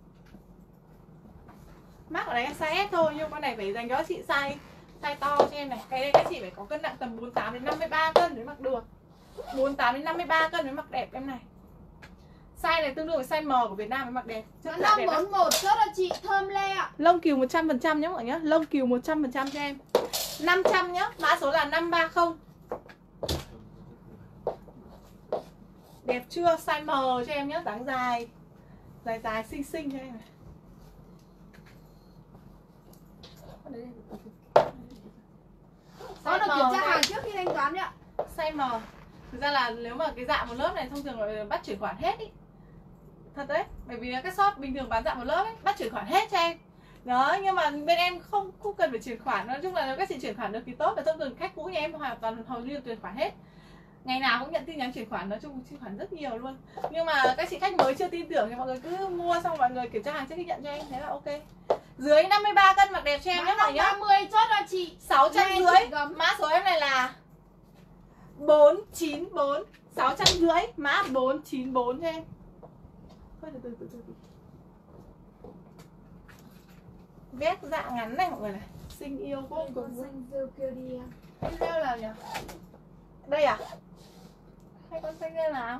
Mác ở đấy là size S thôi, nhưng con này phải dành cho chị size size to cho em này. Cái đây các chị phải có cân nặng tầm bốn mươi tám đến năm mươi ba cân mới mặc được. bốn mươi tám đến năm mươi ba cân mới mặc đẹp em này. Size này tương đương với size M của Việt Nam mới mặc đẹp. Mã năm bốn một chốt là chị Thơm Lê ạ. Lông cừu một trăm phần trăm nhá mọi người nhá. Lông cừu một trăm phần trăm cho em. năm trăm nhá, mã số là năm ba không. Đẹp chưa? Size M cho em nhé, dáng dài. Dài dài xinh xinh cho em này. Có được kiểm tra hàng trước khi thanh toán đấy ạ. Size M. Thực ra là nếu mà cái dạ một lớp này thông thường là bắt chuyển khoản hết ý. Thật đấy, bởi vì các shop bình thường bán dạ một lớp ấy, bắt chuyển khoản hết cho em. Đó, nhưng mà bên em không không cần phải chuyển khoản. Nói chung là nếu các chị chuyển khoản được thì tốt. Và thông thường khách cũ nhà em hoàn toàn hầu như chuyển khoản hết. Ngày nào cũng nhận tin nhắn chuyển khoản, nói chung chuyển khoản rất nhiều luôn. Nhưng mà các chị khách mới chưa tin tưởng thì mọi người cứ mua xong mọi người kiểm tra hàng trước khi nhận cho em, thế là ok. Dưới năm mươi ba cân mặc đẹp cho em nhé mọi nhá. ba mươi chốt là chị sáu trăm rưỡi. Mã số em này là bốn chín bốn. sáu trăm rưỡi, mã bốn chín bốn cho em. Thôi từ từ từ từ. Vét dạ ngắn này mọi người này, xinh yêu vô cùng. xanh rêu kia đi em. Em rêu là nhỉ? Đây à? Hai con xanh lên nào.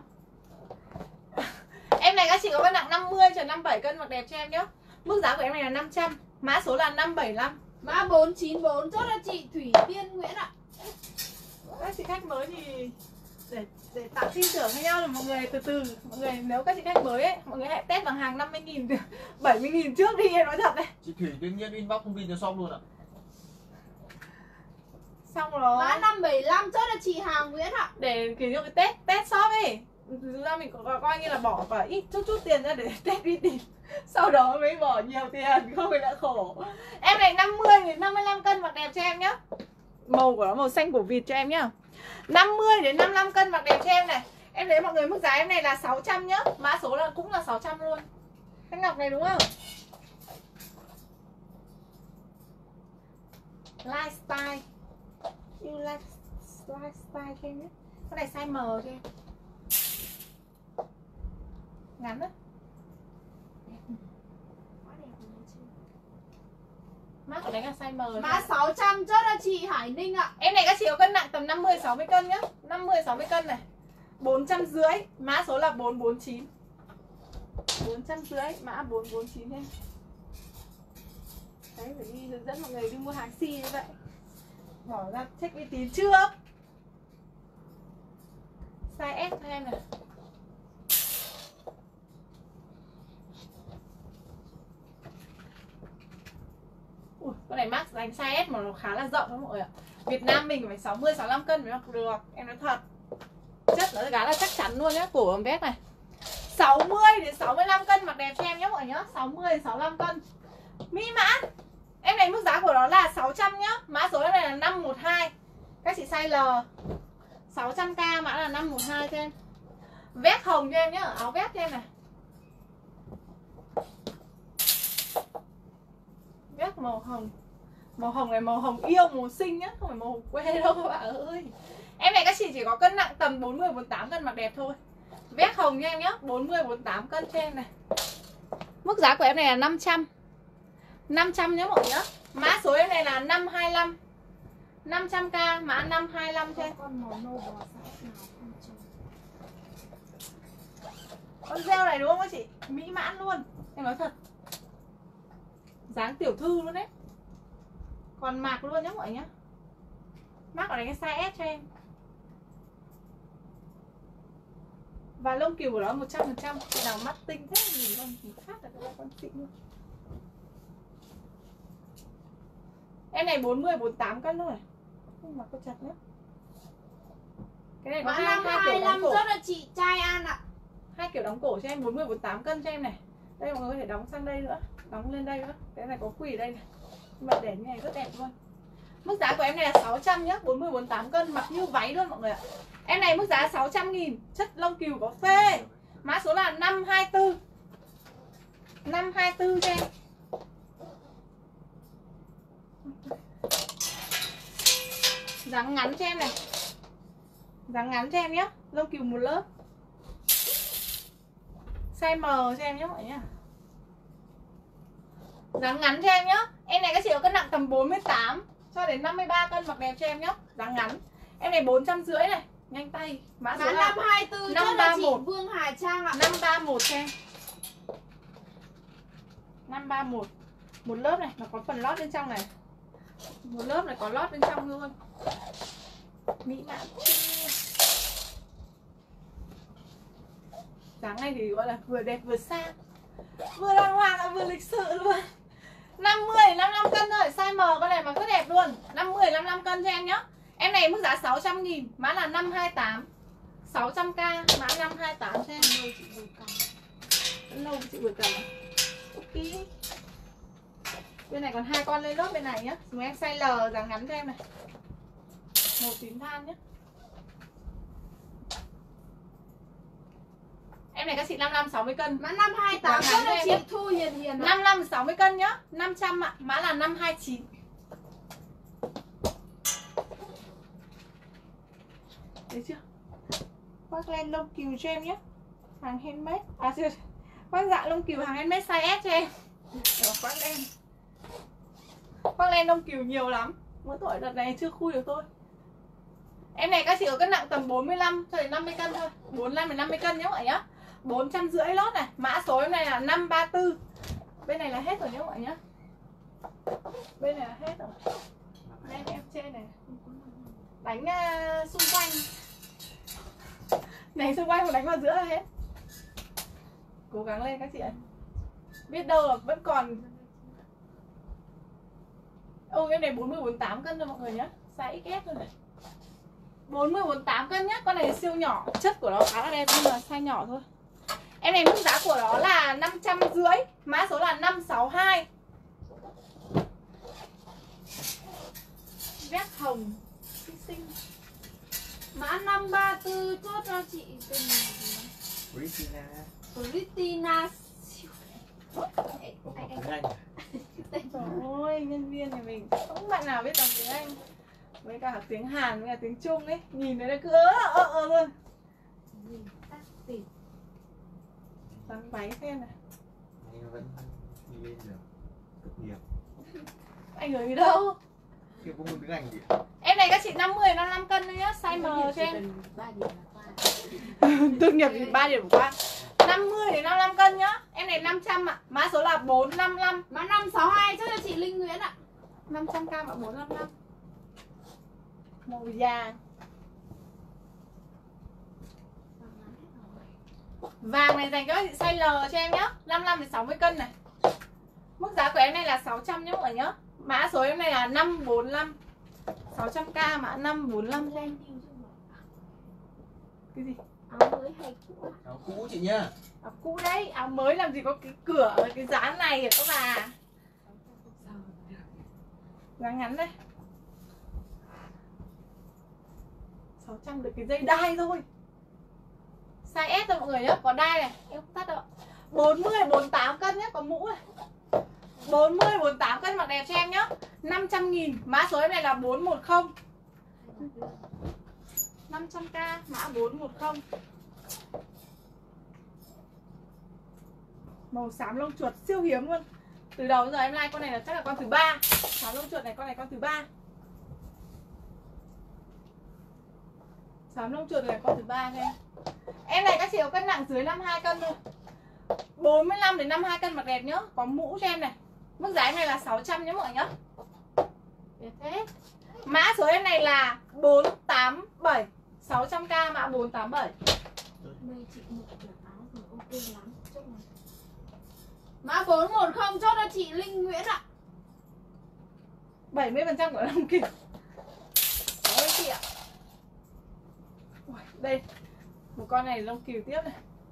Em này các chị có cân nặng năm mươi cho năm mươi bảy cân mặc đẹp cho em nhé. Mức giá của em này là năm trăm, mã số là năm bảy lăm. Mã bốn chín bốn chốt là chị Thủy Tiên Nguyễn ạ. Các chị khách mới thì để để tạo tin tưởng với nhau là mọi người từ từ, mọi người nếu các chị khách mới ấy, mọi người hãy test bằng hàng năm mươi nghìn, bảy mươi nghìn trước đi, em nói thật đấy. Chị Thủy Tiên Nguyễn inbox thông tin cho shop luôn ạ. Xong rồi. Mã năm bảy lăm chốt là chị Hà Nguyễn ạ. Để kiểu như cái test test shop ấy, thực ra mình có coi như là bỏ vào ít chút chút tiền ra để test uy tín, sau đó mới bỏ nhiều tiền, không phải đã khổ. Em này năm mươi đến năm mươi lăm cân mặc đẹp cho em nhá. Màu của nó màu xanh của vịt cho em nhá. năm mươi đến năm mươi lăm cân mặc đẹp cho em này. Em thấy mọi người mức giá em này là sáu trăm nhá. Mã số là cũng là sáu trăm luôn. Cái ngọc này đúng không? Lifestyle. You like lifestyle cho em nhé. Cái này size M cho em. Ngắn đấy. Mã của đấy là size M. Mã sáu trăm chốt là chị Hải Ninh ạ. Em này các chị có cân nặng tầm năm mươi sáu mươi cân nhá. năm mươi sáu mươi cân này. bốn trăm rưỡi, mã số là bốn bốn chín. bốn trăm rưỡi, mã bốn bốn chín em. Đấy, phải đi hướng dẫn mọi người đi mua hàng si như vậy. Bỏ ra check uy tín trước. Size S cho em này. Ui, con này max dành size S mà nó khá là rộng đó mọi người ạ. Việt Nam mình phải sáu mươi sáu mươi lăm cân mới mặc được, em nói thật. Chất nó khá là chắc chắn luôn nhá, cổ ấm vest này. sáu mươi đến sáu mươi lăm cân mặc đẹp cho em nhé mọi người nhá, sáu mươi đến sáu mươi lăm cân. Mỹ mã. Em này mức giá của nó là sáu trăm nhá, mã số em này là năm một hai. Các chị size L. sáu trăm k mã là năm một hai cho em. Vest hồng cho em nhá, áo vest cho em này. Vest màu hồng. Màu hồng này màu hồng yêu, màu xinh nhá, không phải màu hồng quê đâu các bạn ơi. Em này các chị chỉ có cân nặng tầm bốn mươi bốn mươi tám cân mặc đẹp thôi. Vest hồng cho em nhá, bốn mươi bốn mươi tám cân cho em này. Mức giá của em này là năm trăm. năm trăm nhá mọi người nhá. Mã số em này là năm hai lăm. năm trăm k mã năm hai lăm cho em. Con màu nâu bò sát nào không trông. Con gel này đúng không các chị? Mỹ mãn luôn. Em nói thật. Dáng tiểu thư luôn đấy. Còn mạc luôn nhá mọi người nhá. Mác ở đây cái size S cho em. Và lông cừu của nó một trăm phần trăm. Cái nào mắt tinh thế gì không thì khác là các con xịn luôn. Em này bốn mươi bốn mươi tám cân thôi. Nhưng mà có chặt nữa. Cái này có Mã hai, năm hai hai kiểu lăm đóng cổ. chốt là chị Trai An ạ. Hai kiểu đóng cổ cho em, bốn mươi bốn mươi tám cân cho em này. Đây mọi người có thể đóng sang đây nữa, đóng lên đây nữa. Cái này có quỳ ở đây này. Nhưng mà để như này rất đẹp luôn. Mức giá của em này là sáu trăm nhá, bốn mươi bốn mươi tám cân, mặc như váy luôn mọi người ạ. Em này mức giá sáu trăm nghìn, chất lông cừu có phê. Mã số là năm hai tư. năm hai tư cho em. Dáng ngắn cho em này. Dáng ngắn cho em nhé, lông cừu một lớp. Size M cho em nhé mọi người nhá. Dáng ngắn cho em nhá. Em này các chị có cân nặng tầm bốn mươi tám cho đến năm mươi ba cân mặc đẹp cho em nhá. Dáng ngắn. Em này bốn trăm rưỡi này, nhanh tay. Mã số Mã là năm hai tư chốt là chị Vương Hà Trang ạ. năm ba một cho em. năm ba một. Một lớp này, nó có phần lót bên trong này. Một lớp này có lót bên trong luôn. Mỹ mãn. Dáng này thì gọi là vừa đẹp vừa sang, vừa đàng hoàng lại vừa lịch sự luôn. năm mươi đến năm mươi lăm cân thôi, size M con này mà rất đẹp luôn. năm mươi đến năm mươi lăm cân cho em nhá. Em này mức giá sáu trăm nghìn, mã là năm hai tám. sáu trăm k mã năm hai tám cho em. Lâu chị vừa cầm. Lâu chị vừa cầm. Ok. Bên này còn hai con lên lớp bên này nhá. Chúng em size L dáng ngắn cho em này. Màu tím than nhá. Em này các chị năm mươi lăm sáu mươi cân. Mã năm hai tám chốt là chị Thu Hiền Hiền ạ. năm mươi lăm sáu mươi cân nhá. năm trăm ạ, mã là năm hai chín. Thấy chưa? Khoác len lông cừu cho em nhé. Hàng handmade. À chưa. Khoác dạ lông cừu hàng handmade size S cho em. Để khoác len. Khoác len lông cừu nhiều lắm. Mỗi tuổi đợt này chưa khui được thôi. Em này các chị có cân nặng tầm bốn mươi lăm cho đến năm mươi cân thôi. bốn mươi lăm đến năm mươi cân nhé mọi nhá. bốn trăm rưỡi lót này. Mã số em này là năm ba tư. Bên này là hết rồi nhé mọi nhá. Bên này là hết rồi. Đây em trên này. Đánh uh, xung quanh. Này xung quanh mà đánh vào giữa là hết. Cố gắng lên các chị ạ. Biết đâu là vẫn còn. Ô em này bốn mươi bốn mươi tám cân rồi mọi người nhé. Size ích ét luôn này. bốn mươi bốn mươi tám cân nhá. Con này siêu nhỏ. Chất của nó khá là đẹp nhưng mà size nhỏ thôi. Em này mức giá của nó là năm trăm rưỡi. Mã số là năm sáu hai. Vét hồng xinh xinh. Mã năm ba tư chốt cho chị tên Christina. Christina. Không học tiếng Anh à? Trời ơi, nhân viên nhà mình không bạn nào biết đọc tiếng Anh. Với cả tiếng Hàn với cả tiếng Trung ấy. Nhìn thấy nó cứ ớ ơ ơ luôn. Dáng váy xem này. Anh vẫn đi lên được. Tốt nghiệp. Anh gửi đi đâu? Kêu có môn tiếng Anh gì? Em này các chị năm mươi đến năm mươi lăm cân thôi nhá. Size M cho em. Tốt nghiệp thì ba điểm qua. năm mươi đến năm mươi lăm cân nhá. Em này năm trăm ạ. Mã số là bốn năm năm. Mã năm sáu hai cho chị Linh Nguyễn ạ. năm trăm k ạ, bốn năm năm. Màu vàng. Vàng này dành cho chị size L cho em nhá. năm mươi lăm đến sáu mươi cân này. Mức giá của em này là sáu trăm nhá mọi người nhá. Mã số em này là năm bốn lăm. sáu trăm k mã năm bốn lăm cho em. Cái gì? Áo mới hay cũ? Áo cũ chị nhá. Áo cũ đấy, áo mới làm gì có cái cửa ở cái dáng này hả các bà? Dáng ngắn đây. sáu trăm được cái dây đai thôi. Size S thôi mọi người nhá, có đai này, em không tắt đâu. bốn mươi bốn mươi tám cân nhá, có mũ này. bốn mươi bốn mươi tám cân mặc đẹp cho em nhá. năm trăm nghìn, mã số em này là bốn một không. năm trăm k mã bốn một không. Màu xám lông chuột siêu hiếm luôn. Từ đầu đến giờ em like con này là chắc là con thứ ba. Xám lông chuột này con này con thứ ba. Xám lông chuột này con thứ ba cho em. Em này các chị có cân nặng dưới năm mươi hai cân thôi. bốn mươi lăm đến năm mươi hai cân mặc đẹp nhá. Có mũ cho em này. Mức giá em này là sáu trăm nhá mọi người nhá. Đẹp thế. Mã số em này là bốn tám bảy. sáu trăm k mã bốn tám bảy. Đây chị một kiểu áo rồi ok lắm. Chốt này. Mã bốn một không chốt cho chị Linh Nguyễn ạ. bảy mươi phần trăm của lông kiều. Ôi chị ạ. Ui, đây. Một con này lông kiều tiếp này.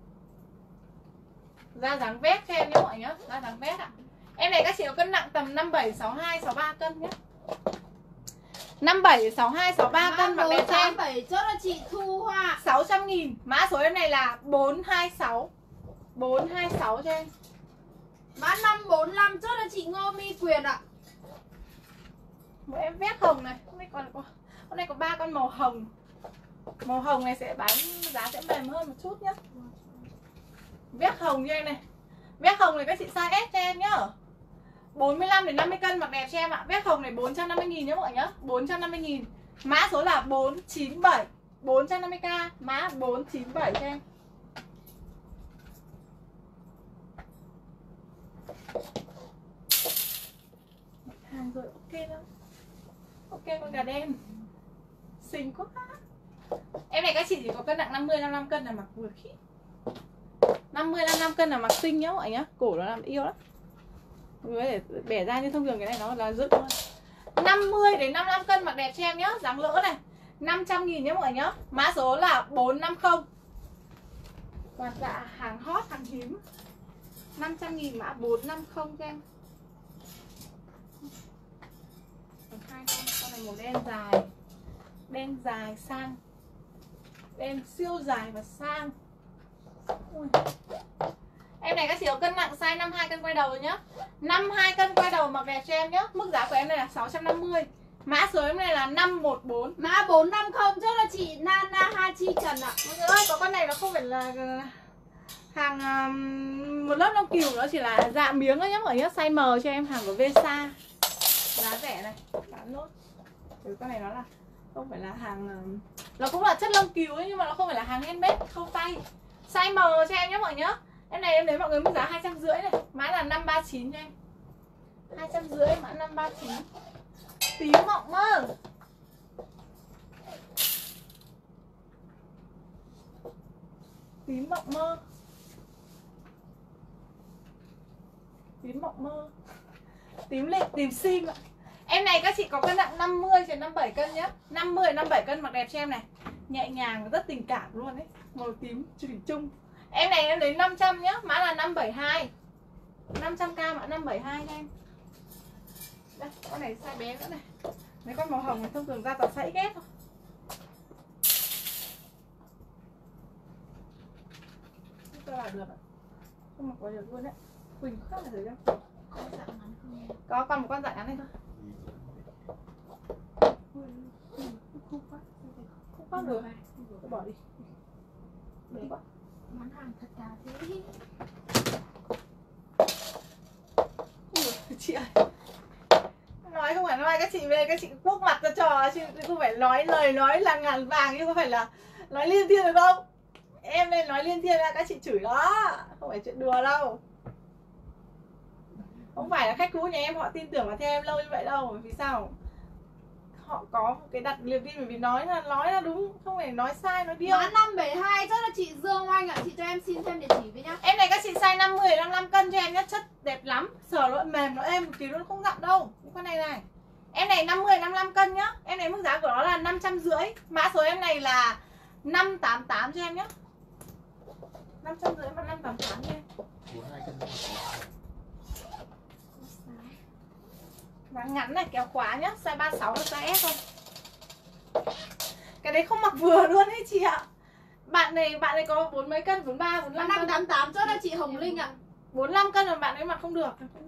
Da dáng vét cho em nhé mọi người nhá. Da dáng vét ạ. Em này các chị có cân nặng tầm năm bảy, sáu hai, sáu ba cân nhé. năm bảy, sáu hai, sáu ba cân mặc đẹp cho em. bảy chốt cho chị Thu Hoa. sáu trăm nghìn. Mã số em này là bốn hai sáu. bốn hai sáu cho em. Mã năm bốn lăm chốt cho chị Ngô My Quyền ạ. Một em vét hồng này. Hôm nay còn có hôm nay có ba con màu hồng. Màu hồng này sẽ bán giá sẽ mềm hơn một chút nhé. Vét hồng cho em này. Vét hồng này các chị size S cho em nhá. bốn mươi lăm đến năm mươi cân mặc đẹp cho em ạ. Vét hồng này bốn trăm năm mươi nghìn nhá mọi người nhá. bốn trăm năm mươi nghìn. Mã số là bốn chín bảy. bốn trăm năm mươi k mã bốn chín bảy cho em. Hàng rồi ok đâu. Ok con gà đen. Xinh quá. Em này các chị chỉ có cân nặng năm mươi, năm mươi lăm cân là mặc vừa khít. năm mươi, năm mươi lăm cân là mặc xinh nhá mọi người nhá. Cổ nó làm yêu lắm. Để bẻ ra như thông thường cái này nó là dựng luôn. năm mươi đến năm mươi lăm cân mặc đẹp cho em nhá. Dáng lỡ này. năm trăm nghìn nhá mọi người nhá. Mã số là bốn năm không. Toàn dạ hàng hot, hàng hiếm. năm trăm nghìn mã bốn năm không cho em. Hai con, con này màu đen dài. Đen dài sang. Đen siêu dài và sang. Ui. Em này các chị có cân nặng size năm mươi hai cân quay đầu rồi nhá. năm mươi hai cân quay đầu mặc đẹp cho em nhá. Mức giá của em này là sáu trăm năm mươi. Mã số em này là năm một bốn. Mã bốn năm không chốt là chị Nana Hachi Trần ạ. Mọi người ơi, có con này nó không phải là hàng um, một lớp lông cừu, nó chỉ là dạ miếng thôi nhá mọi người nhá. Size M cho em, hàng của Vesa. Giá rẻ này, bán nốt. Ừ, con này nó là Không phải là hàng, nó cũng là chất lông cừu ấy, nhưng mà nó không phải là hàng handmade khâu tay. Size M cho em nhé mọi nhá. Em này em lấy mọi người mức giá hai trăm rưỡi này, mã là năm ba chín cho em. hai trăm rưỡi mã năm ba chín. Tím mộng mơ. Tím mộng mơ. Tím mộng mơ. Tím lịch, tím xinh ạ. Em này các chị có cân nặng năm mươi đến năm mươi bảy cân nhá. năm mươi đến năm mươi bảy cân mặc đẹp cho em này. Nhẹ nhàng rất tình cảm luôn đấy. Màu tím thủy chung. Em này em lấy năm trăm nhá, mã là năm bảy hai. năm trăm k mã năm bảy hai cho em. Đây, con này size bé nữa này. Mấy con màu hồng này thông thường ra toàn size ghét thôi. Không vào được ạ. Không mặc vào được luôn đấy. Quỳnh khác là gì đâu. Con dạng ngắn không? Có còn một con dạng ngắn này thôi. Không phát. Không phát được. Tôi bỏ đi. Đấy quá. Món hàng thật cả thế. Ui, chị ơi. Nói không phải nói các chị về các chị quốc mặt ra trò chứ không phải nói lời nói là ngàn vàng, chứ không phải là nói liên thiên được không? Em nên nói liên thiên ra các chị chửi đó, không phải chuyện đùa đâu. Không phải là khách cũ nhà em họ tin tưởng vào theo em lâu như vậy đâu. Vì sao? Họ có cái đặt niềm tin, bởi vì nói là nói là đúng, không phải nói sai nói điêu. Mã năm bảy hai chắc là chị Dương Oanh ạ. Chị cho em xin thêm địa chỉ với nhá. Em này các chị size năm mươi đến năm mươi lăm cân cho em nhá, chất đẹp lắm, sờ nó mềm nó êm một tí nó không dặm đâu. Những con này này. Em này năm mươi đến năm mươi lăm cân nhá. Em này mức giá của nó là năm trăm rưỡi. Mã số em này là năm tám tám cho em nhá. năm trăm rưỡi mà năm tám tám nha. bốn hai cân. Ngắn ngắn này, kéo khóa nhá, size ba mươi sáu và size S thôi. Cái đấy không mặc vừa luôn ấy chị ạ. Bạn này bạn này có bốn mấy cân, bốn mươi ba, bốn mươi lăm năm cân. tám tám chắc là chị Hồng Linh ạ. bốn mươi lăm cân mà bạn ấy mặc không được.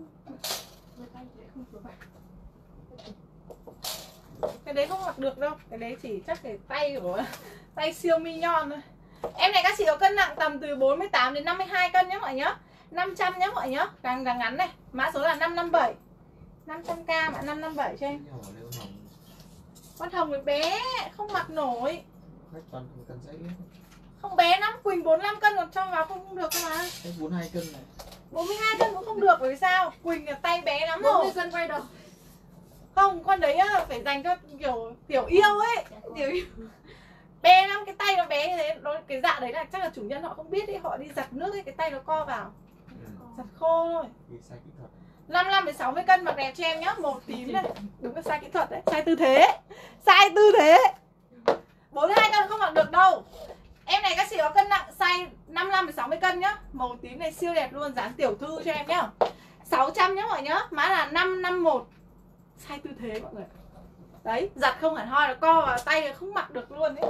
Cái đấy không mặc được đâu. Cái đấy chỉ chắc cái tay của tay siêu mignon thôi. Em này các chị có cân nặng tầm từ bốn mươi tám đến năm mươi hai cân nhé mọi nhá. năm trăm nhé mọi nhá. Càng càng ngắn này. Mã số là năm năm bảy. năm trăm k mã năm năm bảy cho em. Con hồng thì bé, không mặc nổi. Khách toàn cần dãy. Không bé lắm, Quỳnh bốn mươi lăm cân còn cho vào không được cơ mà. Khách bốn mươi hai cân này. bốn mươi hai cân cũng không được, bởi vì sao? Quỳnh là tay bé lắm bốn rồi. mươi cân quay đầu. Không, con đấy á, phải dành cho kiểu tiểu yêu ấy. Tiểu yêu. Bé lắm, cái tay nó bé như thế. Nó, cái dạ đấy là chắc là chủ nhân họ không biết ấy. Họ đi giặt nước ấy, cái tay nó co vào. Ừ. Giặt khô thôi. Vì sai kỹ thuật. năm mươi lăm đến sáu mươi cân mặc đẹp cho em nhá. Màu tím này. Đúng là sai kỹ thuật đấy. Sai tư thế. Sai tư thế. bốn mươi hai cân không mặc được đâu. Em này các chị có cân nặng size năm mươi lăm đến sáu mươi cân nhá. Màu tím này siêu đẹp luôn, dáng tiểu thư cho em nhá. sáu trăm nhá mọi nhá. Mã là năm năm mốt. Sai tư thế mọi người. Đấy, giặt không hẳn hoi, nó co vào tay không mặc được luôn ấy.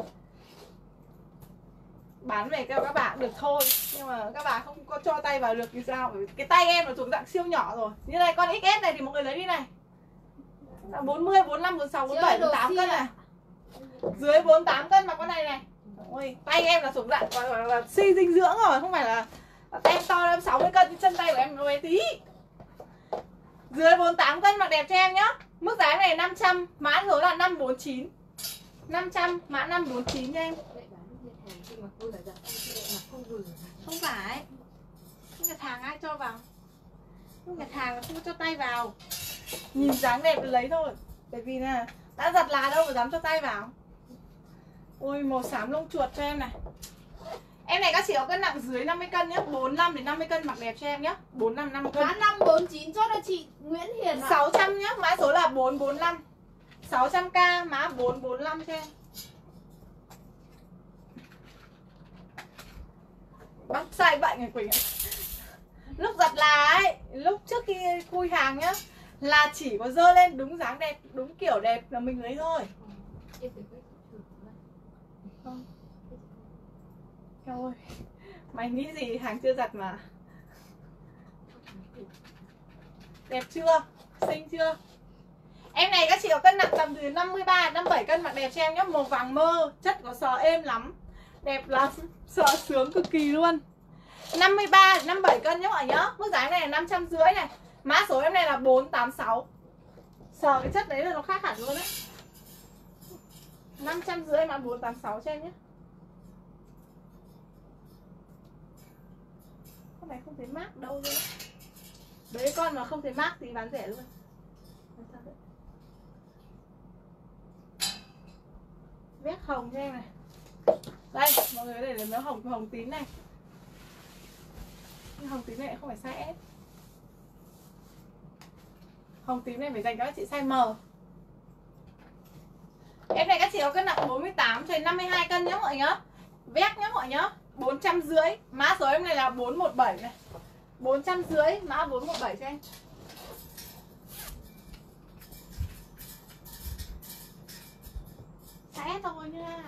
Bán về kêu các bạn được thôi, nhưng mà các bạn không có cho tay vào được thì sao? Bởi vì cái tay em nó thuộc dạng siêu nhỏ rồi. Như này con ích ét này thì mọi người lấy đi này. bốn mươi, bốn mươi lăm, bốn mươi sáu, bốn mươi bảy, bốn mươi tám cân này. Dưới bốn mươi tám cân mà con này này. Ôi, tay em là thuộc dạng gọi là, là suy dinh dưỡng rồi, không phải là tay em to lên sáu mươi cân, chân tay của em nó bé tí. Dưới bốn mươi tám cân mặc đẹp cho em nhá. Mức giá này năm trăm, mã số là năm bốn chín. năm trăm, mã năm bốn chín cho em. Không phải. Không nhặt hàng ai cho vào. Không nhặt hàng là không cho tay vào. Nhìn dáng đẹp thì lấy thôi. Bởi vì là đã giặt là đâu mà dám cho tay vào. Ôi màu xám lông chuột cho em này. Em này các chị có cân nặng dưới năm mươi cân nhá, bốn mươi lăm đến năm mươi cân mặc đẹp cho em nhá. bốn mươi lăm, năm mươi cân. Mã năm bốn chín cho là chị Nguyễn Hiền ạ. sáu trăm nhá, mã số là bốn bốn lăm. sáu trăm k mã bốn bốn lăm cho em. Bác sai bệnh rồi Quỳnh ạ. Lúc giặt là ấy, lúc trước khi khui hàng nhá, là chỉ có dơ lên đúng dáng đẹp, đúng kiểu đẹp là mình lấy thôi. Không. Eo ơi, mày nghĩ gì hàng chưa giặt mà. Đẹp chưa? Xinh chưa? Em này các chị có cân nặng tầm từ năm mươi ba đến năm mươi bảy cân mặc đẹp cho em nhé. Màu vàng mơ, chất có sờ êm lắm. Đẹp lắm, sờ sướng cực kỳ luôn. Năm mươi ba đến năm mươi bảy cân nhé mọi nhá. Mức giá này là năm trăm rưỡi này. Mã số em này là bốn tám sáu. Sờ cái chất đấy là nó khác hẳn luôn đấy. năm trăm rưỡi mã bốn tám sáu cho em nhé. Con này không thấy mác đâu luôn. Đấy con mà không thấy mác thì bán rẻ luôn. Vét hồng cho em này. Đây, mọi người để lấy nó hồng hồng tím này. Nhưng hồng tím này không phải size S. Hồng tím này phải dành cho các chị size M. Em này các chị có cân nặng bốn mươi tám cho đến năm mươi hai cân nhá mọi người nhá. Vét nhá mọi người nhá. bốn trăm rưỡi. Mã số em này là bốn một bảy này. bốn trăm rưỡi, mã bốn một bảy cho em. Size S thôi nha.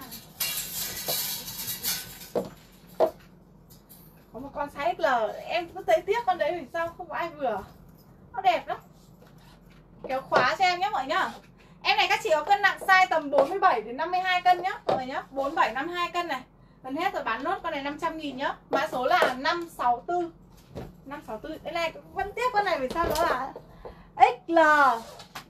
Có một con size ích lờ, em cứ thấy tiếc con đấy vì sao không có ai vừa. Nó đẹp lắm. Kéo khóa cho em nhé mọi người nhá. Em này các chị có cân nặng size tầm bốn mươi bảy đến năm mươi hai cân nhá mọi người nhá. bốn mươi bảy năm mươi hai cân này. Gần hết rồi, bán nốt con này năm trăm nghìn nhá. Mã số là năm sáu tư. năm sáu tư. Đây này vẫn tiếc con này vì sao nó là ích lờ.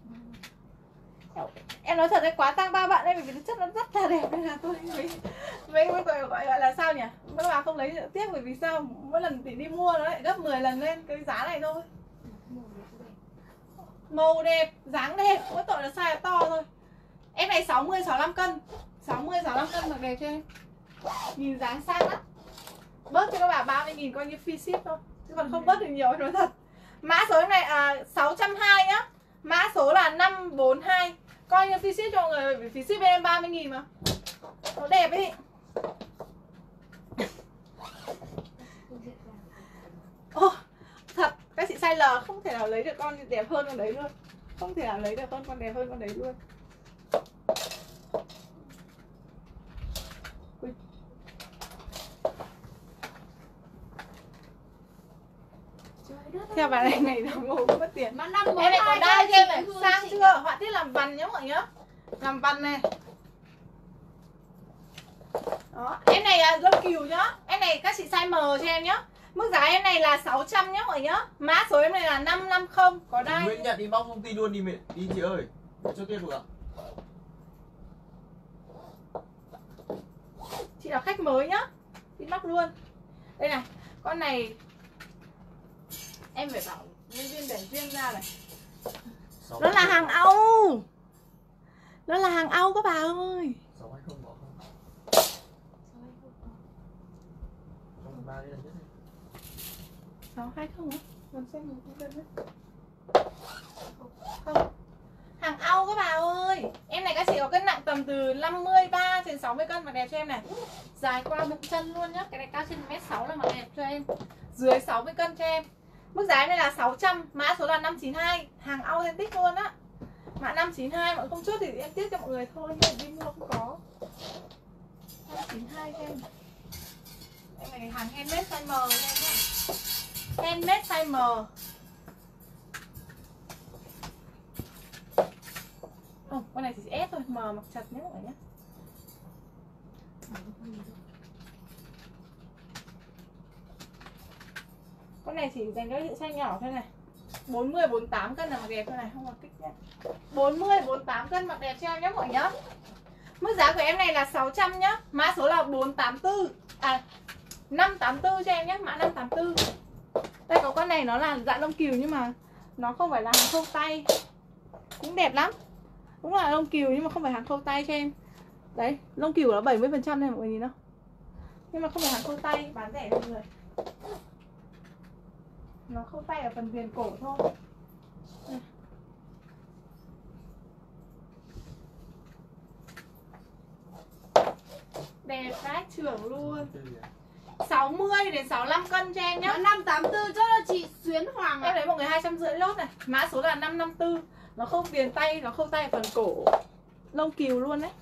Em nói thật đấy, quá tăng ba bạn đây vì cái chất nó rất là đẹp nên là tôi mới mới mới gọi, gọi, gọi là sao nhỉ? Các bạn không lấy tiếc bởi vì sao? Mỗi lần thì đi mua nó lại gấp mười lần lên cái giá này thôi. Màu đẹp, dáng đẹp, mỗi tội là size to thôi. Em này sáu mươi sáu mươi lăm cân. sáu mươi sáu mươi lăm cân mặc đẹp cho em. Nhìn dáng sang lắm. Bớt cho các bạn ba mươi nghìn coi như free ship thôi. Chứ còn không bớt được nhiều em nói thật. Mã số này à, sáu trăm hai mươi nhá. Mã số là năm bốn hai. Coi như free ship cho mọi người bởi vì phí ship bên em ba mươi nghìn mà. Nó đẹp ấy. Ô, oh, thật, các chị size L không thể nào lấy được con đẹp hơn con đấy luôn. Không thể nào lấy được con con đẹp hơn con đấy luôn. Ui. Theo bà này này đồng hồ mất tiền. Mà năm em này có đai cho em này, sang chưa? Họa tiết làm vằn nhá mọi người nhá. Làm vằn này. Đó, em này là lông cừu nhá. Em này các chị size M cho em nhá. Mức giá em này là sáu trăm nhá mọi người nhá. Mã số em này là năm năm không, có đai. Nguyễn nhận inbox công ty luôn đi mẹ, đi chị ơi. Cho tiếp được ạ. Chị là khách mới nhá. Inbox luôn. Đây này, con này em phải bảo nhân viên để riêng ra này. Nó là hàng Âu. Nó là hàng Âu các bà ơi. sáu hai không bỏ không? Trong ba đây là nhất. sáu hai không á? Làm xem một cái đấy. Không. Hàng Âu các bà ơi. Em này các chị có cân nặng tầm từ năm mươi ba đến sáu mươi cân mặc đẹp cho em này. Dài qua bụng chân luôn nhá. Cái này cao trên mét sáu là mặc đẹp cho em. Dưới sáu mươi cân cho em. Mức giá này là sáu trăm, mã số là năm chín hai. Hàng authentic luôn á. Mã năm chín hai, mọi không chốt thì em tiếc cho mọi người thôi. Nhưng đi mua không có. Năm chín hai cho em. Em này hàng handmade size M cho em nhá. Handmade size M. Ồ, con này chỉ S thôi, M mặc chặt nhé mọi người nhé. Con này chỉ dành cho những size nhỏ thôi này. bốn mươi bốn mươi tám cân là mặc đẹp thôi này, không mặc kích nhé. bốn mươi bốn mươi tám cân mặc đẹp cho em nhé mọi người nhé. Mức giá của em này là sáu trăm nhá. Mã số là bốn tám tư. À năm tám tư cho em nhé, mã năm tám tư. Đây có con này nó là dạng lông cừu nhưng mà nó không phải là hàng khâu tay. Cũng đẹp lắm. Cũng là lông cừu nhưng mà không phải hàng khâu tay cho em. Đấy, lông cừu nó bảy mươi phần trăm này mọi người nhìn không? Nhưng mà không phải hàng khâu tay, bán rẻ mọi người. Nó khâu tay ở phần viền cổ thôi. Đây. Đẹp vãi trưởng luôn. sáu mươi đến sáu mươi lăm cân cho em nhá. năm tám tư cho là chị Xuyến Hoàng Em lấy mọi người hai trăm rưỡi lốt này. Mã số là năm năm tư. Nó không viền tay, nó khâu tay ở phần cổ. Lông cừu luôn đấy.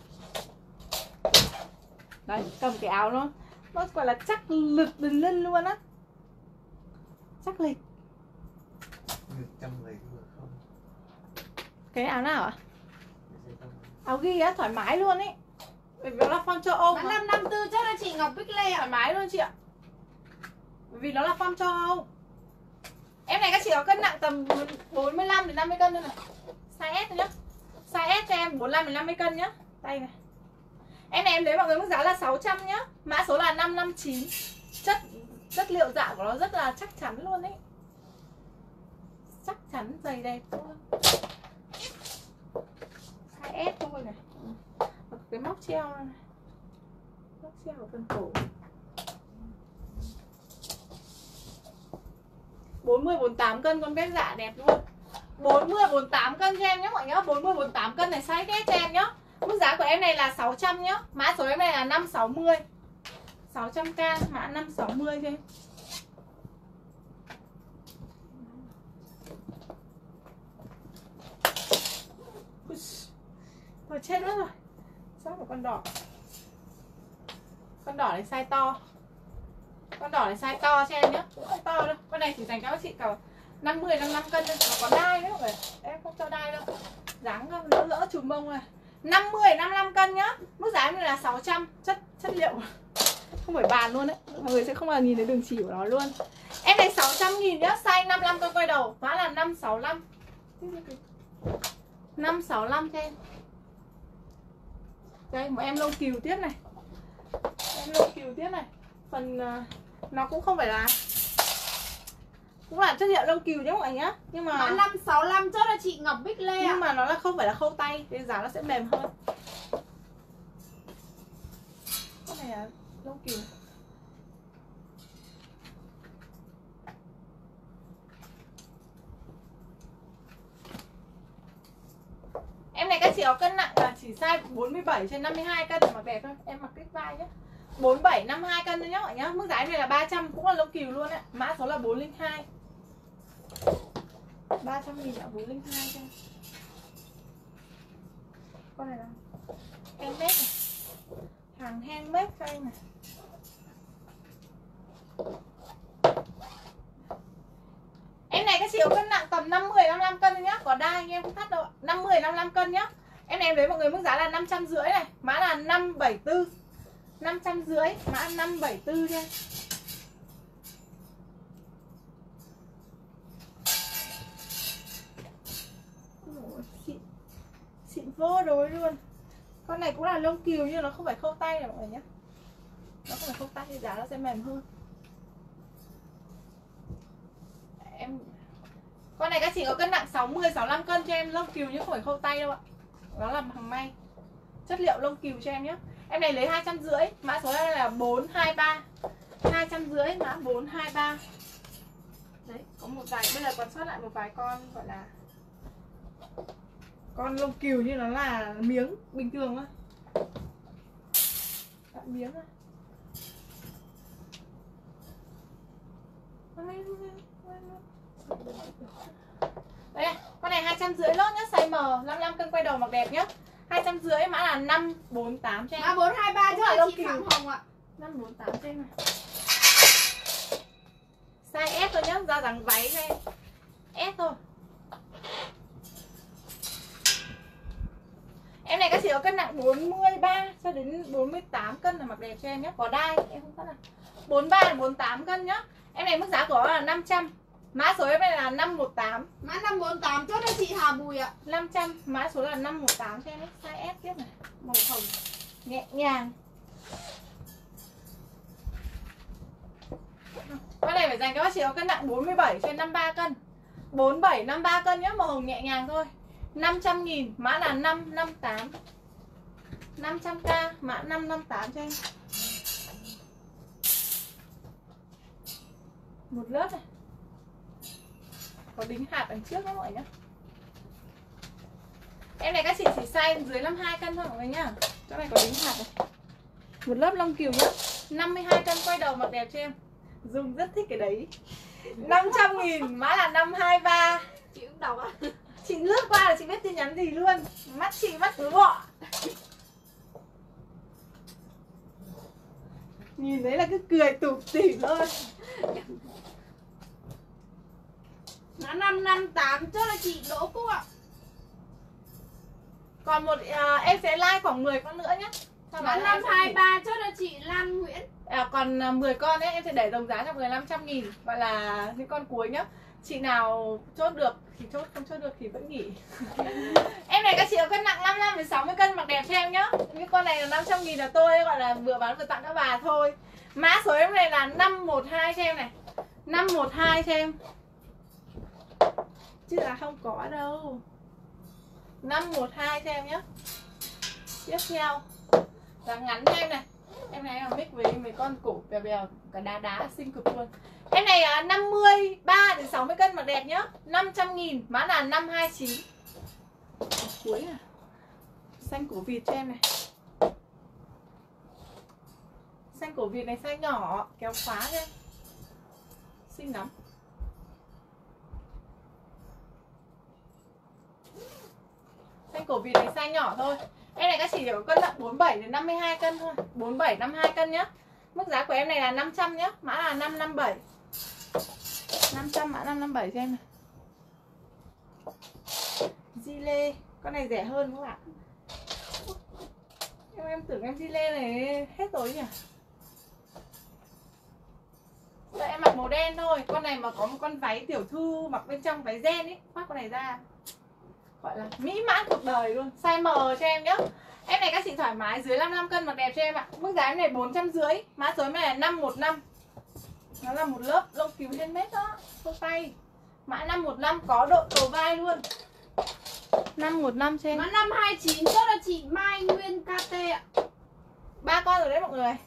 Đây, cầm cái áo nó nó gọi là chắc lực đừng lên luôn á. Chắc lịch. Trăm người vừa không? Cái áo nào ạ? Áo ghi á, thoải mái luôn ấy. Bởi vì nó là form châu Âu. mà năm năm tư cho là chị Ngọc Bích Lê thoải mái luôn chị ạ. Bởi vì nó là form châu Âu. Em này các chị có cân nặng tầm bốn mươi lăm đến năm mươi cân thôi này. Size S thôi nhá. Size S cho em bốn mươi lăm đến năm mươi cân nhá. Tay này. Em này em lấy mọi người mức giá là sáu trăm nhá. Mã số là năm năm chín. Chất chất liệu dạ của nó rất là chắc chắn luôn đấy. Chắc chắn dày đẹp luôn. Size S thôi này. Và cái móc treo này. Móc treo ở phần cổ. bốn mươi bốn mươi tám cân con bếp dạ đẹp luôn. bốn mươi bốn mươi tám cân cho em nhé mọi nhá. bốn mươi bốn mươi tám cân này size S cho em nhá. Mức giá của em này là sáu trăm nhá. Mã số em này là năm sáu mươi. sáu trăm k mã năm sáu mươi cho em. Thôi chết mất rồi. Sao một con đỏ. Con đỏ này size to. Con đỏ này size to cho em nhé. Không to đâu. Con này chỉ dành cho các chị cả năm mươi năm mươi lăm cân thôi. Nó có đai đấy mọi người. Em không cho đai đâu. Dáng không lỡ lỡ chùm mông này. năm mươi năm mươi lăm cân nhá. Mức giá này là sáu trăm. Chất chất liệu không phải bàn luôn đấy. Mọi người sẽ không bao nhìn thấy đường chỉ của nó luôn. Em này sáu trăm nghìn nhá. Size năm mươi lăm cân quay đầu. Mã là năm sáu lăm. năm sáu lăm cho em. Đây một em lông cừu tiếp này. Em lông cừu tiếp này. Phần uh, nó cũng không phải là cũng là chất liệu lông cừu nhé mọi người nhá. Nhưng mà mã năm sáu lăm chốt là chị Ngọc Bích Lê. Nhưng à. mà nó là không phải là khâu tay, nên giá nó sẽ mềm hơn. Cái này là lông cừu. Em này các chị có cân nặng là chỉ size bốn mươi bảy trên năm mươi hai cân mà đẹp thôi. Em mặc kích vai nhé. bốn mươi bảy năm mươi hai cân thôi nhá mọi nhá. Mức giá này là ba trăm, cũng là lông cừu luôn đấy. Mã số là bốn không hai. ba trăm nghìn là bốn không hai cho em. Con này là handmade này. Hàng handmade cho em này. Em này các chị có cân nặng tầm năm mươi năm mươi lăm cân thôi nhá. Có đai em không thắt đâu. năm mươi năm mươi lăm cân nhá. Em này em lấy mọi người mức giá là năm trăm rưỡi này. Mã là năm bảy tư. năm trăm rưỡi, mã năm bảy tư nha. Xịn, xịn vô đối luôn. Con này cũng là lông cừu nhưng nó không phải khâu tay này mọi người nhé. Nó không phải khâu tay thì giá nó sẽ mềm hơn. Em con này các chị có cân nặng sáu mươi sáu mươi lăm cân cho em, lông cừu nhưng không phải khâu tay đâu ạ. Nó là hàng may. Chất liệu lông cừu cho em nhé. Em này lấy hai trăm rưỡi, mã số này là bốn hai ba. hai trăm rưỡi mã bốn hai ba. Đấy, có một vài bây giờ còn sót lại một vài con gọi là con lông cừu như nó là miếng bình thường thôi. Đã miếng thôi. Đây, con này hai trăm rưỡi lốt nhá, size M, năm mươi lăm cân quay đầu mặc đẹp nhá. hai trăm rưỡi mã là năm bốn tám cho em. Mã bốn hai ba cho là chị Phạm Hồng ạ. năm bốn tám cho em này. Size S thôi nhá, ra dáng váy cho em. S thôi. Em này các chị có cân nặng bốn mươi ba cho đến bốn mươi tám cân là mặc đẹp cho em nhé. Có đai, em không phát là bốn mươi ba đến bốn mươi tám cân nhá. Em này mức giá của nó là năm trăm. Mã số em này là năm một tám. Mã năm bốn tám chốt cho chị Hà Bùi ạ. năm trăm, mã số là năm một tám cho em ấy. Size S tiếp này, màu hồng nhẹ nhàng. Con này phải dành cho các chị có cân nặng bốn mươi bảy trên năm mươi ba cân. bốn mươi bảy năm mươi ba cân nhá, màu hồng nhẹ nhàng thôi. năm trăm nghìn, mã là năm năm tám. năm trăm k, mã năm năm tám cho em. Một lớp này. Có đính hạt đằng trước đó mọi người nhá. Em này các chị chỉ size dưới năm mươi hai cân thôi mọi người nhá. Chỗ này có đính hạt này. Một lớp lông cừu nhá. năm mươi hai cân quay đầu mặc đẹp cho em. Dung rất thích cái đấy. năm trăm nghìn, mã là năm hai ba. Chị cũng đọc ạ. Chị lướt qua là chị biết tin nhắn gì luôn. Mắt chị mắt cứ bọ. Nhìn đấy là cứ cười tủm tỉm thôi. Mã năm năm tám chốt là chị Đỗ Cúc ạ. Còn một uh, em sẽ like khoảng mười con nữa nhé. Mã năm hai ba chốt là chị Lan Nguyễn. À, còn uh, mười con ấy em sẽ để đồng giá cho mọi người năm trăm nghìn. Gọi là những con cuối nhá. Chị nào chốt được thì chốt, không chốt được thì vẫn nghỉ. Em này các chị có cân nặng năm mươi lăm đến sáu mươi cân mặc đẹp cho em nhá. Những con này là năm trăm nghìn là tôi gọi là vừa bán vừa tặng các bà thôi. Mã số em này là năm một hai cho em này. năm một hai cho em. Chứ là không có đâu. năm một hai cho em nhé. Tiếp theo là ngắn cho em này. Em này là mix với mấy con cổ bèo bèo, cả đá đá xinh cực luôn. Em này là năm mươi ba đến sáu mươi cân mà đẹp nhá. năm trăm nghìn, mã là năm hai chín. Cuối à. Xanh cổ vịt cho em này. Xanh cổ vịt này size nhỏ, kéo khóa cho em. Xinh lắm. Xanh cổ vịt này size nhỏ thôi. Em này các chị chỉ có cân nặng bốn mươi bảy đến năm mươi hai cân thôi. bốn mươi bảy năm mươi hai cân nhá. Mức giá của em này là năm trăm nhá, mã là năm năm bảy. năm trăm mã năm năm bảy cho em này. Gilet, con này rẻ hơn các bạn. Em em tưởng em gilet này hết rồi nhỉ. Vậy em mặc màu đen thôi. Con này mà có một con váy tiểu thư mặc bên trong váy ren ấy, khoác con này ra gọi là mỹ mãn cuộc đời luôn. Size M cho em nhé. Em này các chị thoải mái dưới năm mươi lăm cân mặc đẹp cho em ạ. Mức giá em này bốn trăm rưỡi. Mã số em này là năm một năm. Nó là một lớp lông cừu handmade đó, khô tay. Mã năm một năm có độ cầu vai luôn. năm một năm cho em. Mã năm hai chín chốt là chị Mai Nguyên ca tê ạ. Ba con rồi đấy mọi người.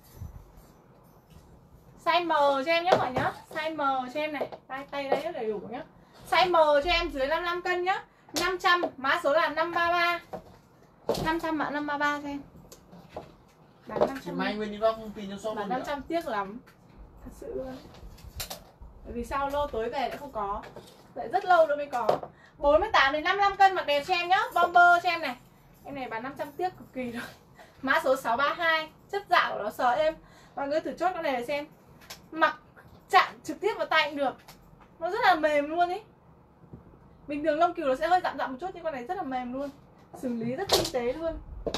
Size M cho em nhé mọi nhá. Size M cho em này. Tay tay đấy rất đầy đủ nhá. Size M cho em dưới năm mươi lăm cân nhá. năm trăm, mã số là năm ba ba. năm trăm mã năm ba ba cho em. Bán năm trăm. Chị Mai Nguyên đi góp thông tin cho shop Bán luôn năm nhỉ? trăm tiếc lắm. Thật sự luôn. Bởi vì sao lô tối về lại không có. Lại rất lâu nữa mới có. bốn mươi tám đến năm mươi lăm cân mặc đẹp cho em nhá. Bomber cho em này. Em này bán năm trăm tiếc cực kỳ rồi. Mã số sáu ba hai. Chất dạ của nó sờ êm. Mọi người thử chốt con này để xem. Mặc chạm trực tiếp vào tay cũng được. Nó rất là mềm luôn ý. Bình thường lông cừu nó sẽ hơi dặm dặm một chút, nhưng con này rất là mềm luôn. Xử lý rất tinh tế luôn.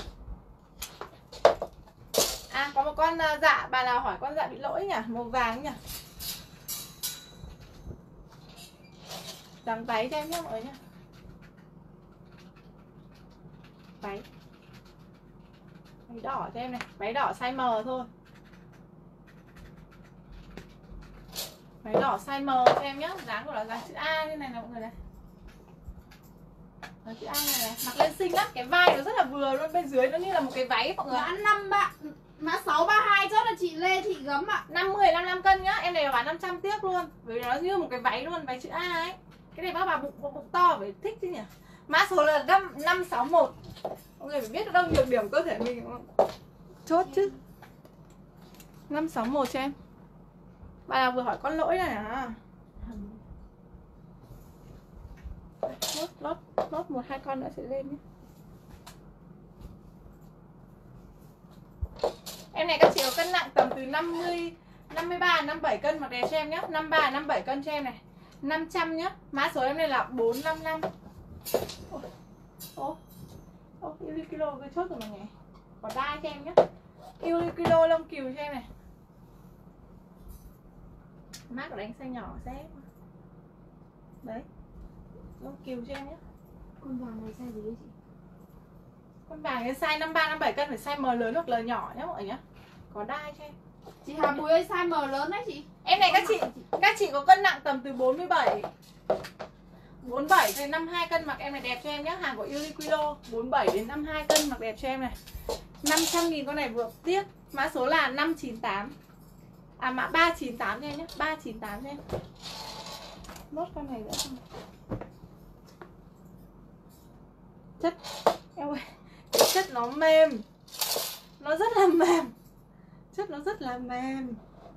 À có một con dạ, bà nào hỏi con dạ bị lỗi nhỉ, màu vàng nhỉ. Dáng váy cho em nhé mọi người nhé. Váy váy đỏ cho em này. Váy đỏ size M thôi. Váy đỏ size M cho em nhé. Dáng của nó dáng chữ A như này nè mọi người này. Dáng chữ A này này. Mặc lên xinh lắm. Cái vai nó rất là vừa luôn. Bên dưới nó như là một cái váy mọi người. Mã năm ba, mã sáu ba hai chốt là chị Lê Thị Gấm ạ. năm mươi năm mươi lăm cân nhá. Em này là bán năm trăm tiếc luôn. Bởi vì nó như một cái váy luôn. Váy chữ A ấy. Cái này bác bà bụng, bụng, bụng to phải thích chứ nhỉ. Mã số là năm sáu một. Mọi người phải biết đâu nhược điểm cơ thể mình đúng không? Chốt chứ. năm sáu một cho em. Bà nào vừa hỏi con lỗi này à. Lốt, lốt, lốt một hai con nữa sẽ lên nhé. Em này các chị có cân nặng tầm từ năm mươi, năm mươi ba, năm mươi bảy cân mặc đẹp cho em nhé. năm mươi ba, năm mươi bảy cân cho em này. năm trăm nhá. Mã số em này là bốn năm năm. Ô, ô, ô, Uniqlo cái chốt rồi mọi người. Có đai cho em nhé. Uniqlo lông cừu cho em này. Mát của đánh xanh nhỏ xếp. Đấy. Lông cừu cho em nhé. Con vàng này size gì đấy chị? Con vàng cái size năm mươi ba, năm mươi bảy cân phải size M lớn hoặc L nhỏ nhé mọi người nhé. Có đai cho em. Chị Hà Bùi ơi, size M lớn đấy chị. Em này các chị các chị có cân nặng tầm từ bốn mươi bảy bốn mươi bảy đến năm mươi hai cân mặc em này đẹp cho em nhé. Hàng của Uniqlo. bốn mươi bảy đến năm mươi hai cân mặc đẹp cho em này. năm trăm nghìn con này vừa tiếc. Mã số là năm chín tám. À mã ba chín tám cho em nhé. ba chín tám cho em. Nốt con này nữa không? Chất em ơi, cái chất nó mềm. Nó rất là mềm. Chất nó rất là mềm.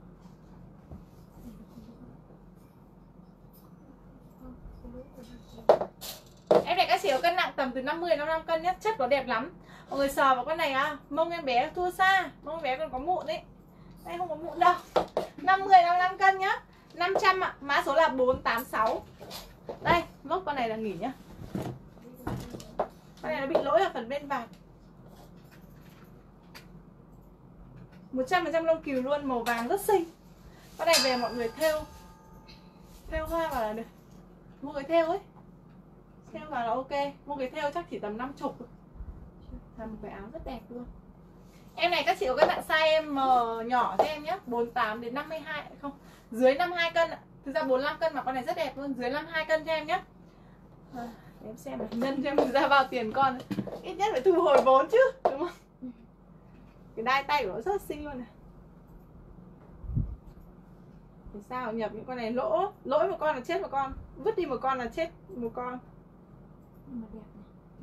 Em này các chị có cân nặng tầm từ năm mươi đến năm mươi lăm cân nhé. Chất nó đẹp lắm. Mọi người sờ vào con này à. Mông em bé thua xa. Mông em bé còn có mụn đấy. Đây không có mụn đâu. năm mươi đến năm mươi lăm cân nhá. năm trăm ạ. Mã số là bốn tám sáu. Đây, lốt con này là nghỉ nhá. Con này nó bị lỗi ở phần bên vàng. một trăm phần trăm lông cừu luôn. Màu vàng rất xinh. Con này về mọi người thêu thêu hoa vào là được. Mua cái thêu ấy, thêu vào là ok. Mua cái thêu chắc chỉ tầm năm mươi. Là một cái áo rất đẹp luôn. Em này các chị có cân nặng size em M nhỏ cho em nhé, bốn mươi tám đến năm mươi hai, không, dưới năm mươi hai cân ạ. Thực ra bốn mươi lăm cân mà con này rất đẹp luôn, dưới năm mươi hai cân cho em nhé. À, để em xem này, nhân cho em ra bao tiền con. Ít nhất phải thu hồi vốn chứ, đúng không? Cái đai tay của nó rất xinh luôn này. Thì sao nhập những con này lỗ, lỗi một con là chết một con, vứt đi một con là chết một con. Nhưng mà đẹp này. Ừ.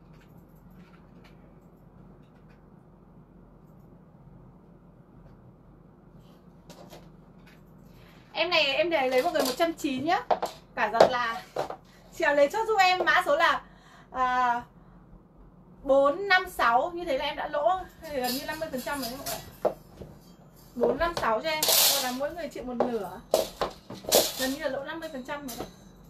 Em này em để lấy một người một trăm chín mươi nhá. Cả giật là chị lấy chốt giúp em mã số là à, bốn năm sáu. Như thế là em đã lỗ gần như năm mươi phần trăm rồi đấy mọi người. Bốn năm sáu cho em. Rồi là mỗi người chịu một nửa, gần như là lỗ năm mươi phần trăm rồi đấy.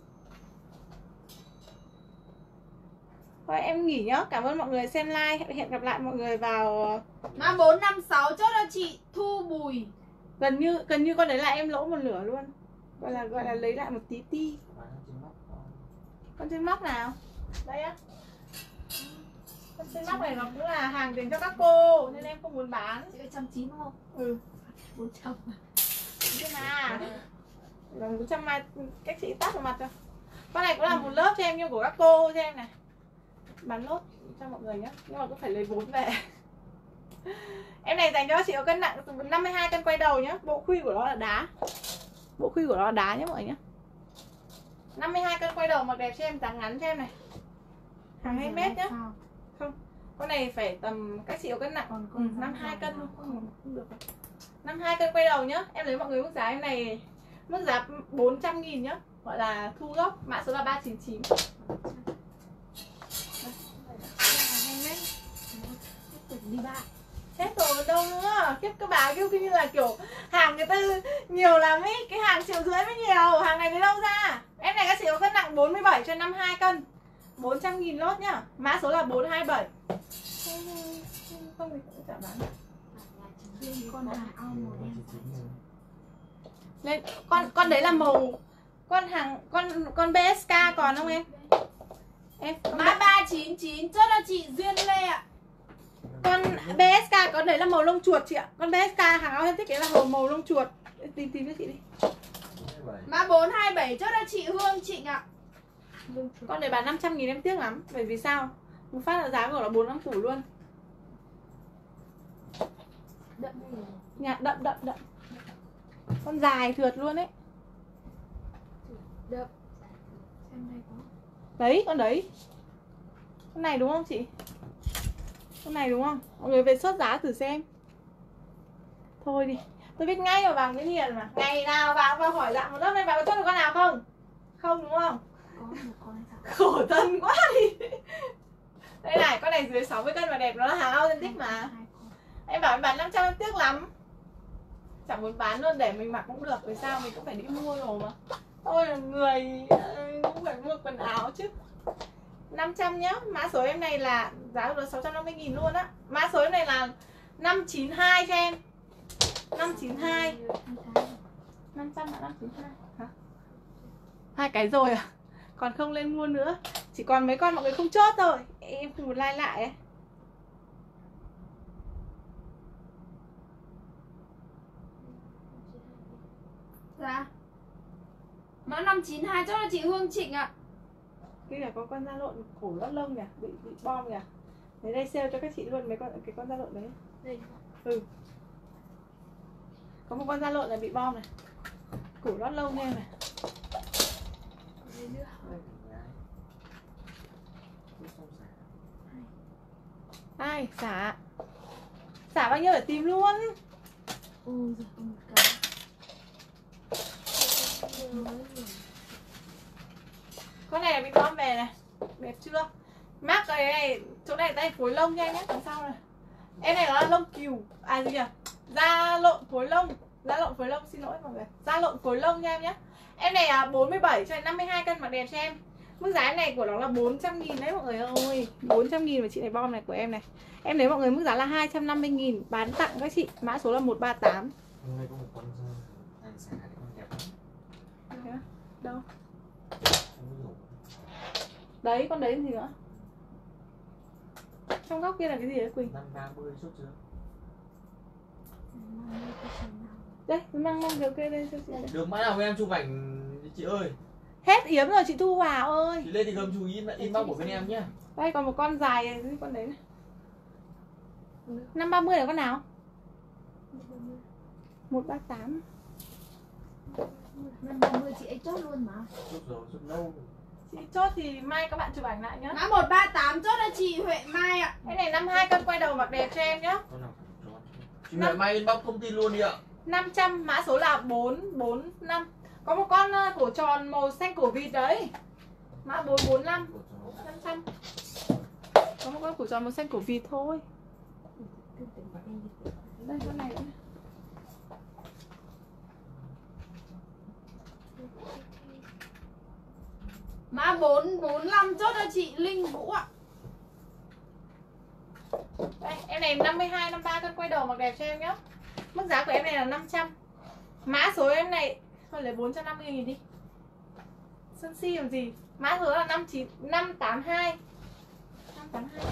Thôi em nghỉ nhá. Cảm ơn mọi người xem like. Hẹn gặp lại mọi người vào Mã bốn năm sáu chốt cho chị Thu Bùi. Gần như gần như con đấy là em lỗ một nửa luôn. Gọi là gọi là lấy lại một tí ti. Con trên móc nào? Đây á. Con trên móc này nó cũng là hàng dành cho các cô nên em không muốn bán. Chị một trăm chín mươi đúng không? Ừ, bốn trăm. chứ mà lần bốn trăm mai cách chị tắt vào mặt cho. Con này cũng là một lớp cho em nhưng của các cô cho em này. Bán lốt cho mọi người nhé. Nhưng mà cũng phải lấy vốn về. Em này dành cho chị có cân nặng năm mươi hai cân quay đầu nhá. Bộ khuy của nó là đá. Bộ khuy của nó là đá nhé mọi người nhé. năm mươi hai cân quay đầu mặc đẹp cho em, dáng ngắn cho em này. Hàng hai mét nhá. Không, con này phải tầm các chị có cân nặng còn ừ, năm mươi hai cân thôi, không, không được. năm mươi hai cân quay đầu nhá. Em lấy mọi người mức giá em này mức giá bốn trăm nghìn nhá. Gọi là thu gốc, mã số là ba chín chín. Đi bạn. Chết rồi đâu nữa. Kiếp các bà kêu như là kiểu hàng người ta nhiều lắm ý. Cái hàng triệu rưỡi mới nhiều. Hàng này lấy đâu ra. Em này các chị có cân nặng bốn mươi bảy cho năm mươi hai cân, bốn trăm nghìn lốt nhá. Mã số là bốn hai bảy. Không thì cũng chả bán. Con hàng ao màu đen. Lên, con con đấy là màu con hàng con con bê ét ca còn không em? Em Mã ba chín chín chốt cho chị Duyên Lê ạ. con bê ét ca con đấy là màu lông chuột chị ạ. Con bê ét ca hàng ao em thích cái là màu màu lông chuột. Tìm tìm cho chị đi. Mã bốn hai bảy chốt cho chị Hương Trịnh ạ. Con này bán năm trăm nghìn em tiếc lắm. Bởi vì sao? Một phát là giá của nó bốn năm củ luôn. Đậm rồi. Nhà đậm đậm đậm. Con dài thượt luôn ấy. Đậm. Xem đây có. Đấy, con đấy. Con này đúng không chị? Con này đúng không? Mọi người về xuất giá thử xem. Thôi đi. Tôi biết ngay mà vàng Nguyễn Hiền mà. Ngày nào vào vào hỏi dạng một lớp này, vào có chốt được con nào không? Không đúng không? Có một con sao? Khổ thân quá đi. Đây này, con này dưới sáu mươi cân mà đẹp, nó là hàng authentic mà. Em bảo em bán năm trăm em tiếc lắm. Chẳng muốn bán luôn để mình mặc cũng được. Vì sao mình cũng phải đi mua rồi mà. Tôi là người cũng phải mua quần áo chứ. Năm trăm nhá. Mã số em này là giá được sáu trăm năm mươi nghìn luôn á. Mã số em này là năm chín hai cho em. Năm chín hai. Năm trăm là năm chín hai hả? Hai cái rồi à? Còn không lên mua nữa. Chỉ còn mấy con mọi người không chốt thôi. Em không muốn like lại ấy. Dạ. Mã năm chín hai chốt là chị Hương Trịnh ạ. Cái là có con da lộn cổ lót lông kìa, bị bị bom kìa. Đấy đây sale cho các chị luôn mấy con cái con da lộn đấy. Đây. Ừ. Có một con da lộn là bị bom này. Cổ lót lông em này. Đây nữa. Ai xả? Xả bao nhiêu để tìm luôn. Ôi giời, một cái. Con này là bị bom về này. Đẹp chưa? Mác cái này, chỗ này tay phối lông cho em nhé, đằng sau này. Em này nó là lông cừu. À gì nhỉ? Da lộn phối lông. Da lộn phối lông, xin lỗi mọi người. Da lộn phối lông cho em nhé. Em này là bốn mươi bảy cho năm mươi hai cân mặc đẹp cho em. Mức giá này của nó là bốn trăm nghìn đấy mọi người ơi. bốn trăm nghìn và chị này bom này của em này. Em lấy mọi người mức giá là hai trăm năm mươi nghìn, bán tặng các chị. Mã số là một ba tám. Hôm nay có một con hàng xả thì con đẹp lắm. Đâu? Không có đủ. Đấy, con đấy gì nữa? Trong góc kia là cái gì đấy Quỳnh? năm ba mươi chốt chưa? Đây, mang mang được kia đây cho chị. Được mãi nào em chụp ảnh chị ơi. Hết yếm rồi chị Thu Hòa ơi. Chị lên thì gầm chú in inbox của bên em nhá. Đây còn một con dài này, con đấy này. năm ba mươi là con nào? một ba tám. Năm ba mươi chị ấy chốt luôn mà. Chốt rồi, chốt lâu. Chị chốt thì mai các bạn chụp ảnh lại nhá. Mã một ba tám chốt cho chị Huệ Mai ạ. Cái này năm hai cân quay đầu mặc đẹp cho em nhá. Con nào phải tròn. Chị Huệ Mai inbox thông tin luôn đi ạ. năm trăm, mã số là bốn bốn năm. Có một con uh, cổ tròn màu xanh cổ vịt đấy. Mã bốn bốn năm. năm trăm. Có một con cổ tròn màu xanh cổ vịt thôi. Đây con này nữa. Mã bốn bốn năm chốt cho chị Linh Vũ ạ. Đây, em này năm mươi hai, năm mươi ba cân quay đầu mặc đẹp cho em nhá. Mức giá của em này là năm trăm. Mã số em này thôi lấy bốn trăm năm mươi nghìn đi. Sân si làm gì? Mã số là năm chín năm tám hai. năm tám hai.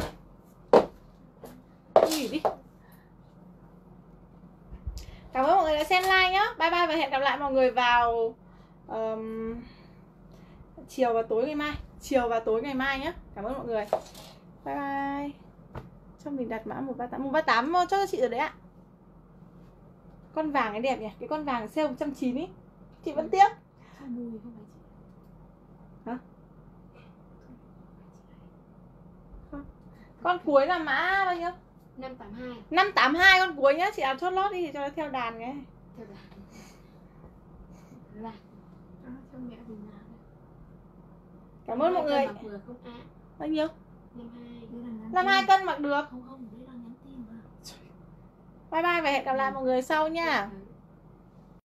Nghỉ đi. Cảm ơn mọi người đã xem like nhá. Bye bye và hẹn gặp lại mọi người vào um, chiều và tối ngày mai. Chiều và tối ngày mai nhé. Cảm ơn mọi người. Bye bye. Cho mình đặt mã một ba tám. một ba tám cho chị rồi đấy ạ. Con vàng ấy đẹp nhỉ. Cái con vàng sale một trăm chín mươi ý. Chị vẫn tiếc. Hả? Không. Con cuối là mã bao nhiêu? năm tám hai. năm tám hai con cuối nhá. Chị áo chốt lót đi cho nó theo đàn cái. Theo đàn. Là. À, theo mẹ vì nào. Cảm ơn mọi người. Vừa không ạ. Bao nhiêu? năm hai cân mặc được. Không không, đấy là nhắn tin mà. Bye bye và hẹn gặp lại mọi người sau nha.